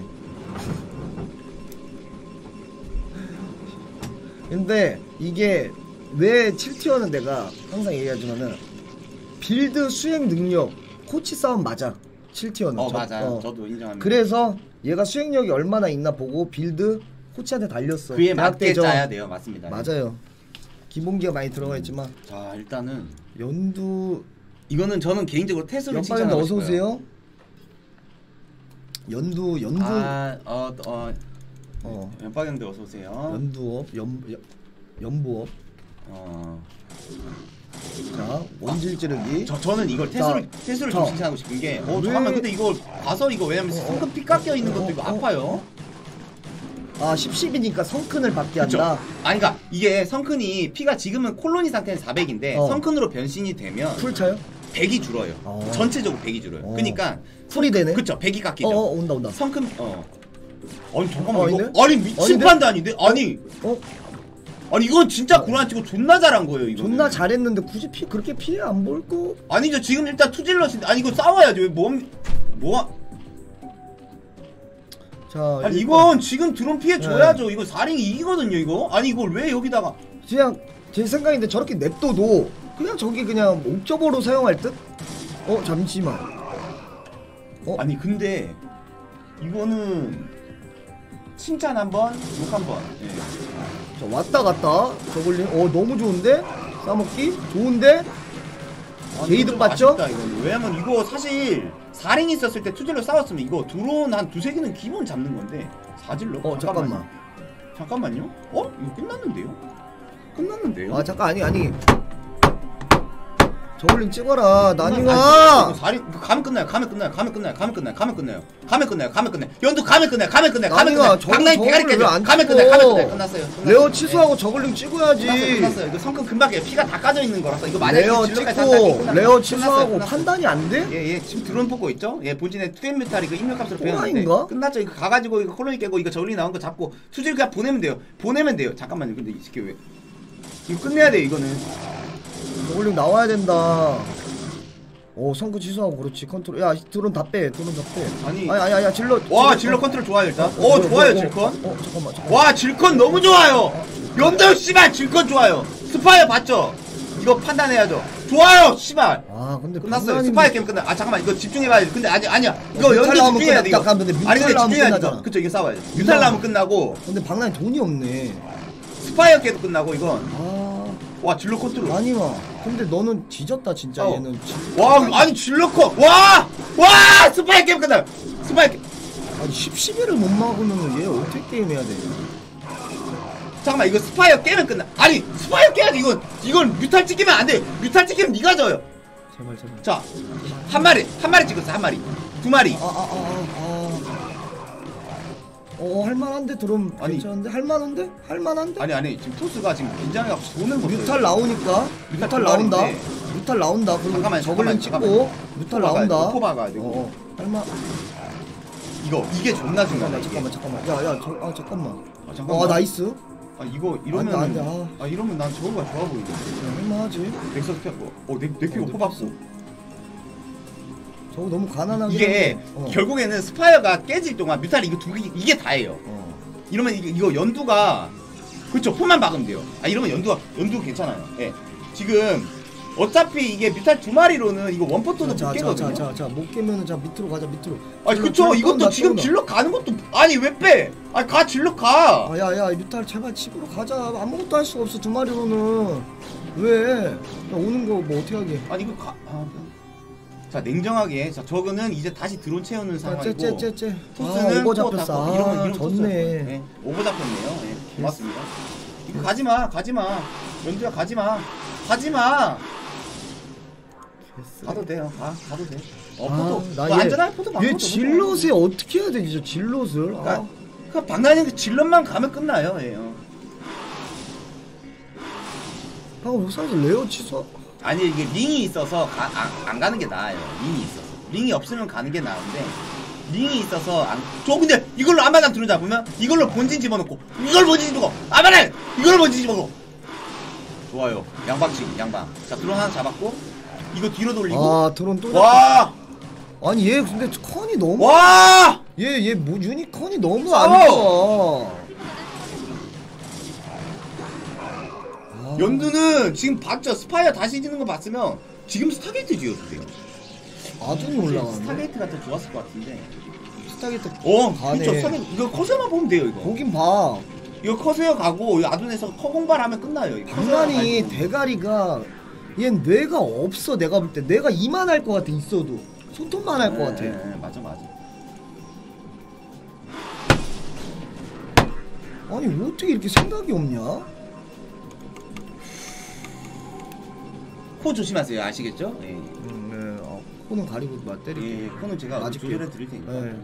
근데 이게 왜 7티어는 내가 항상 얘기하지만은 빌드 수행 능력 코치 싸움 맞아. 7티어는 맞아요. 저도 인정합니다. 그래서 얘가 수행력이 얼마나 있나 보고 빌드 코치한테 달렸어. 그에 맞게 짜야 돼요. 맞습니다. 맞아요. 기본기가 많이 들어가 있지만 자 일단은 연두 이거는 저는 개인적으로 태수를 칭찬하고 싶어요. 어서오세요. 연두 연박형들 어서오세요. 연두업 연부업 자 원질 찌르기. 저는 이걸 태수를 좀 칭찬하고 싶은 게 잠깐만 근데 이거 봐서 이거 왜냐면 성큰 피 깎여 있는 것도 이거 아파요. 10-10이니까 성큰을 받게 한다. 아니 그니까 이게 성큰이 피가 지금은 콜로니 상태는 400인데 성큰으로 변신이 되면 풀 차요? 100이 줄어요. 전체적으로 100이 줄어요. 그러니까 풀이 되네. 그쵸 100이 깎이죠. 온다. 성큰 아니 잠깐만 이거 아니 미친 판도 아닌데 아니 이건 진짜 구란 치고 존나 잘한 거예요. 이거 존나 잘했는데 굳이 그렇게 피해 안 볼 거? 아니죠. 지금 일단 투질러신데 아니 이거 싸워야지. 왜 자 아니 이건 지금 드론 피해 줘야죠. 이거 4링이 이기거든요. 이거 아니 이걸 왜 여기다가 그냥 제 생각인데 저렇게 냅둬도 그냥 저기 그냥 옥저버로 사용할 듯? 잠시만. 아니 근데 이거는 칭찬 한번 욕 한번. 자 왔다 갔다 저글링 너무 좋은데? 싸먹기? 좋은데? 게이드 봤죠? 왜냐면 이거 사실 4링 있었을 때 투질러 싸웠으면 이거 드론 한 두세 개는 기본 잡는 건데 4질러? 잠깐만요? 이거 끝났는데요? 잠깐 아니 저글링 찍어라 나닝아. 가면 끝나요. 연두 가면 끝나요. 강남이 대가리 깨져. 가면 끝났어요. 레어 취소하고 저글링 찍어야지. 끝났어요. 이거 성큼 금박이에요. 피가 다 까져 있는 거라서 이거 만약에 레어 찍고 레어 취소하고 판단이 안 돼? 예 지금 드론 뽑고 있죠. 본진에 투엠 뮤탈 이거 입력값으로 배웠는데 끝났죠. 이거 가가지고 이거 콜로니 깨고 이거 저글링 나온 거 잡고 투질 그냥 보내면 돼요. 잠깐만요. 근데 이 새끼 왜 이거 끝내야 돼 이거는. 저글링 나와야 된다. 성크 취소하고 그렇지. 컨트롤. 야 드론 다 빼. 아니 질러. 와 질러 컨트롤 좋아요 일단. 좋아요 질컨. 잠깐만. 와 질컨 너무 좋아요. 연도 씨발 질컨 좋아요. 스파이어 봤죠? 이거 판단해야죠. 좋아요, 씨발. 아 근데 끝났어요. 스파이 게임 끝나. 아 잠깐만 이거 집중해봐야 돼. 근데 아니야. 이거 연도 집중해야 돼. 이거. 근데 아니 근데 집중해야 돼. 끝나잖아. 그쵸 이거 싸워야 돼. 뮤탈 나오면 끝나고. 근데 박나니 돈이 없네. 스파이어 게임도 끝나고 이건. 아. 와 질러 컨트롤. 아니마. 근데 너는 뒤졌다 진짜 얘는. 와 아니 질러 컨. 와 스파이어 게임 끝나. 스파이어 게임. 아니 10-11을 못 막으면 얘 어떻게 게임해야 돼? 잠깐만 이거 스파이어 깨면 끝나. 아니 스파이어 깨야지 이건 뮤탈 찍히면 안 돼. 뮤탈 찍히면 네가 져요. 제발. 자 한 마리 찍었어. 한 마리 2마리. 할만한데 드럼 괜찮은데 할만한데? 아니 지금 토스가 지금 긴장해갖고 돈을 못 뮤탈 나오니까 뮤탈 나온다. 그리고 잠깐만, 저글링 찍고 뮤탈 나온다. 포 박아가지고 할만. 이게 존나 중요하다. 잠깐만. 잠깐만. 잠깐만. 나이스. 이거 이러면 안 돼. 이러면 난 저거가 좋아 보이네. 할만하지. 넥서스 켰고 내 피고 포 박수. 저거 너무 가난하게. 이게 결국에는 스파이어가 깨질 동안 뮤탈이 이거 이게 다예요. 이러면 이거 연두가 그쵸 포만 박으면 돼요. 이러면 연두가 괜찮아요. 예. 지금 어차피 이게 뮤탈 2마리로는 이거 원포토도 못 깨거든요. 자 못 깨면은 자 밑으로 가자. 그쵸 이것도 지금 질러 가는 것도 아니 왜 빼? 가 질러 가. 야 뮤탈 제발 집으로 가자. 아무것도 할 수가 없어 2마리로는. 왜? 오는 거 뭐 어떻게 하게? 아니 이거 자 냉정하게 저거는 이제 다시 드론 채우는 상황이고 토스는 오버 잡혔어. 이러면 졌네. 네, 오버 잡혔네요. 네, 고맙습니다. 이거 가지마 연두야 가지마 가도 돼요. 가도 돼. 포도 안전하게 포도 얘 질럿에 어떻게 해야 되지? 저 질럿을 그러니까 박나니 그 질럿만 가면 끝나요. 방금 사실 레어 취소. 아니 이게 링이 있어서 안 가는 게 나아요. 링이 있어서 링이 없으면 가는 게 나은데 링이 있어서 저 근데 이걸로 아마당 드론 잡으면 이걸로 본진 집어넣고 이걸 본진 집어넣고 아마당 이걸 본진 집어넣고 좋아요. 양방 자 드론 하나 잡았고 이거 뒤로 돌리고 드론 또 와 아니 얘 근데 컨이 너무 얘 뭐 유니컨이 너무 안 좋아. 연두는 지금 봤죠? 스파이어 다시 지는 거 봤으면 지금 스타게이트 지어주세요. 아둔이 올라가네. 스타게이트가 더 좋았을 것 같은데. 스타게이트 그쵸. 스타게이트 이거 커세어만 보면 돼요 이거. 보긴 봐. 이거 커세어 가고 이 아둔에서 커공발하면 끝나요. 이거 박나니 대가리가 얘 뇌가 없어. 내가 볼 때 내가 이만할 것 같아. 있어도 손톱만 할 것 같아. 맞아. 아니 어떻게 이렇게 생각이 없냐? 코 조심하세요. 아시겠죠? 네. 코는 가리고 때릴게. 코는 제가 조절해 드릴 테니까.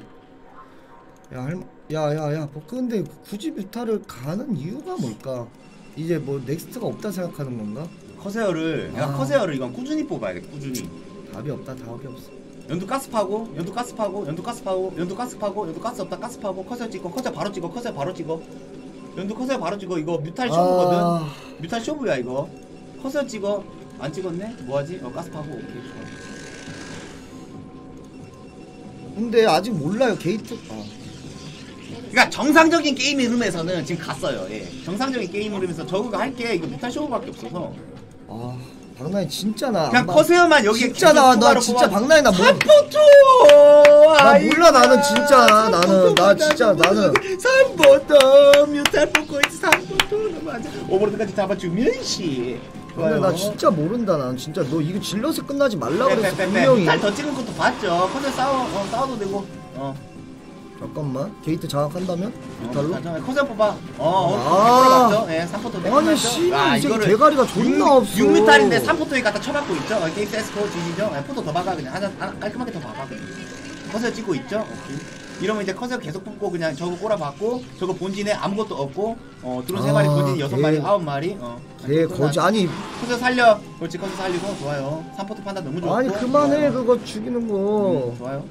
야야야 근데 굳이 뮤타를 가는 이유가 뭘까? 이제 뭐 넥스트가 없다 생각하는 건가? 커세어를 커세어를 이건 꾸준히 뽑아야 돼. 꾸준히. 답이 없어. 연두 가스 파고 연두 가스 없다 가스 파고 커세어 찍고 커세어 바로 찍어 연두 커세어 바로 찍어. 이거 뮤탈 쇼부거든. 뮤탈 쇼부야 이거. 커세어 찍어. 안 찍었네? 뭐하지? 가스 파고. 오케이 좋아. 근데 아직 몰라요 게이트. 그러니까 정상적인 게임 흐름에서는 지금 갔어요. 정상적인 게임 흐름에서 저거가 할게 이거 뮤탈 쇼부밖에 없어서. 박나니 진짜 나 그냥 커세어만 여기에 진짜 나 진짜 박나니 나 삼포토 나 몰라. 나는 진짜 나는 삼포토 뮤탈 뽑고 있어. 삼포토 맞아. 오버로드까지 잡아주면 씨. 근데 나 진짜 모른다. 난 진짜 너 이거 질러서 끝나지 말라 그랬어 분명히. 뮤탈 더 찍은 것도 봤죠. 커세어 싸워도 되고. 잠깐만 게이트 장악한다면? 뮤탈로? 커세어 뽑아. 맞죠? 3포토. 아니 씨발 이제 대가리가 존나 없어. 6뮤탈인데 3포토에 갖다 쳐박고 있죠. 게이트 에스코 지지죠. 포토 더 박아 그냥 깔끔하게 더 박아 그냥. 커세어 찍고 있죠. 이러면 이제 커세어 계속 뽑고 그냥 저거 꼬라박고 저거 본진에 아무것도 없고 드론 3마리 본진 6마리 9마리 거지 아니 커세어 살려. 그렇지 커세어 살리고 좋아요. 3포토 판단 너무 좋고. 아니 그만해 그거 죽이는 거. 좋아요.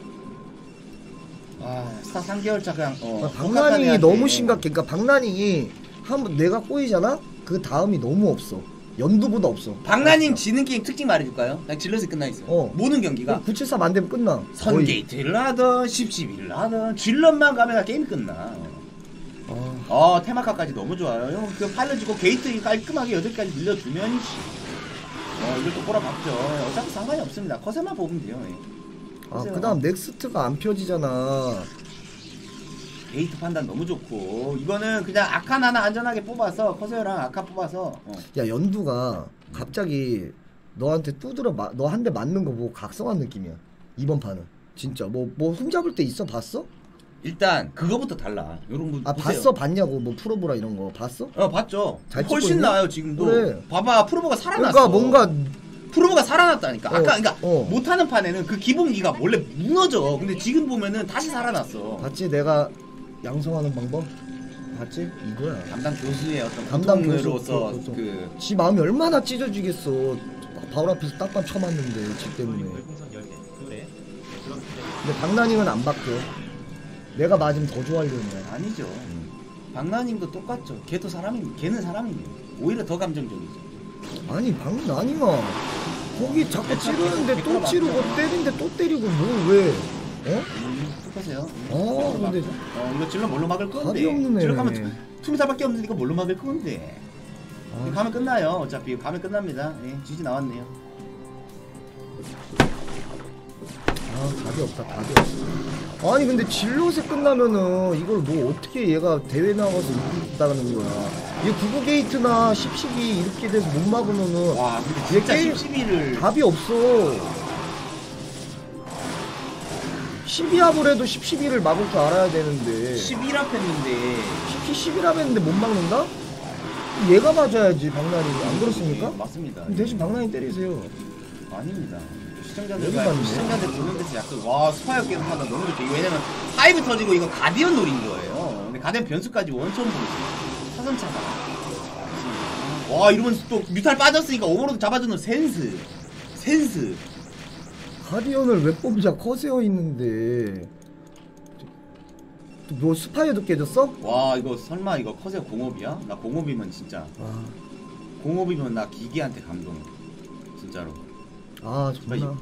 스타 3개월차 그냥 박난이 너무 심각해. 그러니까 박난이 한번 내가 꼬이잖아? 그 다음이 너무 없어. 연두보다 없어. 박난님 지는 게임 특징 말해줄까요? 그냥 질럿이 끝나있어. 모든 경기가 973 안되면 끝나. 선게이트를 하던 10-11을 하던 질럿만 가면 게임이 끝나. 테마카까지 너무 좋아요. 형 그 팔려주고 게이트 깔끔하게 8개까지 늘려주면 이걸 또 꼬라박죠. 어차피 상관이 없습니다. 커세만 뽑으면 돼요. 그 다음 넥스트가 안 펴지잖아. 게이트 판단 너무 좋고 이거는 그냥 아칸 하나 안전하게 뽑아서 커세어랑 아칸 뽑아서 야 연두가 갑자기 너한테 두드려 너 한 대 맞는 거 보고 각성한 느낌이야. 이번 판은 진짜 뭐 흠잡을 때 있어? 봤어? 일단 그거부터 달라. 요런 거 봤어? 봤냐고. 뭐 프로보라 이런 거 봤어? 봤죠. 잘 훨씬 나아요 지금도. 그래. 봐봐 프로보가 살아났어. 그러니까 뭔가 프로보가 살아났다니까. 아까 그러니까 못하는 판에는 그 기본기가 원래 무너져. 근데 지금 보면은 다시 살아났어. 봤지? 내가 양성하는 방법? 봤지? 이거야. 담당 교수의 어떤 담당 교수로서 지 마음이 얼마나 찢어지겠어. 바울 앞에서 딱밤 쳐맞는데 지 때문에. 근데 박나닝은 안 바뀌어. 내가 맞으면 더 좋아하려는 거야. 아니죠. 박나닝도 똑같죠. 걔도 걔는 사람이에요. 오히려 더 감정적이죠. 아니 박나닝아 거기 자꾸 찌르는데 또 찌르고 때리는데 또 때리고 뭐 왜? 똑같아요. 근데 이거 질러 뭘로 막을 건데? 답이 없네. 질러 가면 투미사밖에 없는데 이거 뭘로 막을 건데? 가면 끝나요. 어차피 가면 끝납니다. 지지 나왔네요. 답이 없다. 답이 없어. 아니 근데 진로세 끝나면은 이걸 뭐 어떻게 얘가 대회 나가서 이긴다는 거야. 얘 99 게이트나 10, 12 이렇게 돼서 못 막으면은 와 근데 진짜 10, 12를 답이 없어. 12합을 해도 10, 12를 막을 줄 알아야 되는데 11합 했는데 10, 11합 했는데 못 막는다? 얘가 맞아야지 박나닝이. 안 그렇습니까? 맞습니다. 대신 박나닝 때리세요. 아닙니다. 시청자들 보는 데서 약간 와 스파이어 게임 판단 너무 좋죠. 왜냐면 하이브 터지고 이거 가디언 노린 거예요. 근데 가디언 변수까지 원천 보고 사선차가. 와 이러면 또 뮤탈 빠졌으니까 오버로드 잡아주는 센스. 가디언을 왜 뽑자? 커세어 있는데. 너 스파이어도 깨졌어? 와 이거 설마 이거 커세어 공업이야? 나 공업이면 진짜. 공업이면 나 기계한테 감동. 진짜로. 정말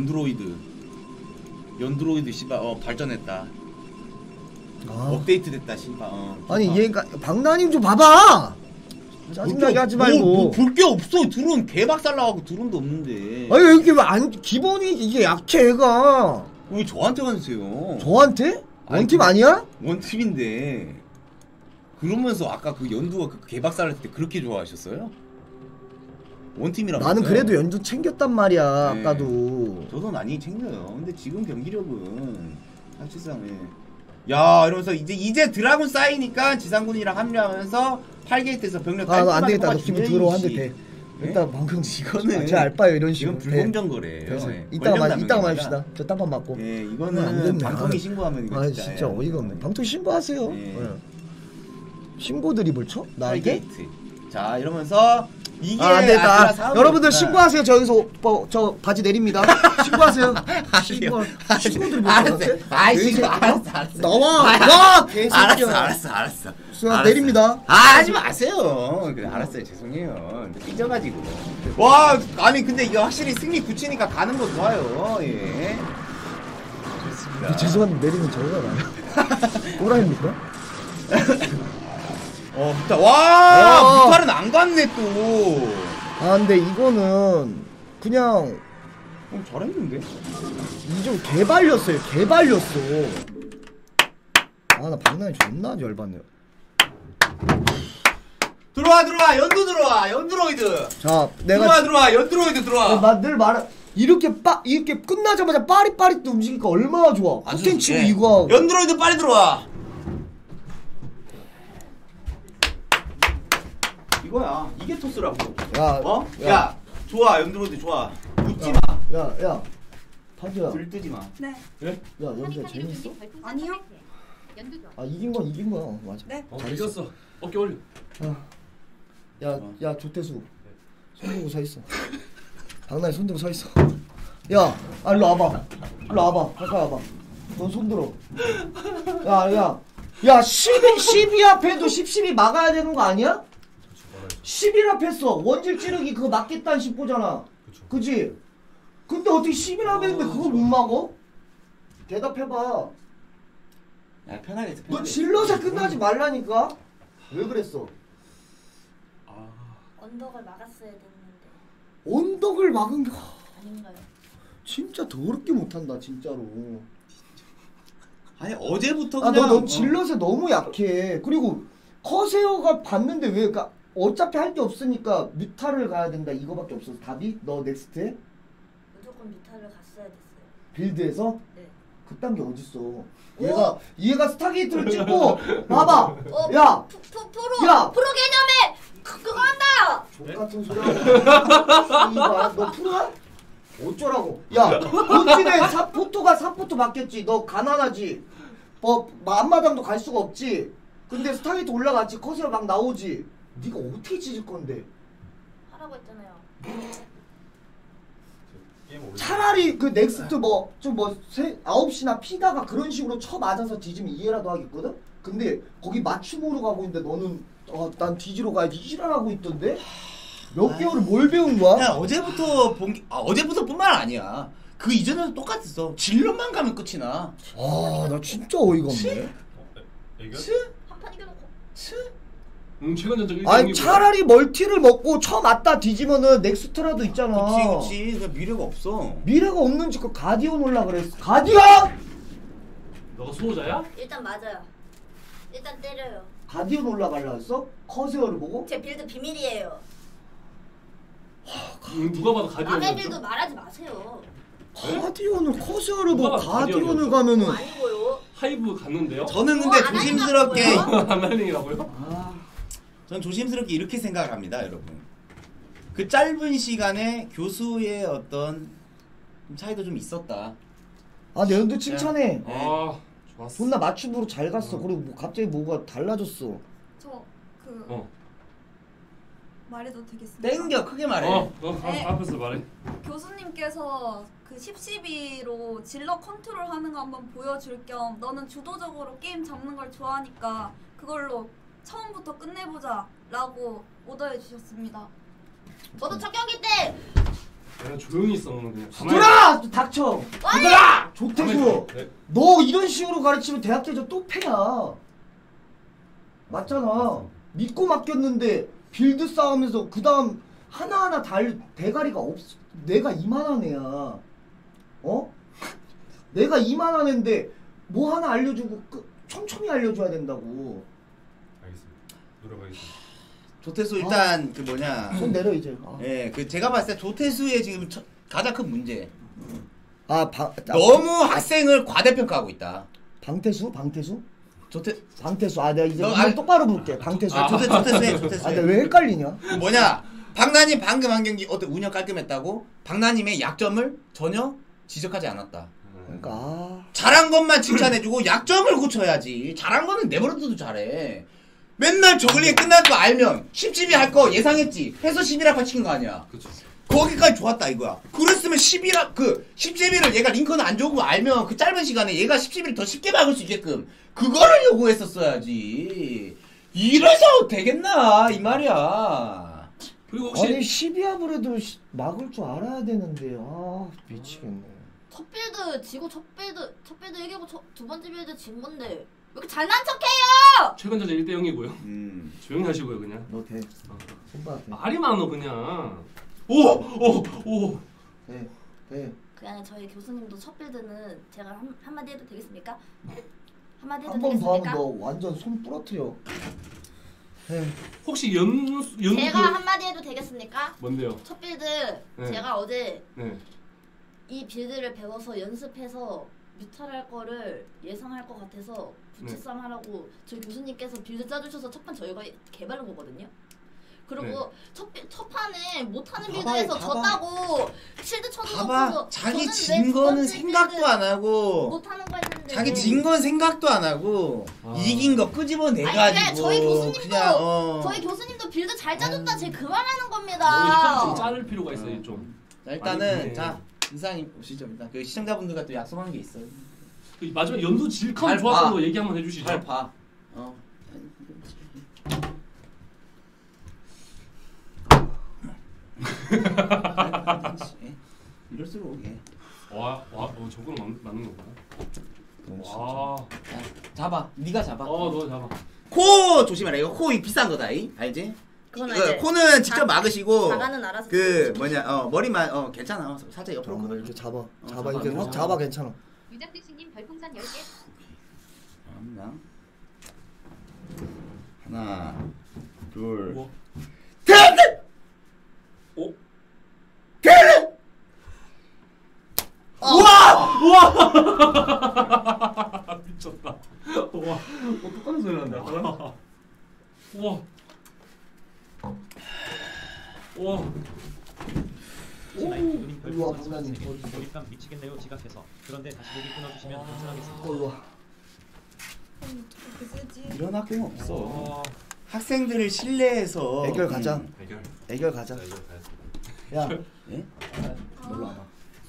연드로이드 씨발 발전했다. 업데이트 됐다 씨발. 아니 얘가 박나닝 좀 봐봐. 짜증나게 하지 말고. 볼 게 없어. 드론 개박살 나가고 드론도 없는데. 아니 이게 왜 안 기본이 이게 약해 얘가. 왜 저한테 가세요? 저한테? 원팀 아니야? 원팀인데. 그러면서 아까 그 연두가 그 개박살 할 때 그렇게 좋아하셨어요? 원팀이라고. 나는 그래도 연두 챙겼단 말이야. 네. 아까도. 저도 많이 챙겨요. 근데 지금 경기력은 사실상 야 이러면서 이제 드라군 쌓이니까 지상군이랑 합류하면서 8게이트에서 병력 안 되겠다. 너 기분 들어 한 대 대. 일단 방금 이거는 제 알바예요 이런 식으로. 이건 불공정 거래요. 이따가 마십시다. 저 땅밥 맞고. 이거는 안 됐네. 방통위 신고하면 이거 진짜 어이가 없네. 방통위 신고하세요. 신고 드립을 쳐? 나에게? 8게이트. 자 이러면서 이게 안 됐다. 여러분들 신고하세요. 저기서 저 바지 내립니다. 신고하세요. 신고들이 뭐 알았어. 나와. 개새끼야. 알았어. 내립니다. 하지 마세요. 그래, 알았어요. 죄송해요. 삐져가지고. 와, 아니 근데 이거 확실히 승리 굳히니까 가는 거 좋아요. 예. 좋습니다. 죄송한데 내리면 저거가 나요. 호랑입니까? 뮤탈. 와, 뮤탈은 안 갔네 또. 근데 이거는 그냥 잘했는데? 이좀 개발렸어요. 개발렸어. 나 박나닝 존나 열받네요. 들어와 연드로이드. 자 내가 들어와 연드로이드 들어와. 나 늘 말해. 이렇게 끝나자마자 빠릿빠릿 움직이니까 얼마나 좋아. 콘텐츠고 이거. 연드로이드 빨리 들어와. 이거야. 이게 토스라고. 야, 좋아. 연드로이드 좋아. 웃지 마. 야. 타지야. 들뜨지 마. 네. 그래? 야, 연주야 재밌어? 아니요. 이긴 건 맞아. 네. 이겼어. 어깨 올려. 야, 조태수. 손 들고 서 있어. 박나희 손 들고 서 있어. 야, 일로 와봐. 가까이 와봐. 넌 손 들어. 야, 12 앞에도 10 막아야 되는 거 아니야? 11 앞에서 원질 찌르기 그거 막겠다는 심보잖아. 그치? 근데 어떻게 11 앞에는데 그걸 못 막어? 대답해봐. 야, 편하게. 너 질러서 끝나지 말라니까? 왜 그랬어? 언덕을 막았어야 됐는데. 언덕을 막은 게 아닌가요? 진짜 더럽게 못한다 진짜로. 아니 어제부터 아 그냥 너 질럿에 너무 약해. 그리고 커세어가 봤는데 왜 그러니까 어차피 할 게 없으니까 뮤타를 가야 된다 이거밖에 없어서 답이? 너 넥스트에? 무조건 뮤타를 갔어야 됐어요. 빌드에서? 네. 그딴 게 어딨어. 얘가 스타게이트를 찍고 봐봐. 야 프로 야! 프로 개념에 그거 한다. 족같은 소리 하고. 너 프로야? 어쩌라고. 야 본진에 포토가 3포토 맞겠지. 너 가난하지. 뭐 앞마당도 갈 수가 없지. 근데 스타게이트 올라갔지. 커세어 막 나오지. 네가 어떻게 찢을 건데. 하라고 했잖아요. 차라리 그 넥스트 뭐 좀 9시나 피다가 그런 식으로 쳐 맞아서 뒤지면 이해라도 하겠거든? 근데 거기 맞춤으로 가고 있는데 너는 난 뒤지러 가야지 이지랄하고 있던데? 몇 개월을 뭘 배운 거야? 그냥 어제부터 어제부터뿐만 아니야. 그 이전에도 똑같았어. 질럿만 가면 끝이 나. 나 진짜 어이가 없네. 애교? 한판 이겨놓고. 최근 전적 1등. 아니 차라리 멀티를 먹고 쳐 맞다 뒤지면은 넥스트라도 있잖아. 그치. 그 미래가 없어. 미래가 없는지 그 가디언 올라 그랬어. 가디언! 너가 수호자야? 일단 맞아요. 일단 때려요. 가디언 올라갈라 했어? 커세어를 보고? 제 빌드 비밀이에요. 누가 봐도 가디언. 남의 빌드 말하지 마세요. 가디언을 커세어를 보고 누가 가디언을 가면은 아니고요. 하이브 갔는데요? 저는 근데 안 조심스럽게 안날링이라고요? 전 조심스럽게 이렇게 생각합니다, 여러분. 그 짧은 시간에 교수의 어떤 차이도 좀 있었다. 내 연도 칭찬해. 아 좋았어. 존나 맞춤으로 잘 갔어. 그리고 뭐 갑자기 뭐가 달라졌어. 말해도 되겠습니까? 땡겨 크게 말해. 네. 앞에서 말해. 교수님께서 그 10-12로 질러 컨트롤하는 거 한번 보여줄 겸 너는 주도적으로 게임 잡는 걸 좋아하니까 그걸로 처음부터 끝내보자 라고 오더해 주셨습니다. 저도 첫 경기 때 그냥 조용히 있어 너는 그냥. 돌아! 닥쳐! 돌아! 조태수! 네. 너 이런 식으로 가르치면 대학 때저 또 패야. 맞잖아. 믿고 맡겼는데 빌드 싸우면서 그 다음 하나하나 대가리가 없어. 내가 이만한 애야. 내가 이만한 애인데 뭐 하나 알려주고 촘촘히 알려줘야 된다고. 알겠습니다. 노력하겠습니다. 조태수 일단 그 뭐냐. 손 내려 이제. 예, 그 제가 봤을 때 조태수의 지금 가장 큰 문제. 너무 학생을 과대평가하고 있다. 방태수? 방태수. 내가 이제 너 똑바로 부를게. 방태수. 조태수. 내가 왜 헷갈리냐? 뭐냐? 박나님 방금 한 경기 어때? 운영 깔끔했다고? 박나님의 약점을 전혀 지적하지 않았다. 그러니까 잘한 것만 칭찬해주고 약점을 고쳐야지. 잘한 거는 내버려둬도 잘해. 맨날 저글링 끝날 거 알면 10집이 할 거 예상했지. 해서 11락 받친 거 아니야. 그쵸. 거기까지 좋았다 이거야. 그랬으면 10집을 얘가 링크는 안 좋은 거 알면 그 짧은 시간에 얘가 10집을 더 쉽게 막을 수 있게끔 그거를 요구했었어야지. 이래서 되겠나 이 말이야. 그리고 혹시 아니 12합을 해도 막을 줄 알아야 되는데 미치겠네. 첫 빌드 지고 첫 빌드 이기고 두 번째 빌드 진 건데 왜 이렇게 잘난 척해요? 최근 전적 1대 0이고요. 조용히 하시고요 그냥. 너 돼. 손봐 돼. 말이 많어 그냥. 오. 돼. 그냥 저희 교수님도 첫 빌드는 제가 한마디 해도 되겠습니까? 한마디 해도 한 번 더 되겠습니까? 하면 너 완전 손 부러뜨려. 혹시 제가 한마디 해도 되겠습니까? 뭔데요? 첫 빌드 네. 제가 어제 네. 이 빌드를 배워서 연습해서 뮤탈 할 거를 예상할 것 같아서 부채싸움 하라고 저희 교수님께서 빌드 짜주셔서 첫 판 저희가 개발한 거거든요. 그리고 첫 판에 못하는 빌드에서 졌다고 실드 쳐놓고 봐봐. 자기 진 거는 생각도 안 하고 못하는 거 했는데 자기 진 건 생각도 안 하고 이긴 거 끄집어내가지고 저희 교수님도 그냥 저희 교수님도 빌드 잘 짜줬다 제 그 말하는 너무 겁니다. 좀 자를 필요가 있어요 좀. 자, 일단은 아니, 자 이사님 오시죠. 일단 그 시청자분들과 또 약속한 게 있어요. 그 마지막 연두 질컴 잘 좋았던 봐. 거 얘기 한번 해주시죠. 잘 봐. 이럴수록 저거로 맞는 거구나. 와. 잡아. 네가 잡아. 너 잡아. 코 조심해라. 이거 코 비싼 거다. 알지? 코는 직접 막으시고 자가는 알아서 그 뭐냐 머리만 괜찮아. 살짝 옆으로 이렇게 잡아 이렇게 확 잡아 괜찮아. 유작득신님 별풍선 10개. 하나 둘 우와! 미쳤다. 와, 똑같은 소리 난다. 우와. 와. 누님 별풍선 20개. 몰입감 미치겠네요. 지각해서. 그런데 다시 보기 끊어주시면 괜찮겠습니다. 이런 학교는 없어. 학생들을 신뢰해서 애결 가자. 애결 가자. 야, 예? 놀러 와봐.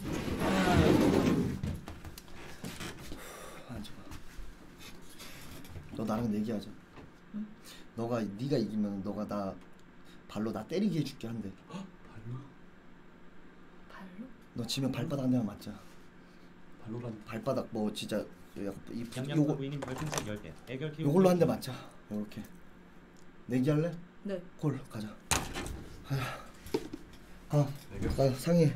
너 나랑 내기하자. 응? 네가 이기면 너가 나 발로 나 때리게 해줄게 한대. 발로? 너 지면 발바닥 한 대만 맞자. 발로란 발바닥 뭐 진짜 양양부인님 별풍선 10개. 애결 키우기. 요걸로 한 대 맞자. 요렇게. 내기할래? 네. 콜 가자. 가 상해.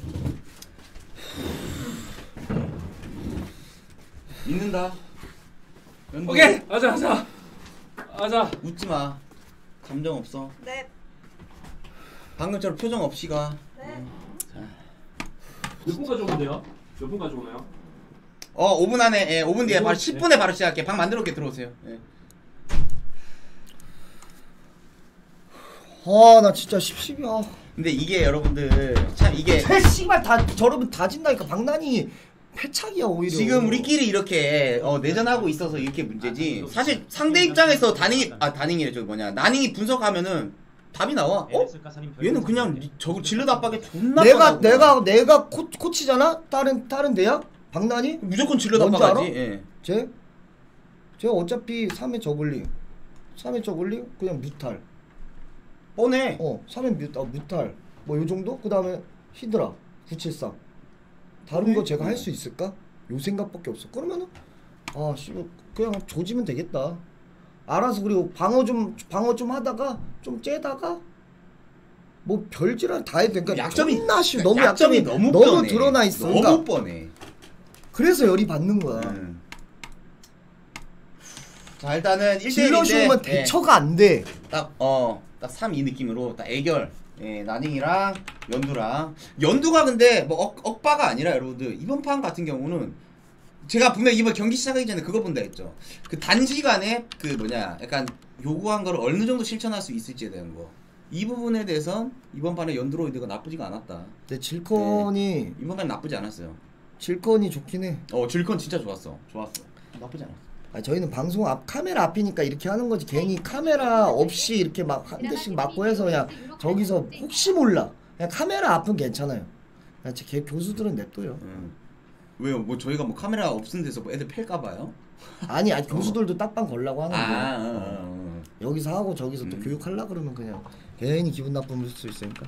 믿는다. 오케이. 하자. 웃지 마. 감정 없어. 네. 방금처럼 표정 없이 가. 네. 몇 분까지 오면 돼요? 몇 분까지 오나요? 5분 안에 5분 뒤에 바로 10분에 바로 시작할게. 방 만들어올게. 들어오세요. 예. 나 진짜 씹씹이야. 근데 이게 여러분들 참 이게 씨발 다 저러면 다 진다니까. 방난이 패착이야 오히려. 지금 우리끼리 이렇게 내전하고 있어서 이렇게 문제지. 사실 상대 입장에서 다닝이래 저기 뭐냐 나닝이 분석하면은 답이 나와. 얘는 그냥 저거 질러다 압박에 존나 내가 코치잖아. 다른 대학 방난이 무조건 질러다 압박하지. 예. 쟤 어차피 3회 저글링 그냥 뮤탈. 뻔해. 3회 뮤탈 뭐 요정도? 그 다음에 히드라 973 다른 거 제가 할 수 있을까? 요 생각밖에 없어. 그러면은 씨발 그냥 조지면 되겠다. 알아서. 그리고 방어 좀 하다가 좀 째다가 뭐 별지랄 다 해도 되니까. 약점이 너무 약점이 너무 드러나 있어. 너무 뻔해. 그래서 열이 받는 거야. 자 일단은 1대1인데 질러시오면 대처가 안 돼. 딱 3-2 느낌으로 딱 애결. 예, 나닝이랑 연두가 근데 뭐 억바가 아니라 여러분들 이번 판 같은 경우는 제가 분명 이번 경기 시작하기 전에 그거 본다 했죠. 그 단시간에 그 뭐냐 약간 요구한 거를 어느 정도 실천할 수 있을지에 대한 거. 이 부분에 대해서 이번 판에 연드로이드가 나쁘지가 않았다. 근데 질컨이 이번 판 나쁘지 않았어요. 질컨이 좋긴 해. 질컨 진짜 좋았어. 나쁘지 않았어. 저희는 방송 앞 카메라 앞이니까 이렇게 하는 거지. 괜히 카메라 없이 이렇게 막 한 대씩 맞고 해서 그냥 저기서 혹시 몰라. 그냥 카메라 앞은 괜찮아요. 그냥 걔 교수들은 냅둬요. 왜요? 뭐 저희가 뭐 카메라 없은 데서 뭐 애들 팰까봐요? 아니 교수들도 딱방 걸라고 하는데 여기서 하고 저기서 또 교육하려 그러면 그냥 괜히 기분 나쁨을 줄 수 있으니까.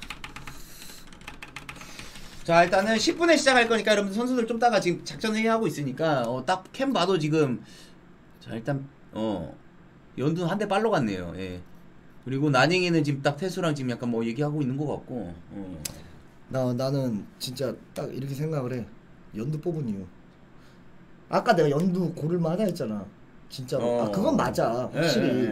자 일단은 10분에 시작할 거니까 여러분들 선수들 좀 따가 지금 작전 회의하고 있으니까 딱 캠 봐도 지금 자 일단 연두는 한 대 빨러 갔네요. 예. 그리고 나닝이는 지금 딱 태수랑 지금 약간 뭐 얘기하고 있는 것 같고. 나는 진짜 딱 이렇게 생각을 해. 연두 뽑은 이유. 아까 내가 연두 고를만 하다 했잖아. 진짜로. 그건 맞아. 확실히.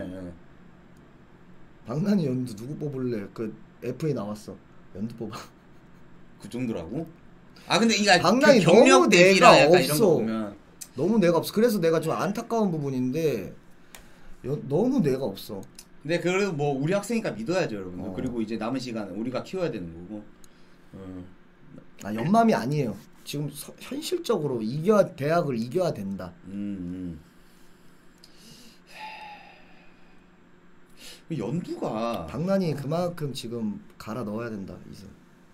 방난이 연두 누구 뽑을래? 그 FA 나왔어. 연두 뽑아. 그 정도라고? 근데 이게 방난이 경력 대비라 약간 없어. 이런 거 보면 너무 내가 없어. 그래서 내가 좀 안타까운 부분인데 너무 내가 없어. 근데 그래도 뭐 우리 학생이니까 믿어야죠 여러분들. 그리고 이제 남은 시간은 우리가 키워야 되는 거고. 연맘이 아니에요. 지금 현실적으로 대학을 이겨야 된다. 연두가 방난이 그만큼 지금 갈아 넣어야 된다 이제.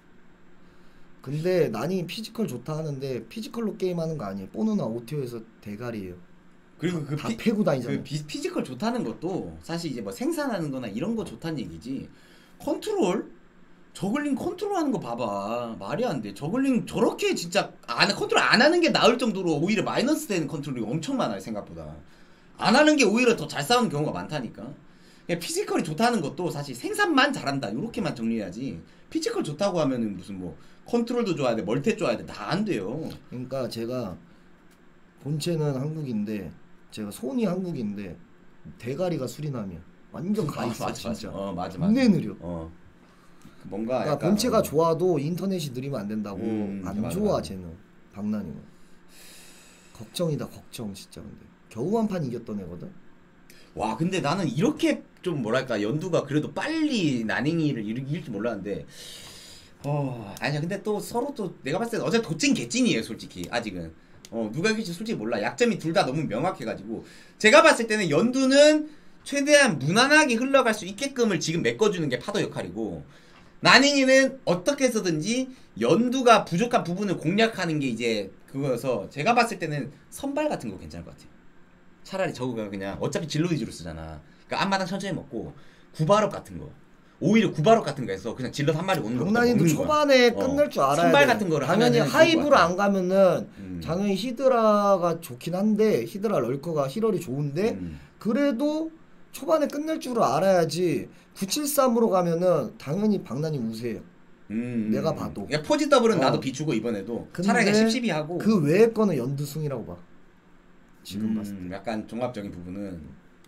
근데 난이 피지컬 좋다 하는데 피지컬로 게임하는 거 아니에요. 뽀누나 오티오에서 대가리예요. 그리고 다 패고 다니잖아. 그 피지컬 좋다는 것도 사실 이제 뭐 생산하는 거나 이런 거 좋다는 얘기지. 컨트롤? 저글링 컨트롤하는 거 봐봐. 말이 안 돼. 저글링 저렇게 진짜 컨트롤 안 하는 게 나을 정도로 오히려 마이너스 되는 컨트롤이 엄청 많아요 생각보다. 안 하는 게 오히려 더 잘 싸우는 경우가 많다니까. 피지컬이 좋다는 것도 사실 생산만 잘한다 이렇게만 정리해야지. 피지컬 좋다고 하면은 무슨 뭐 컨트롤도 좋아야 돼, 멀티 좋아야 돼, 다 안 돼요. 그러니까 제가 본체는 한국인데 제가 손이 한국인데 대가리가 수리남이야. 완전 가 있어 맞아, 진짜. 맞아. 눈에 느려. 뭔가 그러니까 약간, 본체가 좋아도 인터넷이 느리면 안 된다고. 안 맞아, 좋아 맞아. 쟤는. 박난이는. 걱정이다 걱정 진짜. 근데 겨우 한 판 이겼던 애거든. 와 근데 나는 이렇게 좀 뭐랄까 연두가 그래도 빨리 나닝이를 이길 줄 몰랐는데 아니야. 근데 또 서로 또 내가 봤을 때 어차피 도찐 개찐이에요 솔직히 아직은. 누가 이길지 솔직히 몰라. 약점이 둘 다 너무 명확해가지고 제가 봤을 때는 연두는 최대한 무난하게 흘러갈 수 있게끔을 지금 메꿔주는 게 파도 역할이고, 나닝이는 어떻게 해서든지 연두가 부족한 부분을 공략하는 게 이제 그거여서 제가 봤을 때는 선발 같은 거 괜찮을 것 같아요. 차라리 저거가 그냥 어차피 진로 위주로 쓰잖아. 그러니까 앞마당 천천히 먹고 구발업 같은 거, 오히려 구발업 같은 거 해서 그냥 질럿 한 마리 오는 거. 박난이도 초반에 끝낼 줄 알아야 선발 돼. 같은 거를 당연히 하이브로 안 가면은 당연히 히드라가 좋긴 한데 히드라 럴커가 히럴이 좋은데 그래도 초반에 끝낼 줄 알아야지. 973으로 가면은 당연히 박난이 우세해요. 내가 봐도. 야, 포지 더블은 나도 비추고 이번에도 차라리 그냥 10-12 하고 그 외의 거는 연두승이라고 봐. 지금 봤을 때. 약간 종합적인 부분은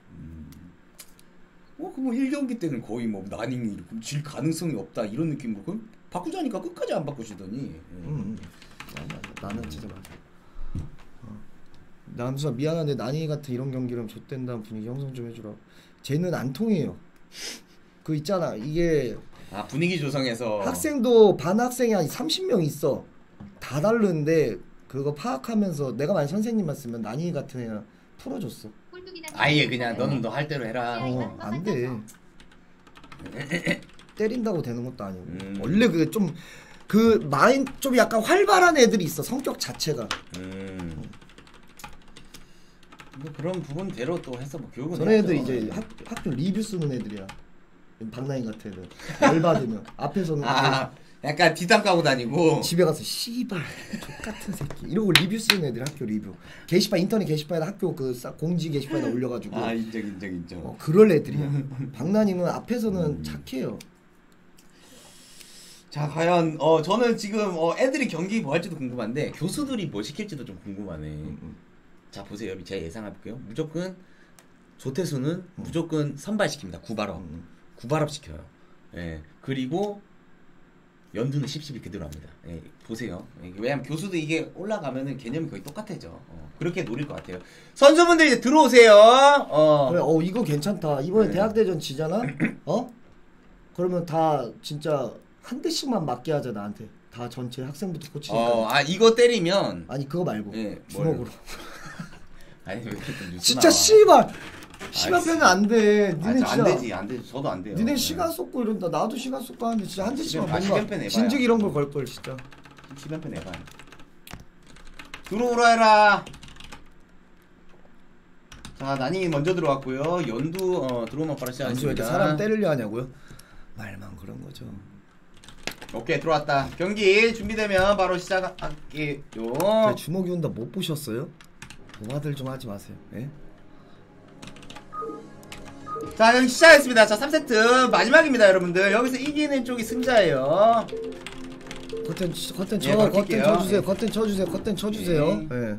그 뭐 1경기 때는 거의 뭐 나닝이 질 가능성이 없다 이런 느낌으로 그럼 바꾸자니까 끝까지 안 바꾸시더니. 나는 진짜 맞아. 남수아 미안한데 나닝이 같은 이런 경기를 좆된다는 분위기 형성 좀 해주라. 쟤는 안 통해요. 그 있잖아 이게 분위기 조성해서 학생도 반 학생이 한 30명 있어. 다 다르는데 그거 파악하면서 내가 만약 선생님 봤으면 나닝이 같은 애는 풀어줬어. 아예 그냥 너는 너 할 대로 해라. 안 돼. 때린다고 되는 것도 아니고. 원래 그 좀 그 마인 좀 약간 활발한 애들이 있어. 성격 자체가. 그런 부분대로 또 해서 뭐 교육은. 저런 애들 이제 학교 리뷰 쓰는 애들이야. 박나인 같은 애들. 열받으면 앞에서는 약간 뒷담 까고 다니고 집에 가서 씨발 족같은 새끼 이러고 리뷰 쓰는 애들. 학교 리뷰 게시판 인터넷 게시판에 학교 그 공지 게시판에 올려가지고 인정 그럴 애들이야. 박나님은 앞에서는 착해요. 자 과연 저는 지금 애들이 경기 뭐 할지도 궁금한데 교수들이 뭐 시킬지도 좀 궁금하네. 자 보세요. 제가 예상해볼게요. 무조건 조태수는 무조건 선발시킵니다. 구발업 시켜요. 예. 그리고 연두는 10-12 그대로 합니다. 예, 보세요. 왜냐면 교수도 이게 올라가면은 개념이 거의 똑같아져. 그렇게 노릴 것 같아요. 선수분들 이제 들어오세요. 그래, 이거 괜찮다. 이번에 대학대전 지잖아? 그러면 다 진짜 한 대씩만 맞게 하자 나한테. 다 전체 학생부터 코치니까. 이거 때리면 아니 그거 말고 주먹으로. 아니 왜 이렇게 좀 진짜 씨발. 시간 빼면 안 돼. 니네 진짜 안 되지. 저도 안 돼요. 니네 시간 쏟고 이런다. 나도 시간 쏟고 하는데 진짜 한 대씩만 뭔가 진즉 이런 걸 걸 걸 진짜. 시간 빼 내봐. 들어오라 해라. 자 나닝이 먼저 들어왔고요. 연두 들어오면 바로 시작하겠습니다. 왜 이렇게 사람 때리려 하냐고요? 말만 그런 거죠. 오케이 들어왔다. 경기 준비되면 바로 시작할게요. 주먹이 온다 못 보셨어요? 도마들 좀 하지 마세요. 예? 자 그럼 시작했습니다. 자 3세트 마지막입니다 여러분들. 여기서 이기는 쪽이 승자예요. 커튼 쳐주세요. 커튼 쳐주세요. 예.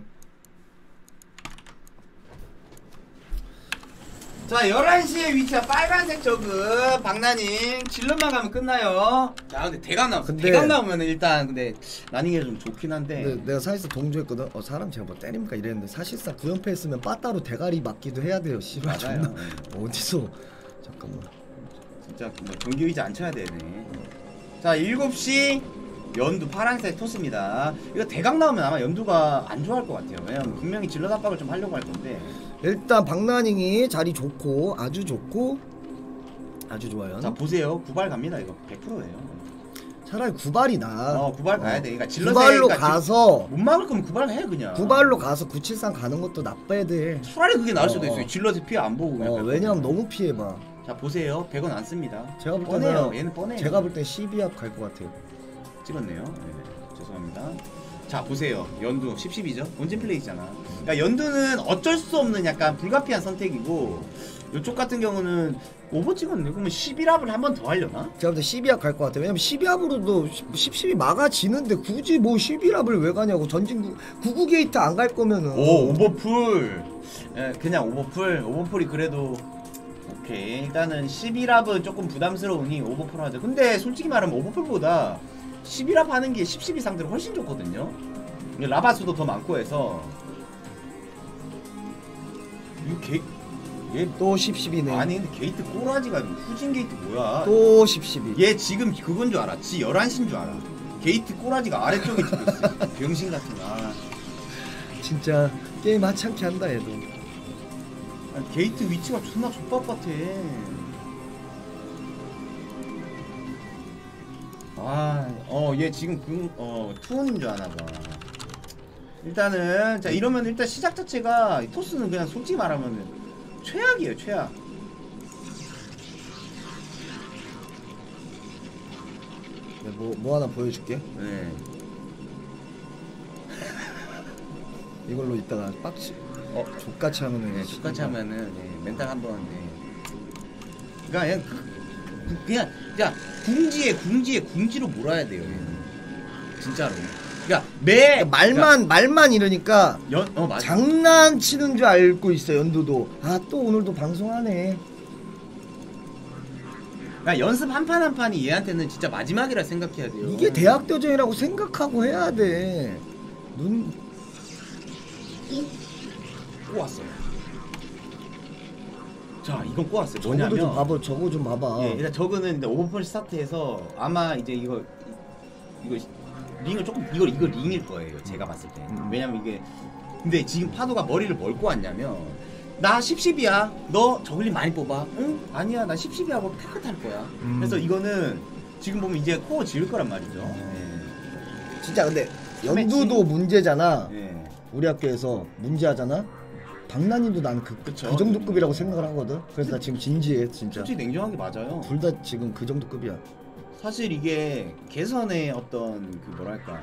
자 11시에 위치한 빨간색 저그 박나닝 질럿만 가면 끝나요. 자 근데 대각 나오면 일단 근데 나닝이 좀 좋긴 한데. 근데 내가 사실상 동조했거든. 사람 제가 뭐 때립니까 이랬는데 사실상 9연패 했으면 빠따로 대가리 맞기도 해야 돼요. 씨발 맞아요. 어디서 잠깐만. 진짜 뭐 경기 의지 안 쳐야 되네. 자 7시 연두 파란색 토스입니다. 이거 대각 나오면 아마 연두가 안 좋아할 것 같아요. 왜냐면 분명히 질럿 압박을 좀 하려고 할 건데. 일단 박나닝이 자리 좋고 아주 좋고 아주 좋아요. 자 보세요. 구발 갑니다. 이거 100%예요. 차라리 구발이 나. 구발 가야 돼. 그러니까 질럿에 구발로 가서 못 막을 거면 구발 해 그냥. 구발로 가서 973 가는 것도 나빠야 돼. 차라리 그게 나을 수도 있어요. 질럿에 피해 안 보고. 왜냐면 너무 피해봐. 자 보세요. 100원 안 씁니다. 제가 볼 때는 얘는 뻔해요. 제가 볼 땐 12합 갈 것 같아요. 찍었네요. 네, 죄송합니다. 자 보세요. 연두 10-12죠. 원진 플레이잖아. 그러니까 연두는 어쩔 수 없는 약간 불가피한 선택이고, 이쪽 같은 경우는 오버 찍었네. 그러면 11합을 한 번 더 하려나? 제가 볼 때 12합 갈 것 같아요. 왜냐면 12합으로도 10 막아지는데 굳이 뭐 11합을 왜 가냐고. 전진 99 게이트 안 갈 거면은. 오 오버풀. 예, 그냥 오버풀. 오버풀이 그래도 오케이. 일단은 11합은 조금 부담스러우니 오버풀 하자. 근데 솔직히 말하면 오버풀보다 11합 하는 게 10, 12 상대로 훨씬 좋거든요. 라바수도 더 많고 해서. 이거 얘 또 10, 12네. 아니 근데 게이트 꼬라지가 후진 게이트 뭐야? 또 10, 12. 얘 지금 그건 줄 알아. 지 11시인 줄 알아. 게이트 꼬라지가 아래쪽에 찍혔어. 병신 같은 거. 아. 진짜 게임 하찮게 한다 얘도. 아니, 게이트 위치가 존나 족밥 같아. 얘 지금 투혼인 줄 아나 봐. 일단은 자 이러면 일단 시작 자체가 토스는 그냥 솔직히 말하면 최악이에요, 최악. 네, 뭐 하나 보여줄게. 네. 이걸로 이따가 빡치. 족같이 하면은. 네, 족같이 하면은 멘탈 한번. 그러니까 그냥 궁지로 몰아야 돼요. 얘는. 진짜로. 그러니까 말만 이러니까 맞아. 장난치는 줄 알고 있어. 연두도. 아 또 오늘도 방송하네. 그러니까 연습 한 판 한 판이 얘한테는 진짜 마지막이라 생각해야 돼요. 이게 대학도전이라고 생각하고 해야 돼. 꼬았어요. 자 이건 꼬았어요. 뭐냐면 저거 좀 봐봐. 예, 일단 저거는 이제 오버풀 스타트해서 아마 이제 이거 링을 조금 이거 링일 거예요. 제가 봤을 때. 왜냐면 이게 근데 지금 파도가 머리를 뭘 꼬았냐면 나 10-10이야. 너 저글링 많이 뽑아. 응? 아니야. 나 10-10이하고 탱크 탈 거야. 그래서 이거는 지금 보면 이제 코어 지을 거란 말이죠. 예. 진짜 근데 연두도 문제잖아. 예. 우리 학교에서 문제하잖아. 박나님도 난 그 정도 급이라고 생각을 하거든. 그래서 나 지금 진지해 진짜. 솔직히 냉정하게 맞아요. 둘 다 지금 그 정도 급이야. 사실 이게 개선의 어떤 그 뭐랄까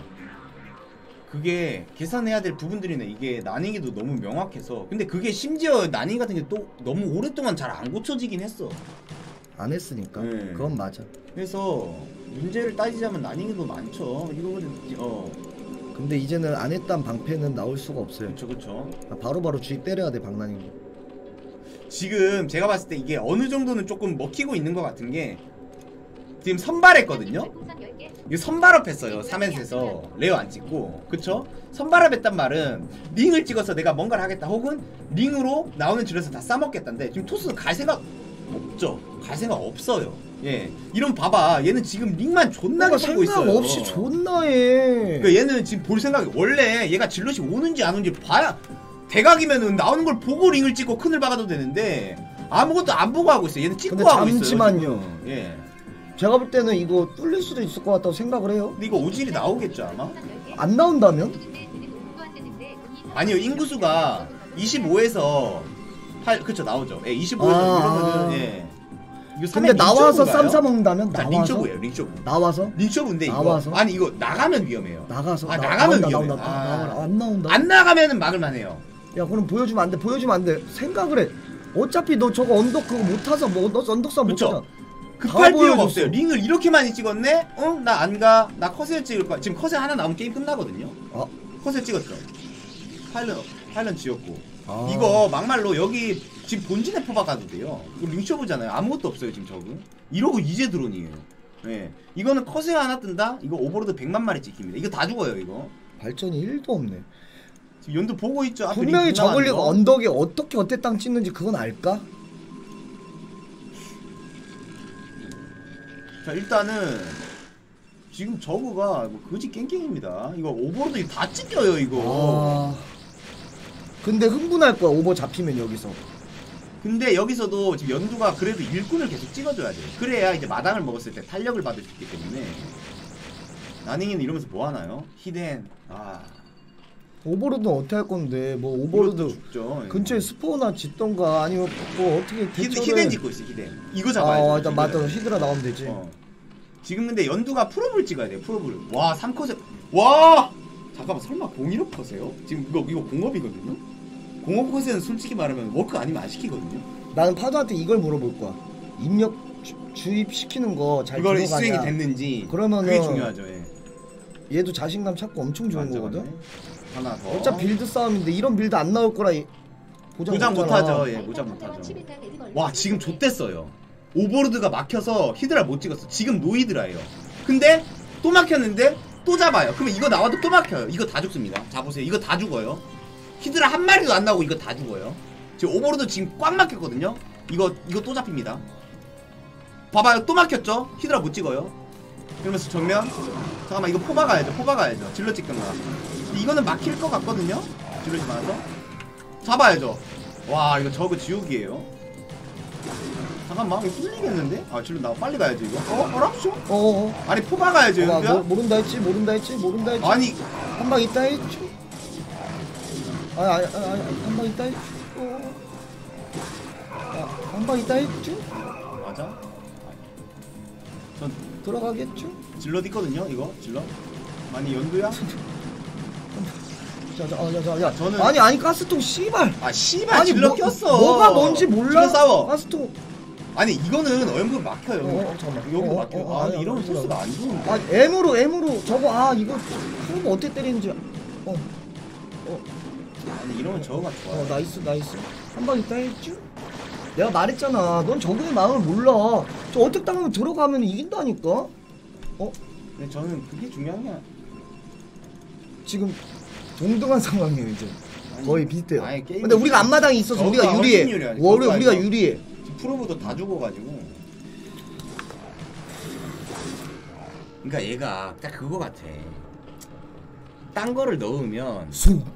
그게 개선해야 될 부분들이네. 이게 난이기도 너무 명확해서. 근데 그게 심지어 난이기 같은 게 또 너무 오랫동안 잘 안 고쳐지긴 했어. 안 했으니까. 네. 그건 맞아. 그래서 문제를 따지자면 난이기도 많죠. 이거는 근데 이제는 안 했단 방패는 나올 수가 없어요. 그쵸. 바로바로 주입 때려야 돼 박나님. 지금 제가 봤을 때 이게 어느 정도는 조금 먹히고 있는 것 같은 게 지금 선발했거든요. 이거 선발업 했어요. 3엔스에서 레어 안 찍고. 그쵸? 선발업 했단 말은 링을 찍어서 내가 뭔가를 하겠다 혹은 링으로 나오는 줄에서 다 싸먹겠다인데 지금 토스는 갈 생각 없죠. 갈 생각 없어요. 예, 이런 봐봐. 얘는 지금 링만 존나게 보고 있어요. 생각 없이 존나 해. 그러니까 얘는 지금 볼 생각이 원래 얘가 질럿이 오는지 안 오는지 봐야 대각이면은 나오는 걸 보고 링을 찍고 큰을 박아도 되는데 아무것도 안 보고 하고 있어요. 얘는 찍고 하고 있어요. 잠시만요. 예. 제가 볼 때는 이거 뚫릴 수도 있을 것 같다고 생각을 해요. 근데 이거 오질이 나오겠죠 아마? 안 나온다면? 아니요, 인구수가 25에서 8 그쵸 나오죠. 예, 25에서 이러면은 예. 근데 나와서 쌈 싸먹는다면? 나와서? 링쇼브예요, 링쇼브. 나와서? 링쇼브인데 이거 나와서? 아니 이거 나가면 위험해요. 나가서? 나가면 위험해. 안 나온다. 안 나가면은 막을만해요. 야 그럼 보여주면 안 돼. 보여주면 안 돼. 생각을 해. 어차피 너 저거 언덕 그거 못 타서 뭐 너 언덕 싸움 못 하잖아. 급할 필요가 없어요. 링을 이렇게 많이 찍었네? 나 안 가. 나 컷을 찍을 거야. 지금 컷에 하나 나오면 게임 끝나거든요. 컷을 찍었죠. 파일런 지었고. 이거 막말로 여기 지금 본진에 포박가도 돼요. 이거 링쇼브잖아요. 아무것도 없어요 지금 저거. 이러고 이제 드론이에요. 예. 이거는 컷에 하나 뜬다? 이거 오버로드 100만 마리 찍힙니다. 이거 다 죽어요 이거. 발전이 1도 없네. 지금 연두 보고 있죠. 분명히 저글링 언덕에 어때 땅 찍는지 그건 알까? 자 일단은 지금 저거가 뭐 거지 깽깽입니다. 이거 오버로드 다 찍혀요 이거. 근데 흥분할 거야 오버 잡히면 여기서. 근데 여기서도 지금 연두가 그래도 일꾼을 계속 찍어줘야 돼요. 그래야 이제 마당을 먹었을 때 탄력을 받을 수 있기 때문에. 나닝이는 이러면서 뭐 하나요? 히덴. 오버로드는 어떻게 할 건데 뭐 오버로드 죽죠. 근처에 스포나 짓던가 아니면 뭐 어떻게 대처를 히덴 짓고 있어 히덴. 이거 잡아야죠. 일단 맞다. 히드라 나오면 되지. 지금 근데 연두가 프로볼 찍어야 돼요. 프로볼. 와 3컷에 와 잠깐만 설마 01업 컷이에요? 지금 이거 공업이거든요. 공업 컷에는 솔직히 말하면 워크 아니면 안 시키거든요. 나는 파도한테 이걸 물어볼 거야. 입력 주입시키는 거 잘 그걸 들어가냐. 수행이 됐는지 그러면은 그게 중요하죠. 예. 얘도 자신감 찾고 엄청 좋은 맞아, 거거든. 맞아. 하나 더. 어차피 빌드 싸움인데 이런 빌드 안 나올 거라 보장 못하죠. 예, 보장 못하죠. 와 지금 좆됐어요. 오버로드가 막혀서 히드라 못 찍었어. 지금 노히드라예요. 근데 또 막혔는데 또 잡아요. 그러면 이거 나와도 또 막혀요. 이거 다 죽습니다. 자 보세요. 이거 다 죽어요. 히드라 한 마리도 안 나오고 이거 다 죽어요. 지금 오버로드 지금 꽉 막혔거든요. 이거 또 잡힙니다. 봐봐요. 또 막혔죠. 히드라 못 찍어요. 그러면서 정면. 잠깐만 이거 포 박아야죠. 포 박아야죠. 질러 찍던가. 이거는 막힐 것 같거든요. 질러지 많아서. 잡아야죠. 와 이거 저거 지옥이에요. 잠깐만 이거 뚫리겠는데? 아 질러 나 빨리 가야지 이거. 어랍쇼? 아니 포 박아야죠. 모른다 했지. 아니 한 방 있다 했지. 아니 한 방 있다 했지. 한 방 있다 했지. 맞아? 전 들어가겠죠? 질럿 있거든요 이거 질럿. 아니 연두야? 야 저는 아니 가스통 씨발. 아 씨발 질럿 꼈어. 뭐가 뭔지 몰라. 싸워. 가스통. 아니 이거는 얼굴 막혀요. 잠깐만. 여기 막혀. 아니 이러면 소스가 안 좋은데. 아 M으로 저거 이거 그거 어떻게 때리는지. 아니 이러면 저거가 좋아. 나이스. 한 방 있다 했죠? 내가 말했잖아. 넌 적응의 마음을 몰라. 저 어택 당하면 들어가면 이긴다니까. 근데 저는 그게 중요한 게 아니야. 지금 동등한 상황이에요 이제. 거의 비슷해요. 아니, 근데 우리가 앞마당이 있어서 우리가 유리해. 우리가 유리해. 프로브도 다 죽어가지고. 그러니까 얘가 딱 그거 같아. 딴 거를 넣으면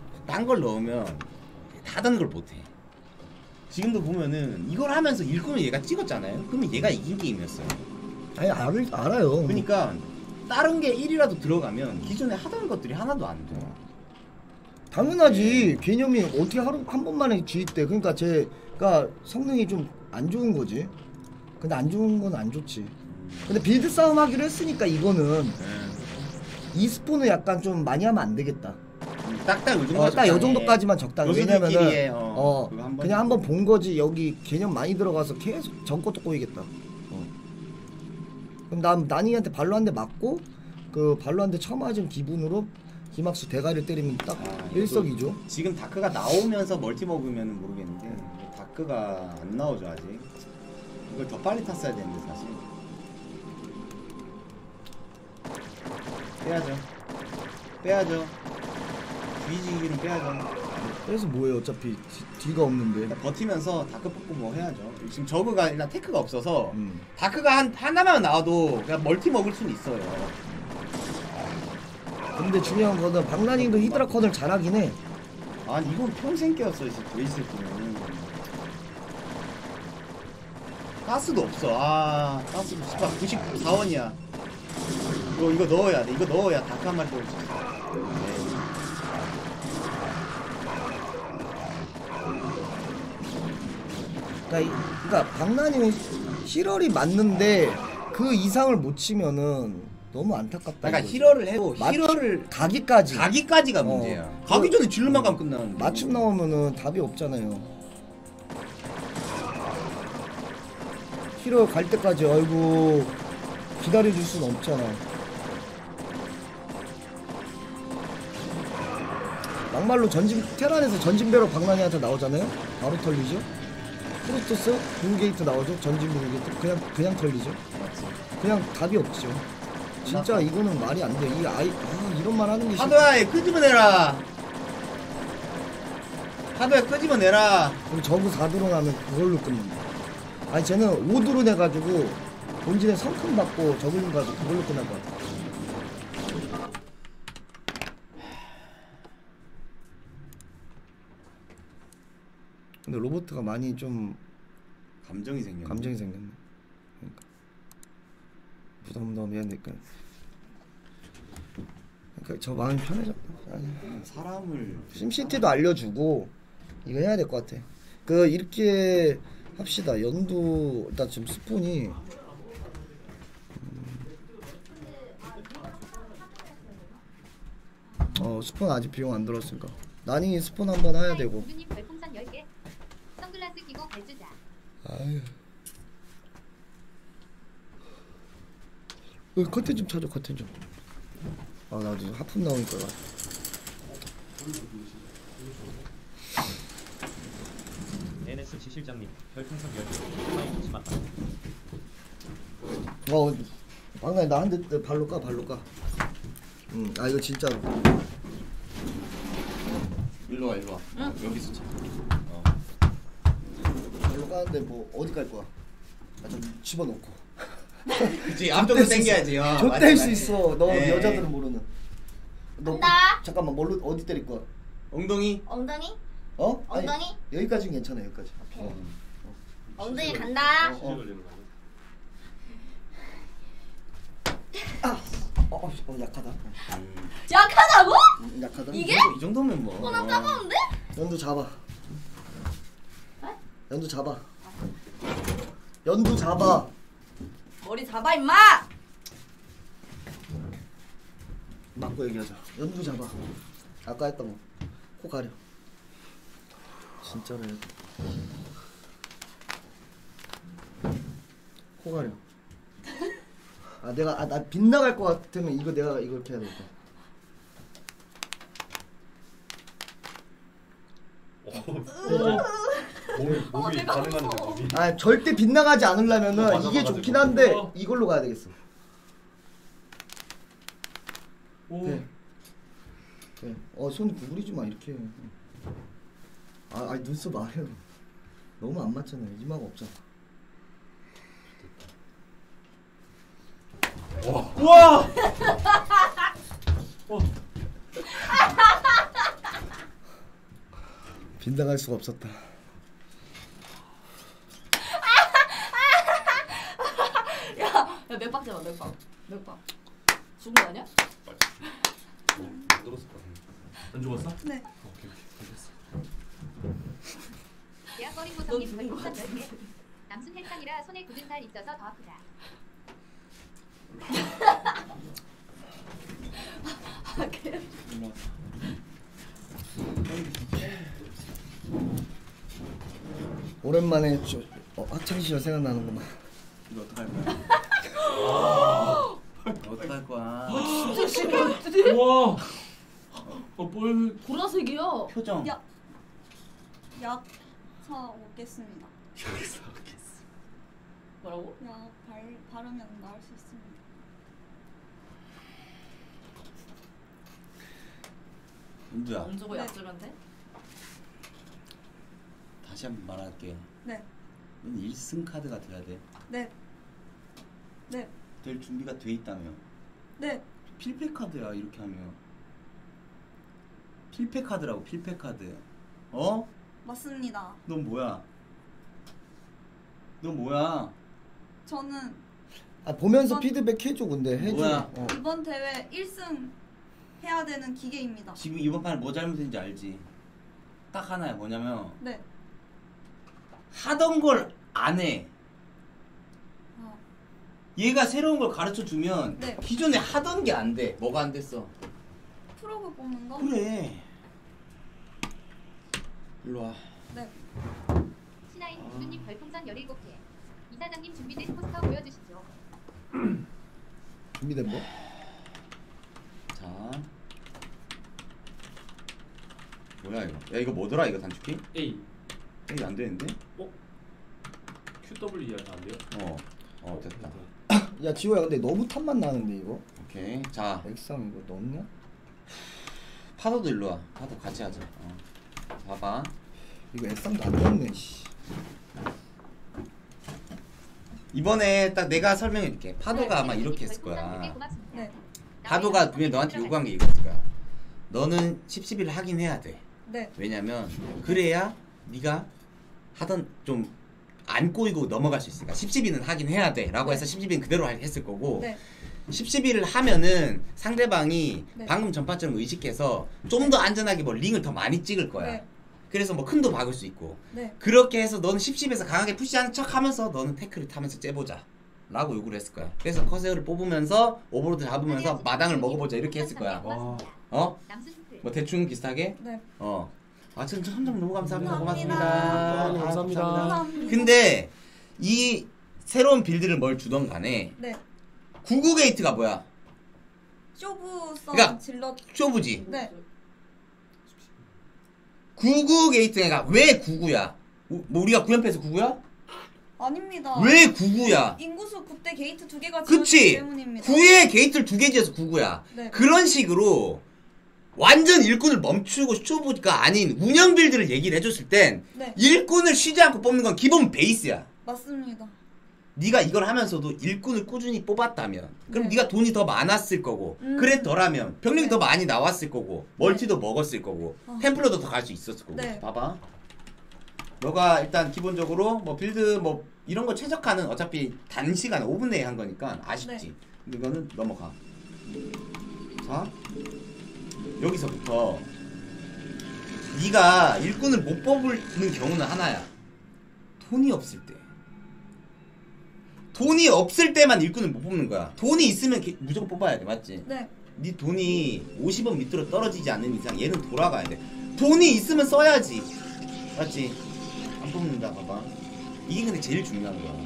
다른 걸 못해. 지금도 보면은 이걸 하면서 일꾼을 얘가 찍었잖아요. 그러면 얘가 이긴 게임이었어요. 아니 알아요. 그러니까 다른 게 1이라도 들어가면 기존에 하던 것들이 하나도 안 돼. 당연하지. 개념이 어떻게 하루 한 번만에 주입돼. 그러니까 제가 성능이 좀 안 좋은 거지. 근데 안 좋은 건 안 좋지. 근데 빌드 싸움 하기로 했으니까 이거는 e스포는 약간 좀 많이 하면 안 되겠다. 딱딱 요 정도. 딱 요 정도까지만 적당히. 왜냐면은 그냥 한번 뭐. 본 거지. 여기 개념 많이 들어가서 계속 전것도 꼬이겠다. 그럼 난이한테 발로 한 대 맞고 그 발로 한 대 처음 맞은 기분으로 기막수 대가리를 때리면 딱 일석이조. 지금 다크가 나오면서 멀티 먹으면 모르겠는데 다크가 안 나오죠 아직. 이걸 더 빨리 탔어야 되는데 사실. 빼야죠. 뒤지기는 빼야죠. 그래서 뭐예요? 어차피 뒤가 없는데. 버티면서 다크 뽑고 뭐 해야죠. 지금 저그가 일단 테크가 없어서 다크가 하나만 나와도 그냥 멀티 먹을 수는 있어요. 근데 중요한 거는 박나닝도 히드라 컷을 잘하긴 해. 아니 이건 평생 깨웠어 지금 베이스는. 가스도 없어. 가스도 94원이야. 이거 넣어야 돼. 이거 넣어야 다크 한 마리 더 올수 있어. 그러니까 박나닝은 힐럴이 맞는데 그 이상을 못 치면은 너무 안타깝다. 그러니까 힐러를 해도 힐러를 가기까지가 문제야. 가기 전에 질러만 가면 끝나는. 맞춤 나오면은 답이 없잖아요. 힐러 갈 때까지 아이고 기다려줄 수는 없잖아. 막말로 테란에서 전진배로 박나닝한테 나오잖아요. 바로 털리죠. 프로토스 블루게이트 나오죠. 전진 블루게이트 그냥 털리죠. 그냥 답이 없죠. 진짜 이거는 말이 안 돼. 이런 말 하는 게 하도야 끄집어내라. 하도야 끄집어내라. 그리고 저그 4드론 하면 그걸로 끝난다. 아니 쟤는 5드론 해가지고 본진에 성큼 받고 저글링 가서 그걸로 끝날 것 같아. 근데 로보트가 많이 좀 감정이 생겼네. 그러니까 부담되니까. 그러니까 저 마음이 편해졌다. 사람을 심시티도 알려주고 이거 해야 될 것 같아. 이렇게 합시다. 연두 일단 지금 스폰이 스폰 아직 비용 안 들었으니까 나닝이 스폰 한번 해야 되고. 별풍선 10개. 선글라스 끼고 발주자. 아유. 컨텐츠 좀 찾아 컨텐츠. 아 나 지금 하품 나오니까. NS 지실장님 별풍선 10개 많이 좋지 맞다. 방금 나 한 대 발로 까 발로 까. 아 이거 진짜로. 일로 와 일로 와. 여기서 쳐. 발로 까는데 뭐 어디 갈 거야? 아 좀 집어넣고. 그치 앞쪽으로 당겨야지. 좆될 수 있어. 너 네. 여자들은 모르는. 너 간다. 잠깐만 뭘로 어디 때릴 거야? 엉덩이. 엉덩이? 어? 엉덩이? 아니, 여기까지는 괜찮아 여기까지. 오케이. 엉덩이 간다. 약하다. 약하다고? 약하다. 이게? 이 정도면 뭐. 나 따가운데? 연두 잡아. 에? 연두 잡아. 연두 잡아. 머리 잡아 임마. 맞고 얘기하자. 연두 잡아. 아까 했던 거. 코 가려. 진짜로 해. 코 가려. 나 빗나갈 것 같으면 이거 내가 이걸 이렇게 해야 되겠다. 몸이 반응하는데 몸이. 아 절대 빗나가지 않으려면은 이게 좋긴 한데 이걸로 가야 되겠어. 네. 손 구부리지 마 이렇게. 아니 눈썹 아래 너무 안 맞잖아. 이마가 없잖아. 우와. 빗나갈 수가 없었다. 야 맥박 잡아 맥박. 죽은 거 아니야? 안 들었을 것 같은데. 안 죽었어? 네. 오케이 알겠어. 대학거리 고성님 별풍선 10개. 남순 헬창이라 손에 굳은 살 있어서 더 아프다. 오랜만에 학창시절 생각나는구만. 이거 어떡할 거야? 어떡할 거야? 진짜 심해 어떡해? 와. 뭘 보라색이야. 표정. 약 사오겠습니다. 뭐라고? 약 바르면 나을 수 있습니다. 은두야. 안 주고 약 주면 돼? 다시 한번 말할게. 네. 넌 1승 카드가 돼야 돼. 네. 네. 될 준비가 돼 있다며. 네. 필패 카드야 이렇게 하면. 필패 카드라고 필패 카드. 어? 맞습니다. 넌 뭐야? 너 뭐야? 저는 보면서 피드백 해줘. 근데 해줘. 뭐야? 이번 대회 1승 해야 되는 기계입니다. 지금 이번 판에 뭐 잘못했는지 알지? 딱 하나야. 뭐냐면 네. 하던 걸 안 해. 얘가 새로운 걸 가르쳐 주면 네. 기존에 하던 게 안 돼. 뭐가 안 됐어? 프로그 뽑는 거? 그래. 일로 와. 네. 신하인 공주님 별풍선 17개. 이사장님 준비된 포스터 보여주시죠. 준비된 뭐? 자. 뭐야 이거? 야 이거 뭐더라 이거 단축키? A. 이게 안 되는데? QWER 안 돼요? 됐다. 야 지호야 근데 너무 탐만 나는데 이거. 오케이. 자. 액상 이거 넣었냐? 파도도 일로 와. 파도 같이 하자. 봐봐. 이거 액상도 안 넣었네. 씨. 이번에 딱 내가 설명해줄게. 파도가 아마 이렇게 했을 거야. 네. 파도가 분명히 너한테 요구한 게 이거였을 거야. 너는 10-11을 하긴 해야 돼. 네. 왜냐면 그래야 네가 하던 좀 안 꼬이고 넘어갈 수 있으니까 10-12는 하긴 해야 돼 라고 해서 10-12는 그대로 했을 거고 네. 10-11을 하면은 상대방이 네. 방금 전파처럼 의식해서 좀 더 안전하게 뭐 링을 더 많이 찍을 거야. 네. 그래서 뭐 큰도 박을 수 있고 네. 그렇게 해서 너는 10-10에서 강하게 푸시하는 척 하면서 너는 태클을 타면서 째보자 라고 요구를 했을 거야. 그래서 커세어를 뽑으면서 오버로드 잡으면서 마당을 먹어보자 이렇게 했을 거야. 뭐 대충 비슷하게? 네. 천장 너무 감사합니다. 감사합니다. 고맙습니다. 근데 이 새로운 빌드를 뭘 주던 간에 네. 99 게이트가 뭐야? 쇼부성 그러니까 질럿. 쇼부지. 네. 99 게이트가 왜 99야? 뭐 우리가 9연패에서 99야? 아닙니다. 왜 99야? 인구수 9대 게이트 2개가 그치? 때문입니다. 9에 게이트를 2개 지어서 99야. 네. 그런 식으로 완전 일꾼을 멈추고 쇼부가 아닌 운영 빌드를 얘기를 해줬을 땐 네. 일꾼을 쉬지 않고 뽑는 건 기본 베이스야. 맞습니다. 네가 이걸 하면서도 일꾼을 꾸준히 뽑았다면 그럼 네. 네가 돈이 더 많았을 거고 그랬더라면 병력이 네. 더 많이 나왔을 거고 멀티도 먹었을 거고 템플러도 더 갈 수 있었을 거고. 네. 봐봐. 너가 일단 기본적으로 뭐 빌드 뭐 이런 거 최적화는 어차피 단시간 5분 내에 한 거니까 아쉽지. 네. 근데 이거는 넘어가. 자, 여기서부터 네가 일꾼을 못 뽑는 경우는 하나야. 돈이 없을 때. 돈이 없을 때만 일꾼을 못 뽑는 거야. 돈이 있으면 무조건 뽑아야 돼. 맞지? 네. 네 돈이 50원 밑으로 떨어지지 않는 이상 얘는 돌아가야 돼. 돈이 있으면 써야지. 맞지? 안 뽑는다. 봐봐. 이게 근데 제일 중요한 거야.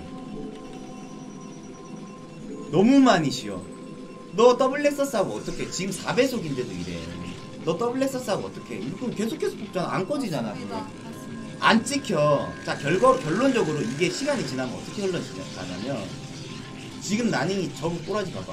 너무 많이 쉬어. 너 더블 렉서스하고 어떡해. 지금 4배속인데도 이래. 너 더블 렉서스하고 어떡해. 일꾼 계속해서 뽑잖아. 안 꺼지잖아. 안 찍혀. 자, 결론적으로 이게 시간이 지나면 어떻게 흘러가냐면 지금 나닝이 저거 꼬라지 봐봐.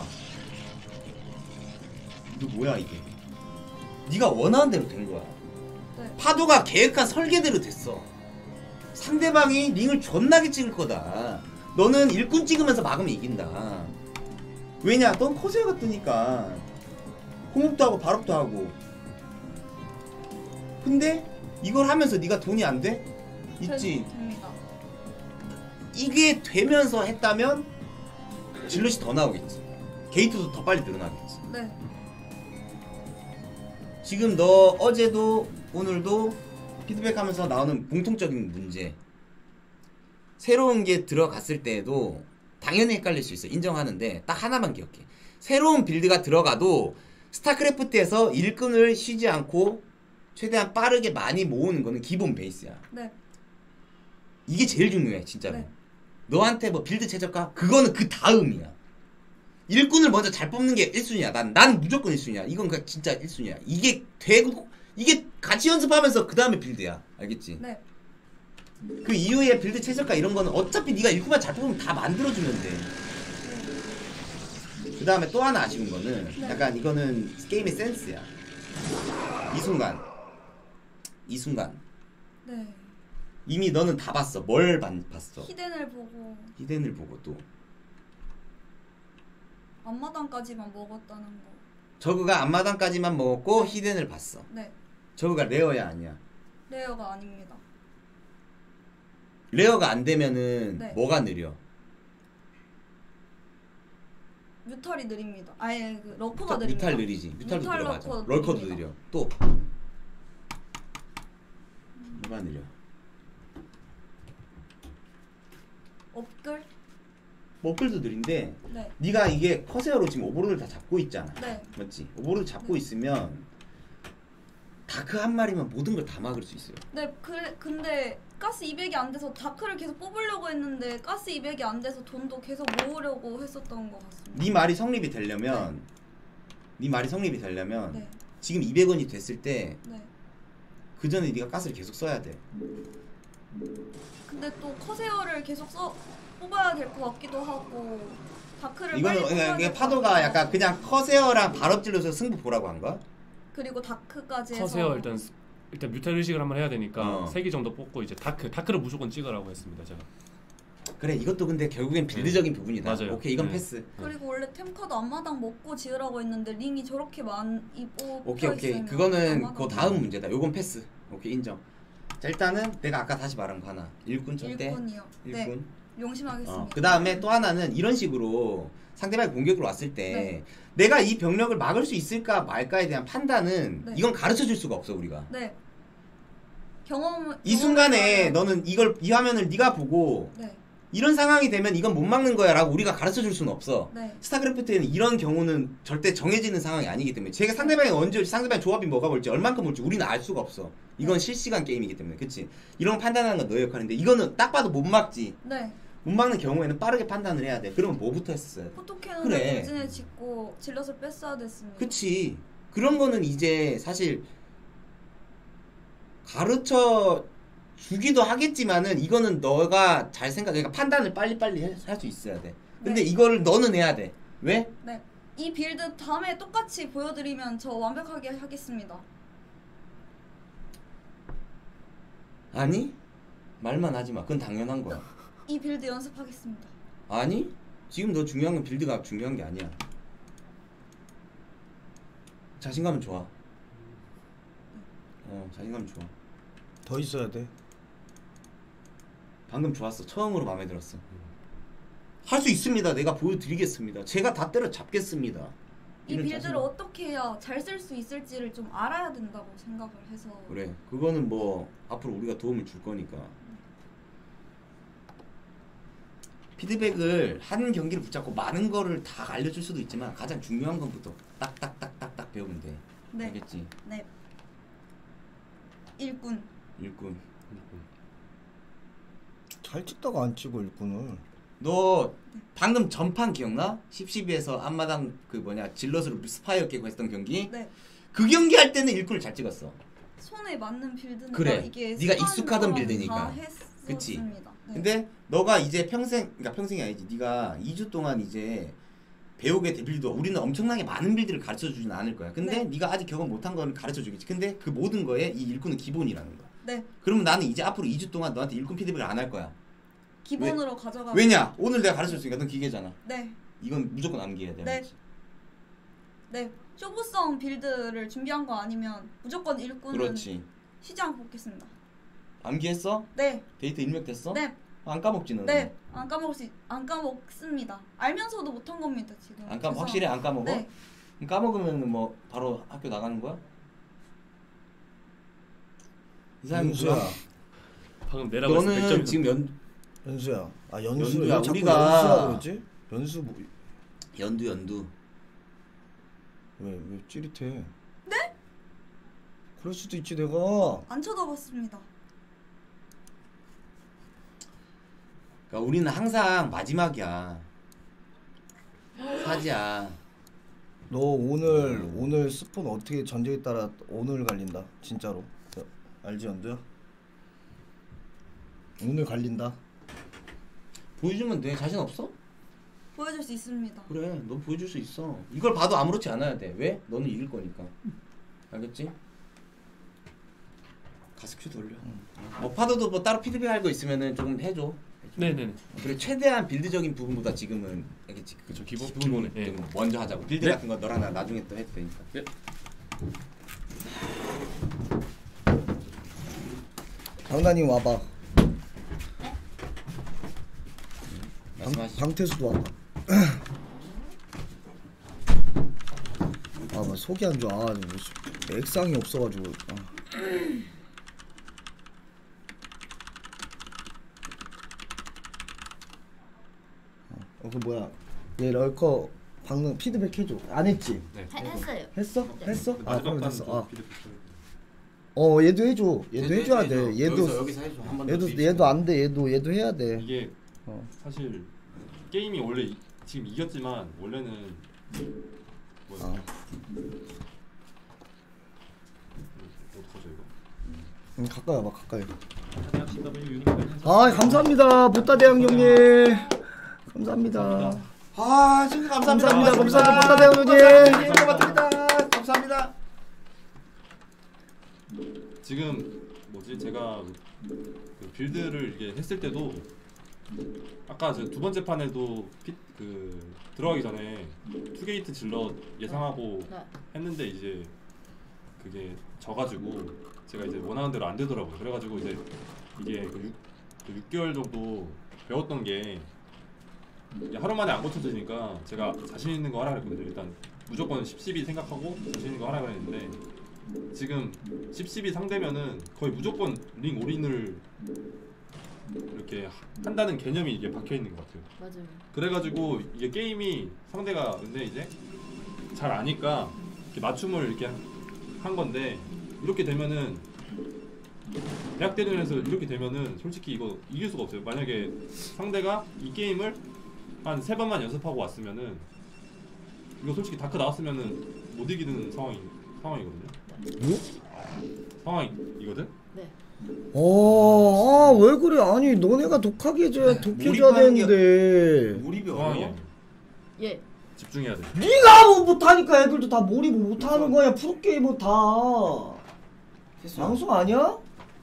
이거 뭐야 이게. 네가 원하는 대로 된 거야. 네. 파도가 계획한 설계대로 됐어. 상대방이 링을 존나게 찍을 거다. 너는 일꾼 찍으면서 막으면 이긴다. 왜냐? 넌 커세어가 뜨니까 공업도 하고 발업도 하고. 근데 이걸 하면서 네가 돈이 안 돼? 있지. 됩니다. 이게 되면서 했다면 질럿이 더 나오겠지. 게이트도 더 빨리 늘어나겠지. 네. 지금 너 어제도 오늘도 피드백하면서 나오는 공통적인 문제. 새로운 게 들어갔을 때에도 당연히 헷갈릴 수 있어. 인정하는데 딱 하나만 기억해. 새로운 빌드가 들어가도 스타크래프트에서 일꾼을 쉬지 않고 최대한 빠르게 많이 모으는 거는 기본 베이스야. 네. 이게 제일 중요해 진짜로. 네. 너한테 뭐 빌드 최저가? 그거는 그 다음이야. 일꾼을 먼저 잘 뽑는 게 1순위야. 난 무조건 1순위야. 이건 그냥 진짜 1순위야. 이게 되고 이게 같이 연습하면서 그 다음에 빌드야. 알겠지? 네. 그 이후에 빌드 최저가 이런 거는 어차피 네가 일꾼만 잘 뽑으면 다 만들어주면 돼. 그 다음에 또 하나 아쉬운 거는 네. 약간 이거는 게임의 센스야. 이 순간 네. 이미 너는 다 봤어. 뭘 봤어? 히덴을 보고 히덴을 보고 또 앞마당까지만 먹었다는 거. 저그가 앞마당까지만 먹었고 히덴을 봤어. 네. 저그가 레어야 아니야? 레어가 아닙니다. 레어가 안 되면은 네. 뭐가 느려? 뮤탈이 느립니다. 아예 그 러커가 느립니다. 뮤탈 느리지. 뮤탈도 뮤탈 느려 맞아. 러커 럴커도 느립니다. 느려. 또 뭐가 느려? 업글? 먹글도 느린데 네. 네가 이게 커세어로 지금 오버로드를 다 잡고 있잖아. 네. 맞지? 오버로드 잡고 있으면 다크 한 마리면 모든 걸 다 막을 수 있어요. 네, 근데 가스 200이 안 돼서 다크를 계속 뽑으려고 했는데 가스 200이 안 돼서 돈도 계속 모으려고 했었던 것 같습니다. 네 말이 성립이 되려면 네. 지금 200원이 됐을 때 네. 그 전에 네가 가스를 계속 써야 돼. 근데 또 커세어를 계속 뽑아야 될 것 같기도 하고 다크를 이거는 빨리 뽑아야 이게 될것 파도가 같기도 약간 하고. 그냥 커세어랑 발업질러서 승부 보라고 한 거야? 그리고 다크까지 해서 커세어 일단 뮤탈 의식을 한번 해야 되니까 어. 3개 정도 뽑고 이제 다크를 무조건 찍으라고 했습니다 제가. 그래 이것도 근데 결국엔 빌드적인 부분이다. 맞아요. 오케이 이건 네. 패스. 그리고 원래 템카드 앞마당 먹고 지으라고 했는데 링이 저렇게 많이 오케이 있으면 그거는 앞마당 그 다음 문제다. 요건 패스. 오케이 인정. 자 일단은 내가 아까 다시 말한 거 하나. 일꾼 절대. 일꾼이요. 네. 일꾼. 용심하겠습니다. 그 다음에 또 하나는 이런 식으로 상대방이 공격으로 왔을 때 네. 내가 이 병력을 막을 수 있을까 말까에 대한 판단은 네. 이건 가르쳐 줄 수가 없어 우리가. 네. 이 순간에 너는 이 화면을 네가 보고 네. 이런 상황이 되면 이건 못 막는 거야 라고 우리가 가르쳐 줄 수는 없어. 네. 스타크래프트에는 이런 경우는 절대 정해지는 상황이 아니기 때문에 제가 상대방이 언제 올지 상대방의 조합이 뭐가 올지 얼만큼 올지 우리는 알 수가 없어. 이건 실시간 게임이기 때문에 그치? 이런 거 판단하는 건 너의 역할인데 이거는 딱 봐도 못 막지. 네. 못 막는 경우에는 빠르게 판단을 해야 돼. 그러면 뭐부터 했었어야 돼? 포토캐논을 그래. 도진에 짓고 질럿을 뺐어야 됐습니다. 그치. 그런 거는 이제 사실 가르쳐 주기도 하겠지만은 이거는 너가 잘 그러니까 판단을 빨리빨리 할 수 있어야 돼. 근데 네. 이거를 너는 해야 돼. 왜? 네. 이 빌드 다음에 똑같이 보여드리면 저 완벽하게 하겠습니다. 아니? 말만 하지 마. 그건 당연한 거야. 이 빌드 연습하겠습니다. 아니? 지금 너 중요한 건 빌드가 중요한 게 아니야. 자신감은 좋아. 자신감 좋아. 더 있어야 돼. 방금 좋았어. 처음으로 마음에 들었어. 할 수 있습니다. 내가 보여드리겠습니다. 제가 다 때려잡겠습니다. 이 빌드를 어떻게 해야 잘 쓸 수 있을지를 좀 알아야 된다고 생각을 해서. 그래. 그거는 뭐 앞으로 우리가 도움을 줄 거니까. 피드백을 한 경기를 붙잡고 많은 거를 다 알려줄 수도 있지만 가장 중요한 것부터 딱딱딱딱딱 배우면 돼. 네. 알겠지? 네. 일꾼. 잘 찍다가 안 찍어 일꾼을. 너 방금 전판 기억나? 10-12에서 앞마당 질럿으로 스파이어 깨고 했던 경기? 네. 그 경기 할 때는 일꾼을 잘 찍었어. 손에 맞는 빌드니까 그래. 이게 네가 익숙하던 빌드니까. 그치. 네. 근데 너가 이제 그러니까 평생이 아니지. 네가 2주 동안 이제 배우게 될 빌드, 우리는 엄청나게 많은 빌드를 가르쳐 주지는 않을 거야. 근데 네가 아직 경험 못한 건 가르쳐 주겠지. 근데 그 모든 거에 이 일꾼은 기본이라는 거야. 네. 그러면 나는 이제 앞으로 2주 동안 너한테 일꾼 피드백을 안 할 거야. 기본으로 가져가. 왜냐? 오늘 내가 가르쳐줬으니까 넌 기계잖아. 네. 이건 무조건 암기해야 돼. 네. 네. 쇼부성 빌드를 준비한 거 아니면 무조건 일꾼은 그렇지. 쉬지 않고 뽑겠습니다. 암기했어? 네. 데이터 입력됐어? 네. 안 까먹지 너는? 네. 안 까먹습니다. 알면서도 못한 겁니다 지금. 확실히 안 까먹어? 네. 까먹으면 뭐 바로 학교 나가는 거야? 이 사람이 연수야. 방금 내라고 너는 지금 연수야. 연수야. 자꾸 우리가 연수라 그러지? 연수 뭐? 연두. 왜 찌릿해? 네? 그럴 수도 있지 내가. 안 쳐다봤습니다. 그러니까 우리는 항상 마지막이야. 사지야. 너 오늘 스폰 어떻게 전쟁에 따라 오늘 갈린다. 진짜로. 알지 연두야? 오늘 갈린다. 보여주면 돼. 자신 없어? 보여줄 수 있습니다. 그래. 너 보여줄 수 있어. 이걸 봐도 아무렇지 않아야 돼. 왜? 너는 이길 거니까. 알겠지? 가스큐 돌려. 파도도 뭐 따로 피드백 할 거 있으면은 조금 해줘. 네네네. 그래 최대한 빌드적인 부분보다 지금은 알겠지? 그쵸 기본에 네. 먼저 하자고. 빌드 같은 거 너랑 나 나중에 또 해도 되니까. 네. 강단님 와봐. 말씀하시죠. 방태수도 와봐. 아, 속이 안 좋아. 액상이 없어가지고. 그 뭐야? 얘 럴커 방금 피드백 해줘. 안 했지? 네. 했어요. 했어? 네. 했어? 그럼 됐어. 얘도 해줘. 얘도 네, 해줘야 돼. 얘도 여기서 해줘. 한 번 얘도 안 돼. 얘도 해야 돼. 이게 사실 게임이 원래 지금 이겼지만 원래는 어떡하죠 이거? 가까이 와봐. 가까이. 아 감사합니다. 보따 대왕 형님. 감사합니다. 진짜 감사합니다. 감사합니다. 보따 대왕 형님. 감사합니다. 지금 제가 그 빌드를 이게 했을 때도 아까 저 두 번째 판에도 들어가기 전에 투게이트 질럿 예상하고 했는데 이제 그게 져가지고 제가 이제 원하는 대로 안 되더라고요. 그래가지고 이제 이게 6개월 정도 배웠던 게 하루 만에 안 고쳐지니까 제가 자신 있는 거 하라 그랬거든요. 일단 무조건 10-12 생각하고 자신 있는 거 하라 그랬는데 지금 10-12 상대면은 거의 무조건 링 올인을 이렇게 한다는 개념이 이게 박혀 있는 것 같아요. 맞아요. 그래가지고 이게 게임이 상대가 근데 이제 잘 아니까 이렇게 맞춤을 이렇게 한 건데 이렇게 되면은 대학대전에서 이렇게 되면은 솔직히 이거 이길 수가 없어요. 만약에 상대가 이 게임을 한 3번만 연습하고 왔으면은 이거 솔직히 다크 나왔으면은 못 이기는 상황이거든요. 상황이거든? 네. 왜 그래? 아니 너네가 독하게 해줘야 독해줘야 되는데. 몰입이 상황이야. 어려워? 예. 집중해야 돼. 네가 뭐 못하니까 애들도 다 몰입을 못하는 거야. 프로게이머 다. 방송 아니야?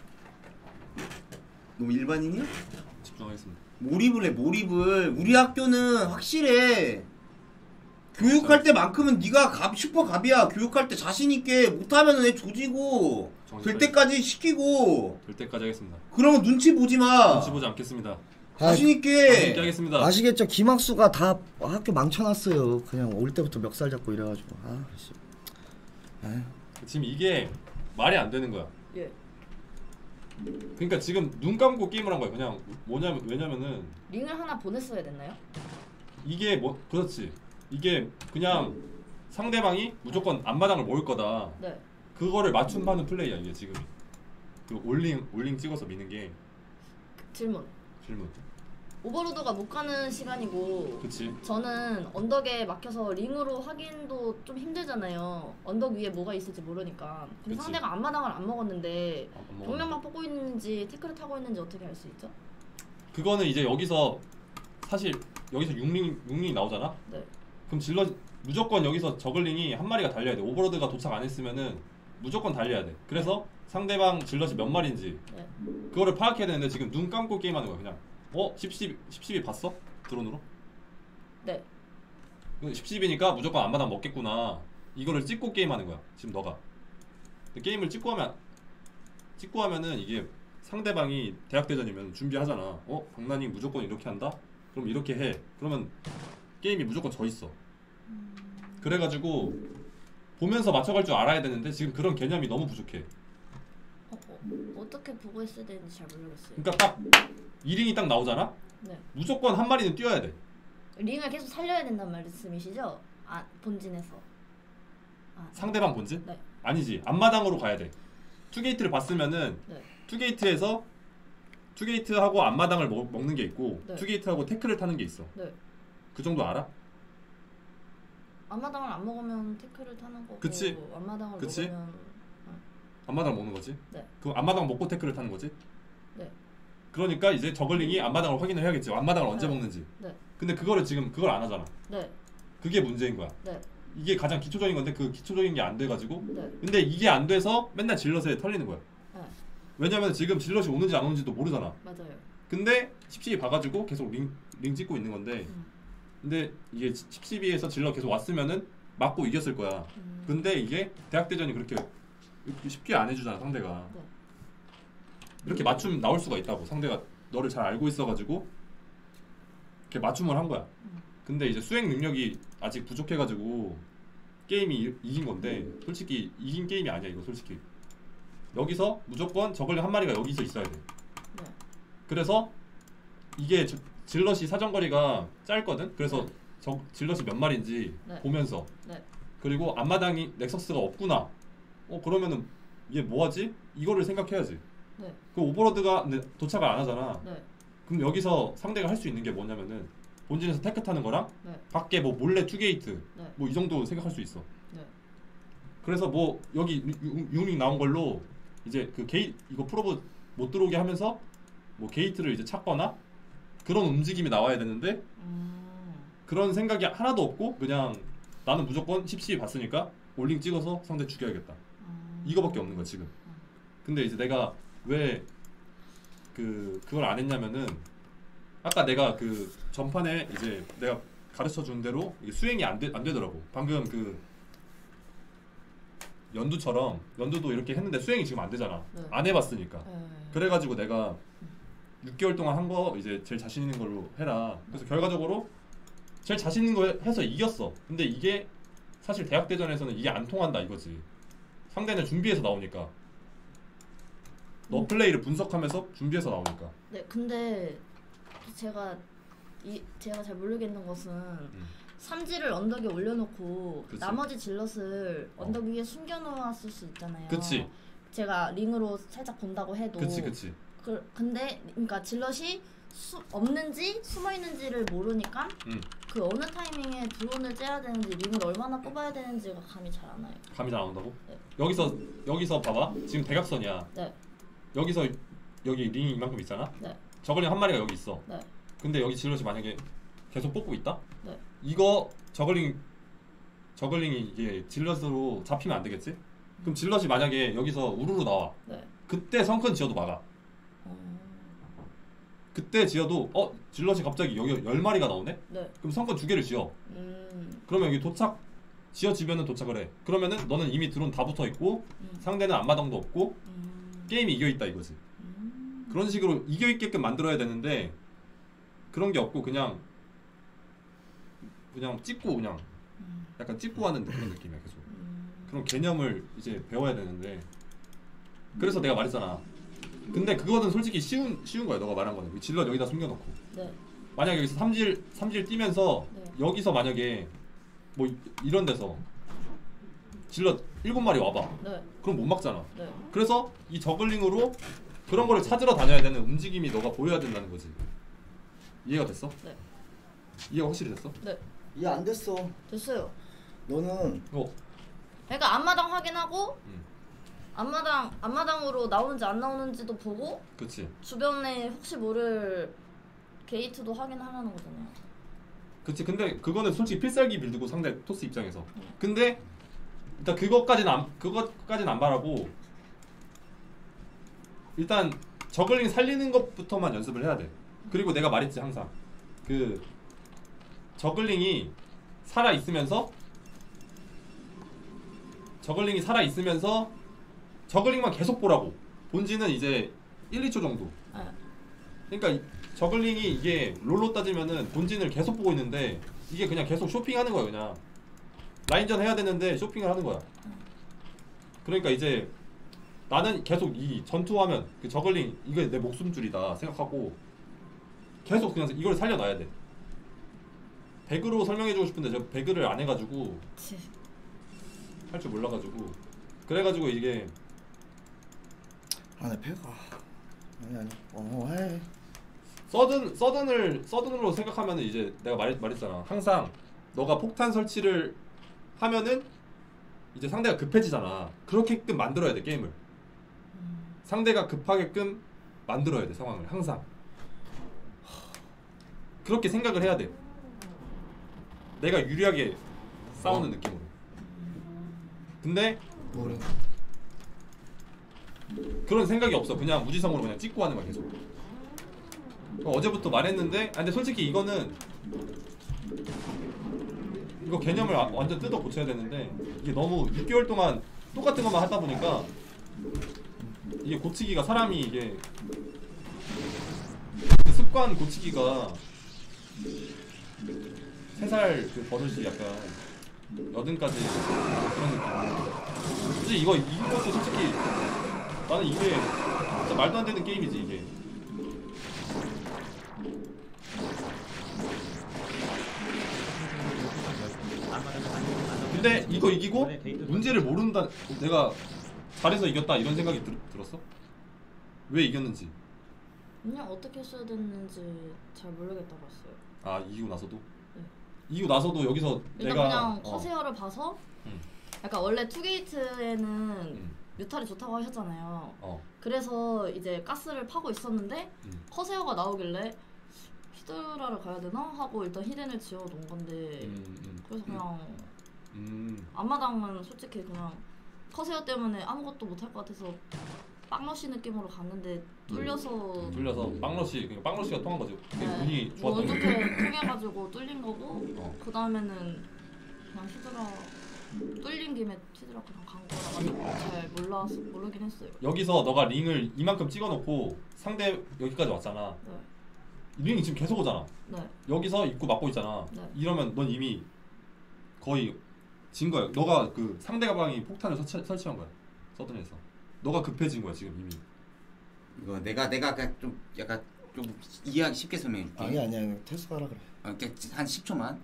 너 일반인이야? 집중하겠습니다. 몰입을 해 몰입을. 우리 학교는 확실해. 교육할 때만큼은 네가 슈퍼 갑이야. 교육할 때 자신 있게 못하면은 애 조지고 될 때까지 시키고. 될 때까지 하겠습니다. 그러면 눈치 보지 마. 눈치 보지 않겠습니다. 자신 있게. 하겠습니다. 아시겠죠? 김학수가 다 학교 망쳐놨어요. 그냥 올 때부터 멱살 잡고 이래가지고. 지금 이게 말이 안 되는 거야. 예. 그러니까 지금 눈 감고 게임을 한 거야. 그냥 왜냐면은 링을 하나 보냈어야 됐나요? 이게 그렇지. 이게 그냥 상대방이 무조건 앞마당을 모을 거다. 네. 그거를 맞춤하는 플레이야 이게 지금이. 그 올링 찍어서 미는 게. 질문. 오버로드가 못 가는 시간이고. 그치. 저는 언덕에 막혀서 링으로 확인도 좀 힘들잖아요. 언덕 위에 뭐가 있을지 모르니까. 근데 그치. 상대가 앞마당을 안 먹었는데 병력만 뽑고 있는지 태클을 타고 있는지 어떻게 알 수 있죠? 그거는 이제 여기서 사실 여기서 6링 나오잖아. 네. 그럼 무조건 여기서 저글링이 한 마리가 달려야 돼. 오버로드가 도착 안 했으면은 무조건 달려야 돼. 그래서 상대방 질럿이 몇 마리인지 네. 그거를 파악해야 되는데 지금 눈 감고 게임하는 거야 그냥. 1012 봤어? 드론으로? 네. 1012니까 무조건 앞마당 먹겠구나. 이거를 찍고 게임하는 거야 지금 너가. 근데 게임을 찍고 하면은 이게 상대방이 대학대전이면 준비하잖아. 박난이 무조건 이렇게 한다? 그럼 이렇게 해. 그러면 게임이 무조건 져 있어. 그래가지고 보면서 맞춰갈 줄 알아야 되는데 지금 그런 개념이 너무 부족해. 어떻게 보고 있어야 되는지 잘 모르겠어요. 그러니까 딱 2링이 딱 나오잖아? 네. 무조건 한 마리는 뛰어야 돼. 링을 계속 살려야 된단 말씀이시죠? 본진에서. 상대방 본진? 네. 아니지. 앞마당으로 가야 돼. 투게이트를 봤으면은 네. 투게이트에서 투게이트하고 앞마당을 먹는 게 있고 네. 투게이트하고 태클을 타는 게 있어. 네. 그 정도 알아? 앞마당을 안 먹으면 태클을 타는 거고. 그치. 앞마당을 그치. 먹으면. 앞마당을 먹는 거지. 네. 그럼 앞마당 먹고 태클을 타는 거지. 네. 그러니까 이제 저글링이 앞마당을 확인을 해야겠지. 앞마당을 언제 네. 먹는지. 네. 근데 그거를 지금 그걸 안 하잖아. 네. 그게 문제인 거야. 네. 이게 가장 기초적인 건데 그 기초적인 게 안 돼가지고. 네. 근데 이게 안 돼서 맨날 질럿에 털리는 거야. 네. 왜냐면 지금 질럿이 오는지 안 오는지도 모르잖아. 맞아요. 근데 1012 봐가지고 계속 링 찍고 있는 건데. 근데 이게 1012에서 질럿 계속 왔으면은 맞고 이겼을 거야. 근데 이게 대학대전이 그렇게 쉽게 안 해주잖아 상대가. 네. 이렇게 맞춤 나올 수가 있다고. 상대가 너를 잘 알고 있어가지고 이렇게 맞춤을 한 거야. 근데 이제 수행 능력이 아직 부족해가지고 게임이 이긴 건데 솔직히 이긴 게임이 아니야 이거 솔직히. 여기서 무조건 저글링 한 마리가 여기서 있어야 돼. 네. 그래서 이게 질럿이 사정거리가 짧거든. 그래서 질럿이 몇 마리인지 네. 보면서. 네. 그리고 앞마당이 넥서스가 없구나. 그러면은 얘 뭐하지? 이거를 생각해야지. 네. 그 오버로드가 도착을 안 하잖아. 네. 그럼 여기서 상대가 할 수 있는 게 뭐냐면은 본진에서 테크 타는 거랑 네. 밖에 뭐 몰래 투게이트 네. 뭐 이 정도 생각할 수 있어. 네. 그래서 뭐 여기 6링 나온 걸로 이제 그 이거 프로브 못 들어오게 하면서 뭐 게이트를 이제 찾거나 그런 움직임이 나와야 되는데 그런 생각이 하나도 없고 그냥 나는 무조건 10시 봤으니까 올링 찍어서 상대 죽여야겠다. 이거밖에 없는 거야 지금. 근데 이제 내가 왜 그걸 안 했냐면은 아까 내가 그 전판에 이제 내가 가르쳐 준 대로 이게 수행이 안 되더라고. 방금 그 연두도 이렇게 했는데 수행이 지금 안 되잖아. 네. 안 해봤으니까. 네. 그래가지고 내가 6개월 동안 한 거 이제 제일 자신 있는 걸로 해라. 그래서 결과적으로 제일 자신 있는 거 해서 이겼어. 근데 이게 사실 대학대전에서는 이게 안 통한다 이거지. 상대는 준비해서 나오니까. 너 플레이를 분석하면서 준비해서 나오니까. 네, 근데 제가 잘 모르겠는 것은 삼지를 언덕에 올려놓고 그치. 나머지 질럿을 언덕 위에 숨겨놓았을 수 있잖아요. 그치. 제가 링으로 살짝 본다고 해도 그치. 근데 그러니까 질럿이 없는지 숨어 있는지를 모르니까 그 어느 타이밍에 드론을 째야 되는지 링을 얼마나 뽑아야 되는지가 감이 잘 안 와요. 감이 잘 안 온다고? 네. 여기서 봐봐. 지금 대각선이야. 네. 여기서 여기 링이 이만큼 있잖아. 네. 저글링 한 마리가 여기 있어. 네. 근데 여기 질럿이 만약에 계속 뽑고 있다? 네. 이거 저글링이 이게 질럿으로 잡히면 안 되겠지? 그럼 질럿이 만약에 여기서 우르르 나와. 네. 그때 성큰 지어도 막아. 그때 지어도 질럿이 갑자기 여기 10마리가 나오네? 네. 그럼 성큰 2개를 지어. 그러면 여기 지어지면은 도착을 해. 그러면은 너는 이미 드론 다 붙어 있고 상대는 앞마당도 없고 게임이 이겨 있다 이거지. 그런 식으로 이겨 있게끔 만들어야 되는데 그런 게 없고 그냥 찍고 그냥 약간 찍고 하는 그런 느낌이야 계속. 그런 개념을 이제 배워야 되는데 그래서 내가 말했잖아. 근데 그거는 솔직히 쉬운 거야. 너가 말한 거는 질럿 여기다 숨겨놓고. 네. 만약에 여기서 삼질 뛰면서 네. 여기서 만약에 뭐 이런 데서 질럿 7마리 와봐. 네. 그럼 못 막잖아. 네. 그래서 이 저글링으로 그런 거를 찾으러 다녀야 되는 움직임이 너가 보여야 된다는 거지. 이해가 됐어? 네. 이해가 확실히 됐어? 네. 이해 안 됐어. 됐어요. 너는 그러니까 앞마당 확인하고 앞마당으로 나오는지 안 나오는지도 보고 그치. 주변에 혹시 모를 게이트도 확인하려는 거잖아요. 그치. 근데 그거는 솔직히 필살기 빌드고 상대 토스 입장에서. 근데 일단 그것까지는 안 바라고 일단 저글링 살리는 것부터만 연습을 해야 돼. 그리고 내가 말했지 항상 그 저글링이 살아 있으면서 저글링만 계속 보라고. 본진은 이제 1, 2초 정도. 그러니까 저글링이 이게 롤로 따지면은 본진을 계속 보고 있는데 이게 그냥 계속 쇼핑하는 거야. 그냥 라인전 해야 되는데 쇼핑을 하는 거야. 그러니까 이제 나는 계속 이 전투하면 그 저글링 이거 내 목숨줄이다 생각하고 계속 그냥 이걸 살려놔야 돼. 배그로 설명해주고 싶은데 제가 배그를 안 해가지고 할 줄 몰라가지고 그래가지고 이게 내 배가 해. 서든으로 생각하면은 이제 내가 말했잖아. 항상 너가 폭탄 설치를 하면은 이제 상대가 급해지잖아. 그렇게끔 만들어야 돼 게임을. 상대가 급하게끔 만들어야 돼 상황을 항상. 그렇게 생각을 해야 돼. 내가 유리하게 싸우는 느낌으로. 근데 그런 생각이 없어. 그냥 무지성으로 그냥 찍고 하는 거야 계속. 어제부터 말했는데 근데 솔직히 이거는 이거 개념을 완전 뜯어 고쳐야 되는데 이게 너무 6개월 동안 똑같은 것만 하다 보니까 이게 고치기가 사람이 이게 습관 고치기가 3살 그 버릇이 약간 80까지 그런 느낌. 솔직히 이것도 솔직히 나는 이게 진짜 말도 안 되는 게임이지 이게. 근데 이거 이기고 문제를 모른다. 내가 잘해서 이겼다 이런 생각이 들었어? 왜 이겼는지. 그냥 어떻게 써야 됐는지 잘 모르겠다고 했어요. 아 이기고 나서도? 네. 이기고 나서도 여기서 일단 내가 그냥 커세어를 봐서 약간 원래 투게이트에는 뮤탈이 좋다고 하셨잖아요. 그래서 이제 가스를 파고 있었는데 커세어가 나오길래 히드라를 가야 되나? 하고 일단 히덴을 지어 놓은 건데 그래서 그냥 앞마당은 솔직히 그냥 커세어 때문에 아무것도 못할 것 같아서 빵러시 느낌으로 갔는데 뚫려서 빵러시 그러니까 빵러시가 통한 거지. 운이 뭐 좋았던 어떻게 통해가지고 뚫린 거고 그 다음에는 그냥 히드라 뚫린 김에 히드라 그냥 간 거라 잘 모르긴 했어요. 여기서 너가 링을 이만큼 찍어놓고 상대 여기까지 왔잖아. 네. 링이 지금 계속 오잖아. 네. 여기서 입구 막고 있잖아. 네. 이러면 넌 이미 거의 진 거야. 너가 그 상대방이 폭탄을 설치한 거야. 서든에서. 너가 급해진 거야 지금 이미. 이거 내가 좀 이해하기 쉽게 설명해줄게. 아니야 태수가 하라 그래. 한 10초만.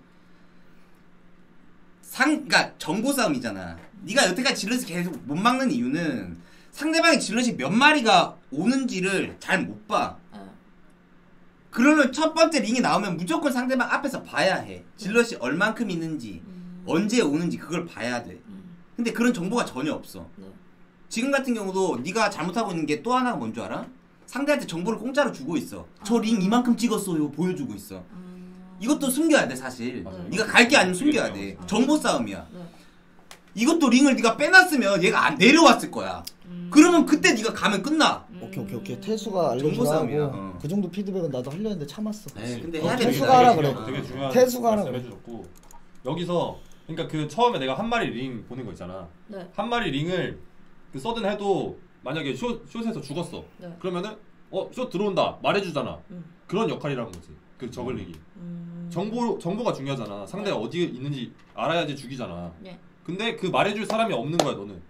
그러니까 정보 싸움이잖아. 네가 여태까지 질럿을 계속 못 막는 이유는 상대방의 질럿이 몇 마리가 오는지를 잘 못 봐. 네. 그러면 첫 번째 링이 나오면 무조건 상대방 앞에서 봐야 해. 질럿이 얼만큼 있는지, 언제 오는지 그걸 봐야 돼. 근데 그런 정보가 전혀 없어. 네. 지금 같은 경우도 네가 잘못하고 있는 게 또 하나가 뭔 줄 알아? 상대한테 정보를 공짜로 주고 있어. 저 링 이만큼 찍었어요. 보여주고 있어. 이것도 숨겨야 돼 사실. 네가 갈 게 아니면 숨겨야 돼. 정보 싸움이야. 네. 이것도 링을 네가 빼놨으면 얘가 안 내려왔을 거야. 그러면 그때 네가 가면 끝나. 오케이. 태수가 정보 싸움이야. 알려주라고 그 정도 피드백은 나도 하려 했는데 참았어. 네, 근데 해야 돼. 태수가 하라 그래. 되게 중요한 태수가 하라 그래. 말씀해주셨고 여기서 그러니까 그 처음에 내가 한 마리 링 보는 거 있잖아. 네. 한 마리 링을 그 서든 해도 만약에 숏에서 죽었어. 네. 그러면은 숏 들어온다 말해주잖아. 그런 역할이라는 거지. 그 저글링이. 정보가 중요하잖아. 상대가 어디에 있는지 알아야지 죽이잖아. 네. 근데 그 말해줄 사람이 없는 거야 너는.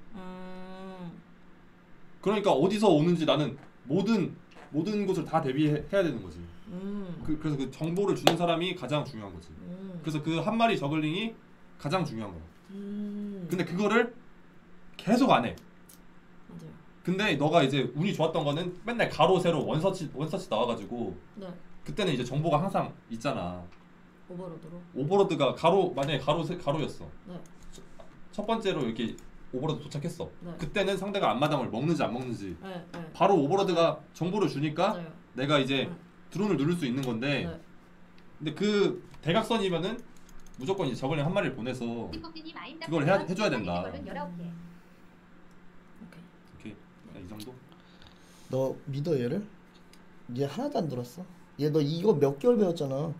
그러니까 어디서 오는지 나는 모든 곳을 다 대비해야 되는 거지. 그래서 그 정보를 주는 사람이 가장 중요한 거지. 그래서 그 한 마리 저글링이 가장 중요한 거야. 근데 그거를 계속 안 해. 맞아요. 근데 너가 이제 운이 좋았던 거는 맨날 가로 세로 원서치 나와가지고 네. 그때는 이제 정보가 항상 있잖아. 오버로드로. 오버로드가 만약에 가로였어. 네. 첫 번째로 이렇게 오버로드 도착했어. 네. 그때는 상대가 앞마당을 먹는지 안 먹는지 네. 바로 오버로드가 정보를 주니까 맞아요. 내가 이제 드론을 누를 수 있는 건데 네. 근데 그 대각선이면은 무조건 이제 저글링 한 마리를 보내서 그걸 해줘야 된다. 오케이. 이 정도? 너 믿어 얘를? 얘 하나도 안 들었어. 얘 너 이거 몇 개월 배웠잖아.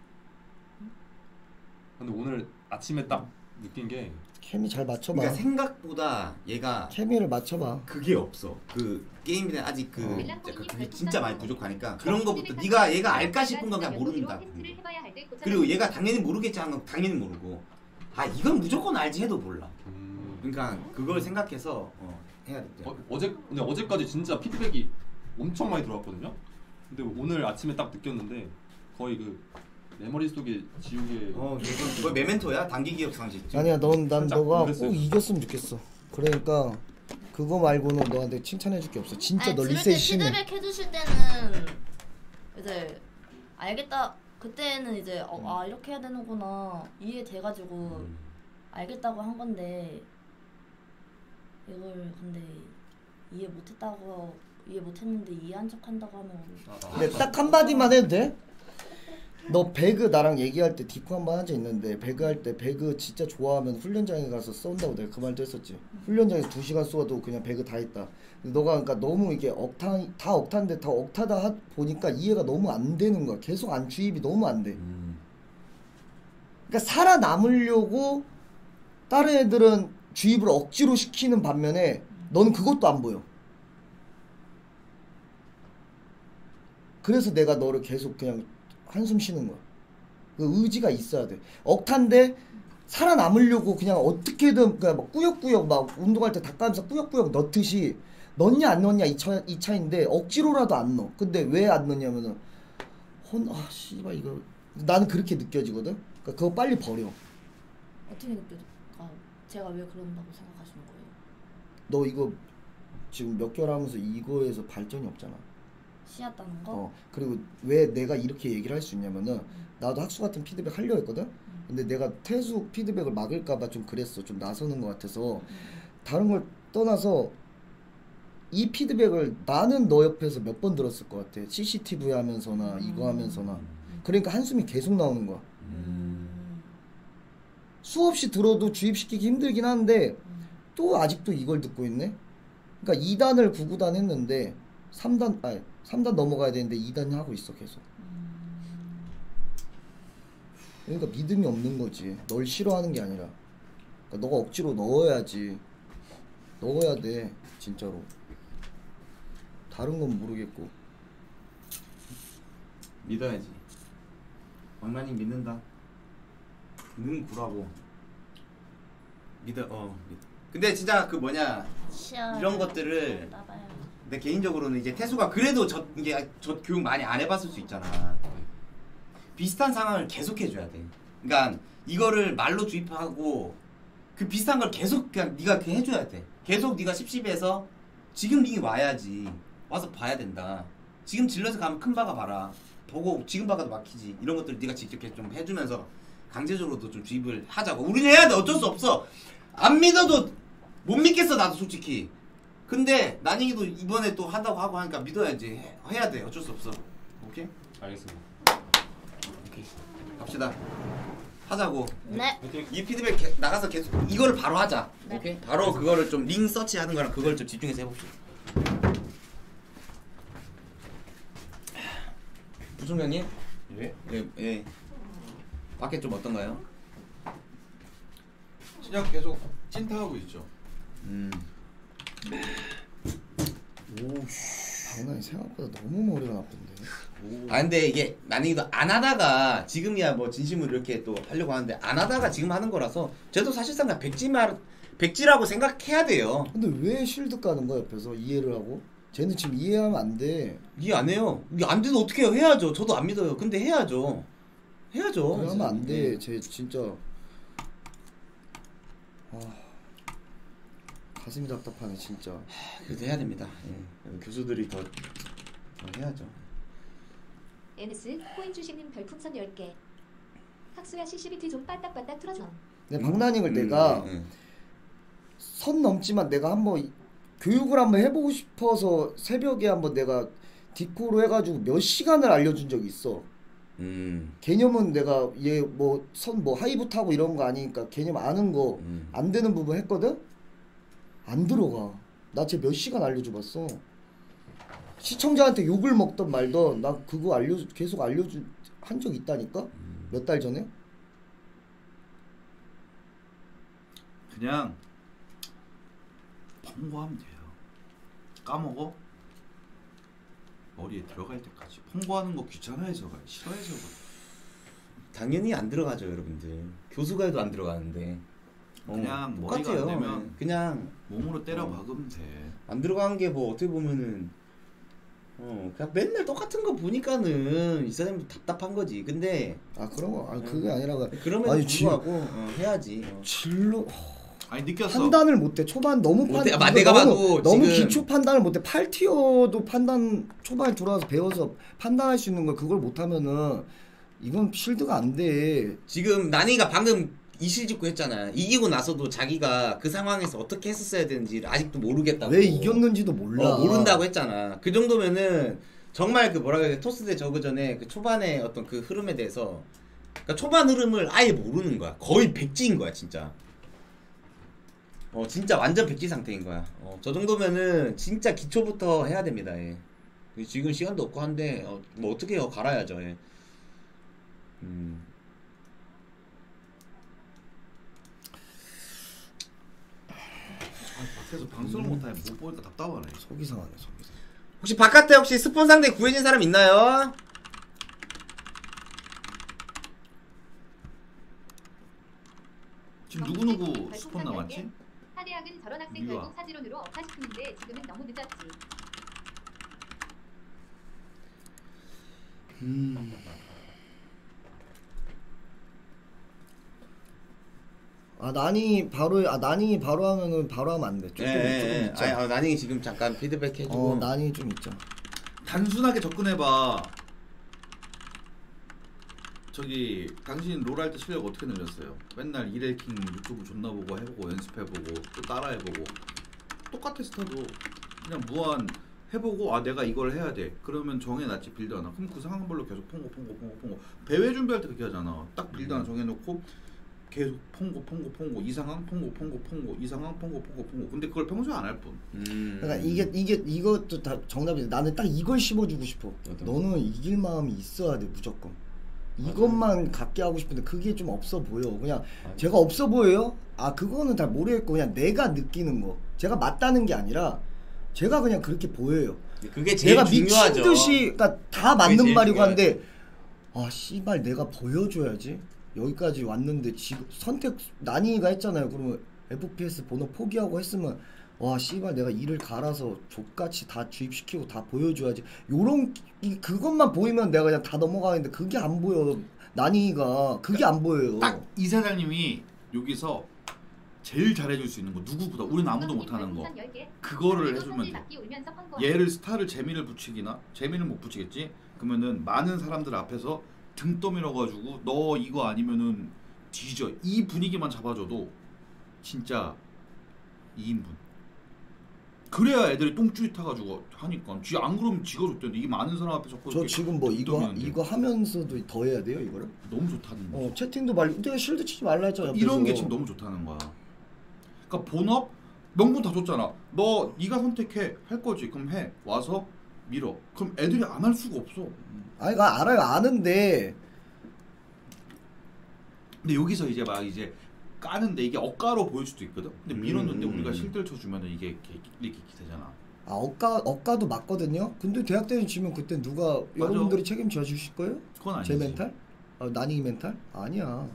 근데 오늘 아침에 딱 느낀 게 케미 잘 맞춰봐. 그러니까 생각보다 얘가 케미를 맞춰봐. 그게 없어. 그 게임에 아직 그게 진짜 많이 부족하니까 그런 거부터 네가 얘가 알까 싶은 건 그냥 모른다. 그리고 얘가 당연히 모르겠지 하는 건 당연히 모르고 이건 무조건 알지 해도 몰라. 그러니까 그걸 생각해서 해야 돼. 근데 어제까지 진짜 피드백이 엄청 많이 들어왔거든요. 근데 오늘 아침에 딱 느꼈는데 거의 내 머릿속에 지우개 이거 메멘토야? 단기 기억 상실. 아니야 난 너가 그랬어요. 꼭 이겼으면 좋겠어. 그러니까 그거 말고는 너한테 칭찬해줄 게 없어. 진짜 너 리셋 심해. 피드백 해주실 때는 이제 알겠다. 그때는 이제 이렇게 해야 되는구나 이해돼가지고 알겠다고 한 건데 이걸 근데 이해 못했는데 이해한 척한다고 하면 근데 딱 한마디만 해도 돼? 너 배그 나랑 얘기할 때 디코 한번 한 적 있는데 배그 할 때 배그 진짜 좋아하면 훈련장에 가서 쏜다고 내가 그 말도 했었지. 훈련장에서 2시간 쏘아도 그냥 배그 다 했다. 근데 너가 그러니까 너무 이게 다 억탄인데 다 억타다 보니까 이해가 너무 안 되는 거야. 계속 주입이 너무 안 돼. 그러니까 살아남으려고 다른 애들은 주입을 억지로 시키는 반면에 너는 그것도 안 보여. 그래서 내가 너를 계속 그냥 한숨 쉬는 거야. 그 의지가 있어야 돼. 억탄데 살아남으려고 그냥 어떻게든 그냥 막 꾸역꾸역 막 운동할 때 닦아면서 꾸역꾸역 넣듯이 넣냐 안 넣냐 이 차인데 억지로라도 안 넣어. 근데 왜 안 넣냐면은 씨발 이거 나는 그렇게 느껴지거든. 그러니까 그거 빨리 버려. 어떻게 느껴질까? 제가 왜 그런다고 생각하시는 거예요? 너 이거 지금 몇 개월 하면서 이거에서 발전이 없잖아. 씨앗다는 거? 그리고 왜 내가 이렇게 얘기를 할 수 있냐면은 나도 학수 같은 피드백 하려고 했거든. 근데 내가 태수 피드백을 막을까봐 좀 그랬어. 좀 나서는 것 같아서. 다른 걸 떠나서 이 피드백을 나는 너 옆에서 몇 번 들었을 것 같아. CCTV 하면서나 이거 하면서나. 그러니까 한숨이 계속 나오는 거야. 수없이 들어도 주입시키기 힘들긴 한데 또 아직도 이걸 듣고 있네. 그러니까 2단을 9구단 했는데 3단 넘어가야 되는데 2단 하고 있어 계속. 그러니까 믿음이 없는 거지. 널 싫어하는 게 아니라. 그러니까 너가 억지로 넣어야지. 넣어야 돼 진짜로. 다른 건 모르겠고. 믿어야지. 얼마님 믿는다. 는 구라고. 믿어. 근데 진짜 그 뭐냐 이런 것들을 내 개인적으로는 이제 태수가 그래도 저 교육 많이 안 해봤을 수 있잖아. 비슷한 상황을 계속 해줘야 돼. 그러니까 이거를 말로 주입하고 그 비슷한 걸 계속 그냥 네가 해줘야 돼. 계속 네가 10-10에서 지금 링이 와야지. 와서 봐야 된다. 지금 질러서 가면 큰 바가 봐라. 보고 지금 바가도 막히지. 이런 것들 네가 직접 좀 해주면서 강제적으로도 좀 주입을 하자고. 우리는 해야 돼. 어쩔 수 없어. 안 믿어도 못 믿겠어 나도 솔직히. 근데 난이도 이번에 또 한다고 하고 하니까 믿어야지. 해야 돼. 어쩔 수 없어. 오케이? 알겠습니다. 오케이. 갑시다. 하자고. 네. 이 피드백 나가서 계속 이거를 바로 하자. 네. 오케이? 바로 그거를 좀 링 서치하는 거랑 그걸 좀 집중해서 해봅시다. 부총장님? 예? 예. 밖에 좀 어떤가요? 그냥 계속 찐타하고 있죠. 오, 장난이 생각보다 너무 머리가 나쁜데. 아 근데 이게 난이도 안 하다가 지금이야 뭐 진심으로 이렇게 또 하려고 하는데 안 하다가 지금 하는 거라서 저도 사실상 그냥 백지라고 생각해야 돼요. 근데 왜 실드 까는 거야 옆에서 이해를 하고? 쟤는 지금 이해하면 안 돼. 이해 안 해요. 이게 안 돼도 어떻게 해요? 해야죠. 저도 안 믿어요. 근데 해야죠. 해야죠. 그러면 안 돼. 쟤 진짜 가슴이 답답하네 진짜. 그래도 해야 됩니다. 예. 교수들이 더 해야죠. NS 코인 주식님 별풍선 10개. 학수야 CCBT 좀 빠딱빠딱 틀어줘. 근데 박나닝을 내가 선 넘지만 내가 한번 교육을 한번 해보고 싶어서 새벽에 한번 내가 디코로 해가지고 몇 시간을 알려준 적이 있어. 개념은 내가 얘 뭐 선 뭐 하이브 타고 이런 거 아니니까 개념 아는 거 안 되는 부분 했거든? 안 들어가. 나 쟤 몇 시간 알려줘봤어. 시청자한테 욕을 먹던 말던 나 그거 계속 한 적 있다니까? 몇 달 전에? 그냥 펑고하면 돼요. 까먹어? 머리에 들어갈 때까지. 펑고하는 거 귀찮아해서 가요. 싫어해서 가요. 당연히 안 들어가죠 여러분들. 교수가 해도 안 들어가는데. 그냥 머리가 안 되면 그냥 몸으로 때려 박으면 돼. 안 들어간 게 뭐 어떻게 보면은 그냥 맨날 똑같은 거 보니까는 이 사람도 답답한 거지. 근데 그런 거 그게 아니라 그러면 불구하고 해야지. 진로 아니 느꼈어. 판단을 못해. 초반 너무 내가 봐도 너무 지금 기초 판단을 못해. 8티어도 판단 초반에 들어와서 배워서 판단할 수 있는 걸 그걸 못하면은 이건 실드가 안 돼. 지금 난이가 방금 이실직고 했잖아. 이기고 나서도 자기가 그 상황에서 어떻게 했었어야 되는지 아직도 모르겠다고. 왜 이겼는지도 몰라. 모른다고 했잖아. 그 정도면은 정말 그 뭐라 그래 토스 대 저그 전에 그 초반에 어떤 그 흐름에 대해서 그러니까 초반 흐름을 아예 모르는 거야. 거의 백지인 거야 진짜. 진짜 완전 백지 상태인 거야. 저 정도면은 진짜 기초부터 해야 됩니다. 예. 지금 시간도 없고 한데 뭐 어떻게 해요? 갈아야죠. 예. 밖에서 방송을 못하면 못 보니까 답답하네. 속이 상하네. 속이 상해. 혹시 바깥에 혹시 스폰 상대 구해진 사람 있나요? 지금 누구누구 스폰 남았지? 하대학은 저런 학생 결국 사지론으로 없다 싶은데 지금은 너무 늦었지. 난이 바로 하면은 바로 하면 안 돼. 조금 있죠. 난이 지금 잠깐 피드백 해주고. 난이 좀 있죠. 단순하게 접근해봐. 저기 당신 롤 할 때 실력 어떻게 늘렸어요? 맨날 이레킹 유튜브 존나 보고 해보고 연습해보고 또 따라해보고 똑같아. 스타도 그냥 무한 해보고 내가 이걸 해야 돼. 그러면 정해놨지 빌드 하나. 그럼 그 상황별로 계속 퐁고 배회 준비할 때 그렇게 하잖아. 딱 빌드 하나 정해놓고 계속 퐁고 이 상황 퐁고 이 상황 퐁고 근데 그걸 평소에 안 할 뿐. 그러니까 이것도 다 정답이지. 나는 딱 이걸 씹어주고 싶어. 너는 이길 마음이 있어야 돼 무조건. 이것만 갖게 하고 싶은데 그게 좀 없어 보여. 그냥 제가 없어 보여요? 그거는 잘 모르겠고 그냥 내가 느끼는 거. 제가 맞다는 게 아니라 제가 그냥 그렇게 보여요. 그게 제일 내가 중요하죠. 미친 듯이 그러니까 다 맞는 말이고 한데 씨발 내가 보여줘야지. 여기까지 왔는데 지금 선택 난이가 했잖아요. 그러면 FPS 번호 포기하고 했으면 씨발 내가 이를 갈아서 족같이 다 주입시키고 다 보여줘야지. 그것만 보이면 내가 그냥 다 넘어가는데 그게 안 보여. 난이가 그게 안 보여요. 딱 이 사장님이 여기서 제일 잘해줄 수 있는 거 누구보다 우리는 아무도 못하는 거 그거를 해주면 돼. 얘를 스타를 재미를 붙이기나 재미를 못 붙이겠지. 그러면은 많은 사람들 앞에서 등 떠밀어가지고 너 이거 아니면은 뒤져 이 분위기만 잡아줘도 진짜 2인분. 그래야 애들이 똥줄이 타가지고 하니까. 지 안 그러면 지가 좋대는데 이게 많은 사람 앞에서 저 지금 뭐 이거 하면서도 더 해야 돼요 이거를? 너무 좋다는 거. 채팅도 말리. 내가 실드 치지 말라 했잖아. 이런 게 지금 너무 좋다는 거야. 그러니까 본업 명분 다 줬잖아. 네가 선택해 할 거지. 그럼 해 와서 밀어. 그럼 애들이 안 할 수가 없어. 아니 나 알아요 아는데. 근데 여기서 이제 막 이제 까는데 이게 억가로 보일 수도 있거든. 근데 밀었는데 우리가 실드를 쳐주면은 이게 이렇게 되잖아. 아 억가도 맞거든요. 근데 대학 때는 지면 그때 누가 맞아. 여러분들이 책임져 주실 거예요? 그건 아니지. 제 멘탈? 나닝이 멘탈? 아니야.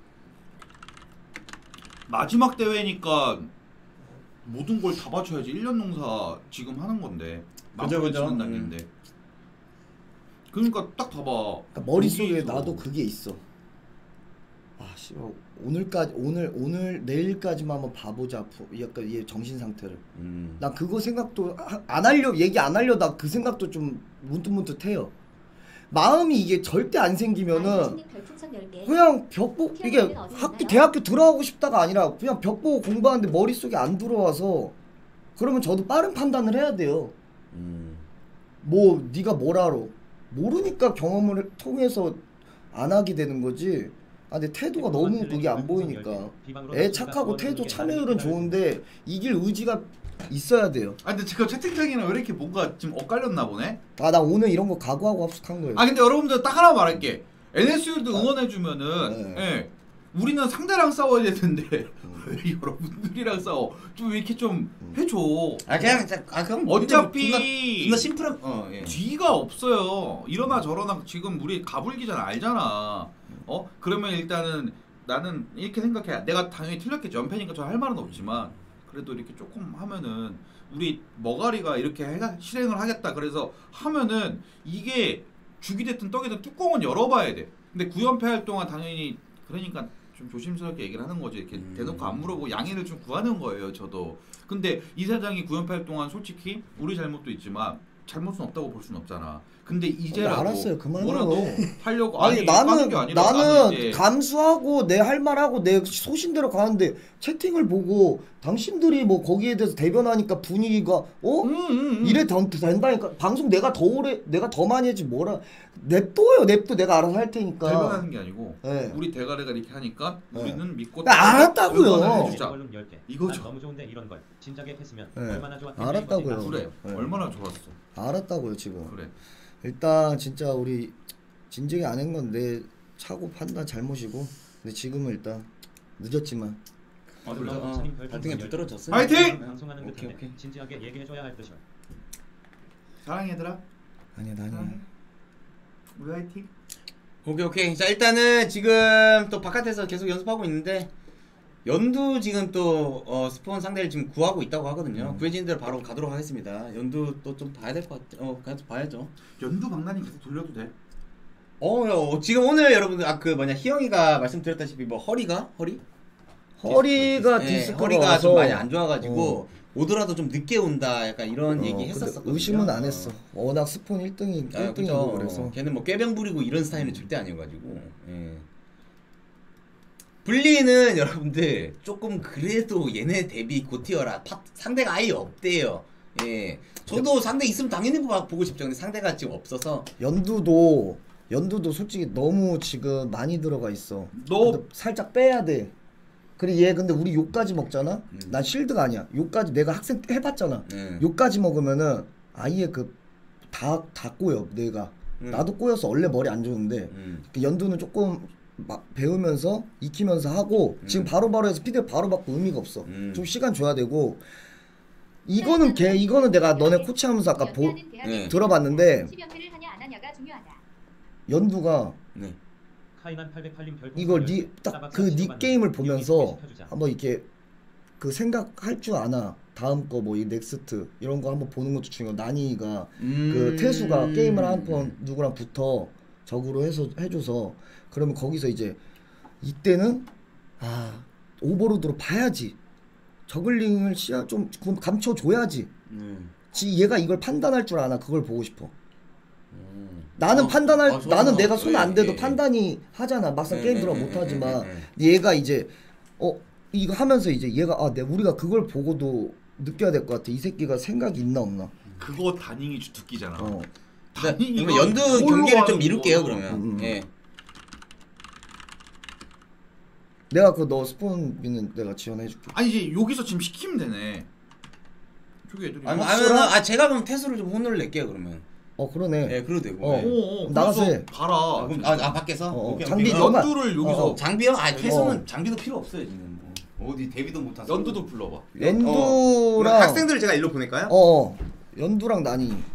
마지막 대회니까 모든 걸 다 바쳐야지. 1년 농사 지금 하는 건데. 그죠. 단계인데. 그러니까 딱 봐봐. 그러니까 머릿속에 나도 그게 있어. 아 씨발 오늘 내일까지만 한번 봐보자. 약간 얘 정신 상태를. 나 그거 생각도 안 하려 얘기 안 하려 나 그 생각도 좀 문득문득해요. 마음이 이게 절대 안 생기면은 그냥 벽 보고 이게 대학교 들어가고 싶다가 아니라 그냥 벽 보고 공부하는데 머릿속에 안 들어와서 그러면 저도 빠른 판단을 해야 돼요. 뭐 네가 뭘 알아? 모르니까 경험을 통해서 안 하게 되는 거지. 아 근데 태도가 너무 그게 안 보이니까. 애 착하고 태도 참여율은 좋은데 이길 의지가 있어야 돼요. 아 근데 지금 채팅창에는 왜 이렇게 뭔가 지금 엇갈렸나 보네? 아 나 오늘 이런 거 각오하고 합숙한 거예요. 아 근데 여러분들 딱 하나 말할게. NSU도 응원해주면은 예, 우리는 상대랑 싸워야 되는데 왜 여러분들이랑 싸워? 좀 이렇게 좀 해줘. 아 그냥 그럼 어차피 이거 심플한 예. 뒤가 없어요. 이러나 저러나 지금 우리 가불기잖아. 알잖아. 그러면 일단은 나는 이렇게 생각해. 내가 당연히 틀렸겠지. 연패니까 저 할 말은 없지만 그래도 이렇게 조금 하면은 우리 머가리가 이렇게 실행을 하겠다. 그래서 하면은 이게 죽이 됐든 떡이 됐든 뚜껑은 열어봐야 돼. 근데 9연패 할 동안 당연히 그러니까 좀 조심스럽게 얘기를 하는 거지. 이렇게 대놓고 안 물어보고 양해를 좀 구하는 거예요. 저도. 근데 이 사장이 9연패 할 동안 솔직히 우리 잘못도 있지만 잘못은 없다고 볼 수는 없잖아. 근데 이제라도 알았어요. 그만해요. 뭐라도 하려고 아니 나는 감수하고 내 할 말하고 내 소신대로 가는데 채팅을 보고 당신들이 뭐 거기에 대해서 대변하니까 분위기가 이래 된다니까. 방송 내가 더 많이 했지 뭐라. 냅둬요. 내가 알아서 할 테니까. 대변하는 게 아니고 네. 우리 대가리가 이렇게 하니까 우리는 믿고 알았다고요. 이거죠. 너무 좋은데 이런 걸 진작에 했으면 얼마나 좋았겠냐. 알았다고요. 그래. 얼마나 좋았어. 알았다고요 지금. 그래. 일단 진짜 우리 진작에 안 한 건 내 차고 판단 잘못이고 근데 지금은 일단 늦었지만 발등에 불 떨어졌어. 파이팅! 방송하는 듯한데 진지하게 얘기해줘야 할 듯이요. 사랑해 얘들아. 아니야 우리 화이팅. 오케이. 자 일단은 지금 또 바깥에서 계속 연습하고 있는데 연두 지금 또 스폰 상대를 지금 구하고 있다고 하거든요. 구해진 대로 바로 가도록 하겠습니다. 연두 또 좀 봐야 될 것 같아. 가서 봐야죠. 연두 박나니 계속 돌려도 돼. 지금 오늘 여러분들 희영이가 말씀드렸다시피 뭐 허리가 디스크가 좀 많이 안 좋아가지고 오더라도 좀 늦게 온다 약간 이런 얘기 했었거든요. 의심은 안 했어. 워낙 스폰 1등이고 그래서 걔는 뭐 꾀병 부리고 이런 스타일은 절대 아니어가지고. 분리는 여러분들 조금 그래도 얘네 대비 고티어라 상대가 아예 없대요. 예, 저도 상대 있으면 당연히 보고 싶죠. 근데 상대가 지금 없어서. 연두도 솔직히 너무 지금 많이 들어가 있어. 너 살짝 빼야 돼. 그래 얘 근데 우리 요까지 먹잖아. 난 실드가 아니야. 요까지 내가 학생 때 해봤잖아. 요까지 먹으면은 아예 다 꼬여 내가. 나도 꼬여서 원래 머리 안 좋은데 연두는 조금 막 배우면서 익히면서 하고 지금 바로바로 해서 피드백 바로 받고 의미가 없어. 좀 시간 줘야 되고 이거는 내가 너네 코치하면서 아까 들어봤는데 연두가 이걸 딱 그 니 게임을 보면서 한번 이렇게 그 생각할 줄 아나. 다음 거 뭐 이 넥스트 이런 거 한번 보는 것도 중요하고 나니가 그 태수가 게임을 한 번 누구랑 붙어 적으로 해서 해줘서 그러면 거기서 이제 이때는 오버로드로 봐야지 저글링을 좀 감춰줘야지. 얘가 이걸 판단할 줄 아나. 그걸 보고 싶어. 나는 나는 내가 손 안 대도 판단이 하잖아. 막상 게임 들어 못하지만 얘가 이제 이거 하면서 이제 얘가 우리가 그걸 보고도 느껴야 될 것 같아. 이 새끼가 생각이 있나 없나. 그거 다닝이 주특기잖아. 그러면 연두 경기를 좀 미룰게요 그러면. 예. 내가 너 스폰비는 내가 지원해줄게. 아니 이제 여기서 지금 시키면 되네. 저기 애들이. 제가 그럼 태수를 좀 혼을 낼게요 그러면. 그러네. 네, 그래도 되고. 나가서 해. 봐라. 그럼 밖에서. 장비 연두를 여기서. 장비요? 태수는 장비도 필요 없어요 지금. 어디 데뷔도 못하서. 연두도 불러봐. 연두랑 학생들을 제가 일로 보낼까요? 연두랑 난이.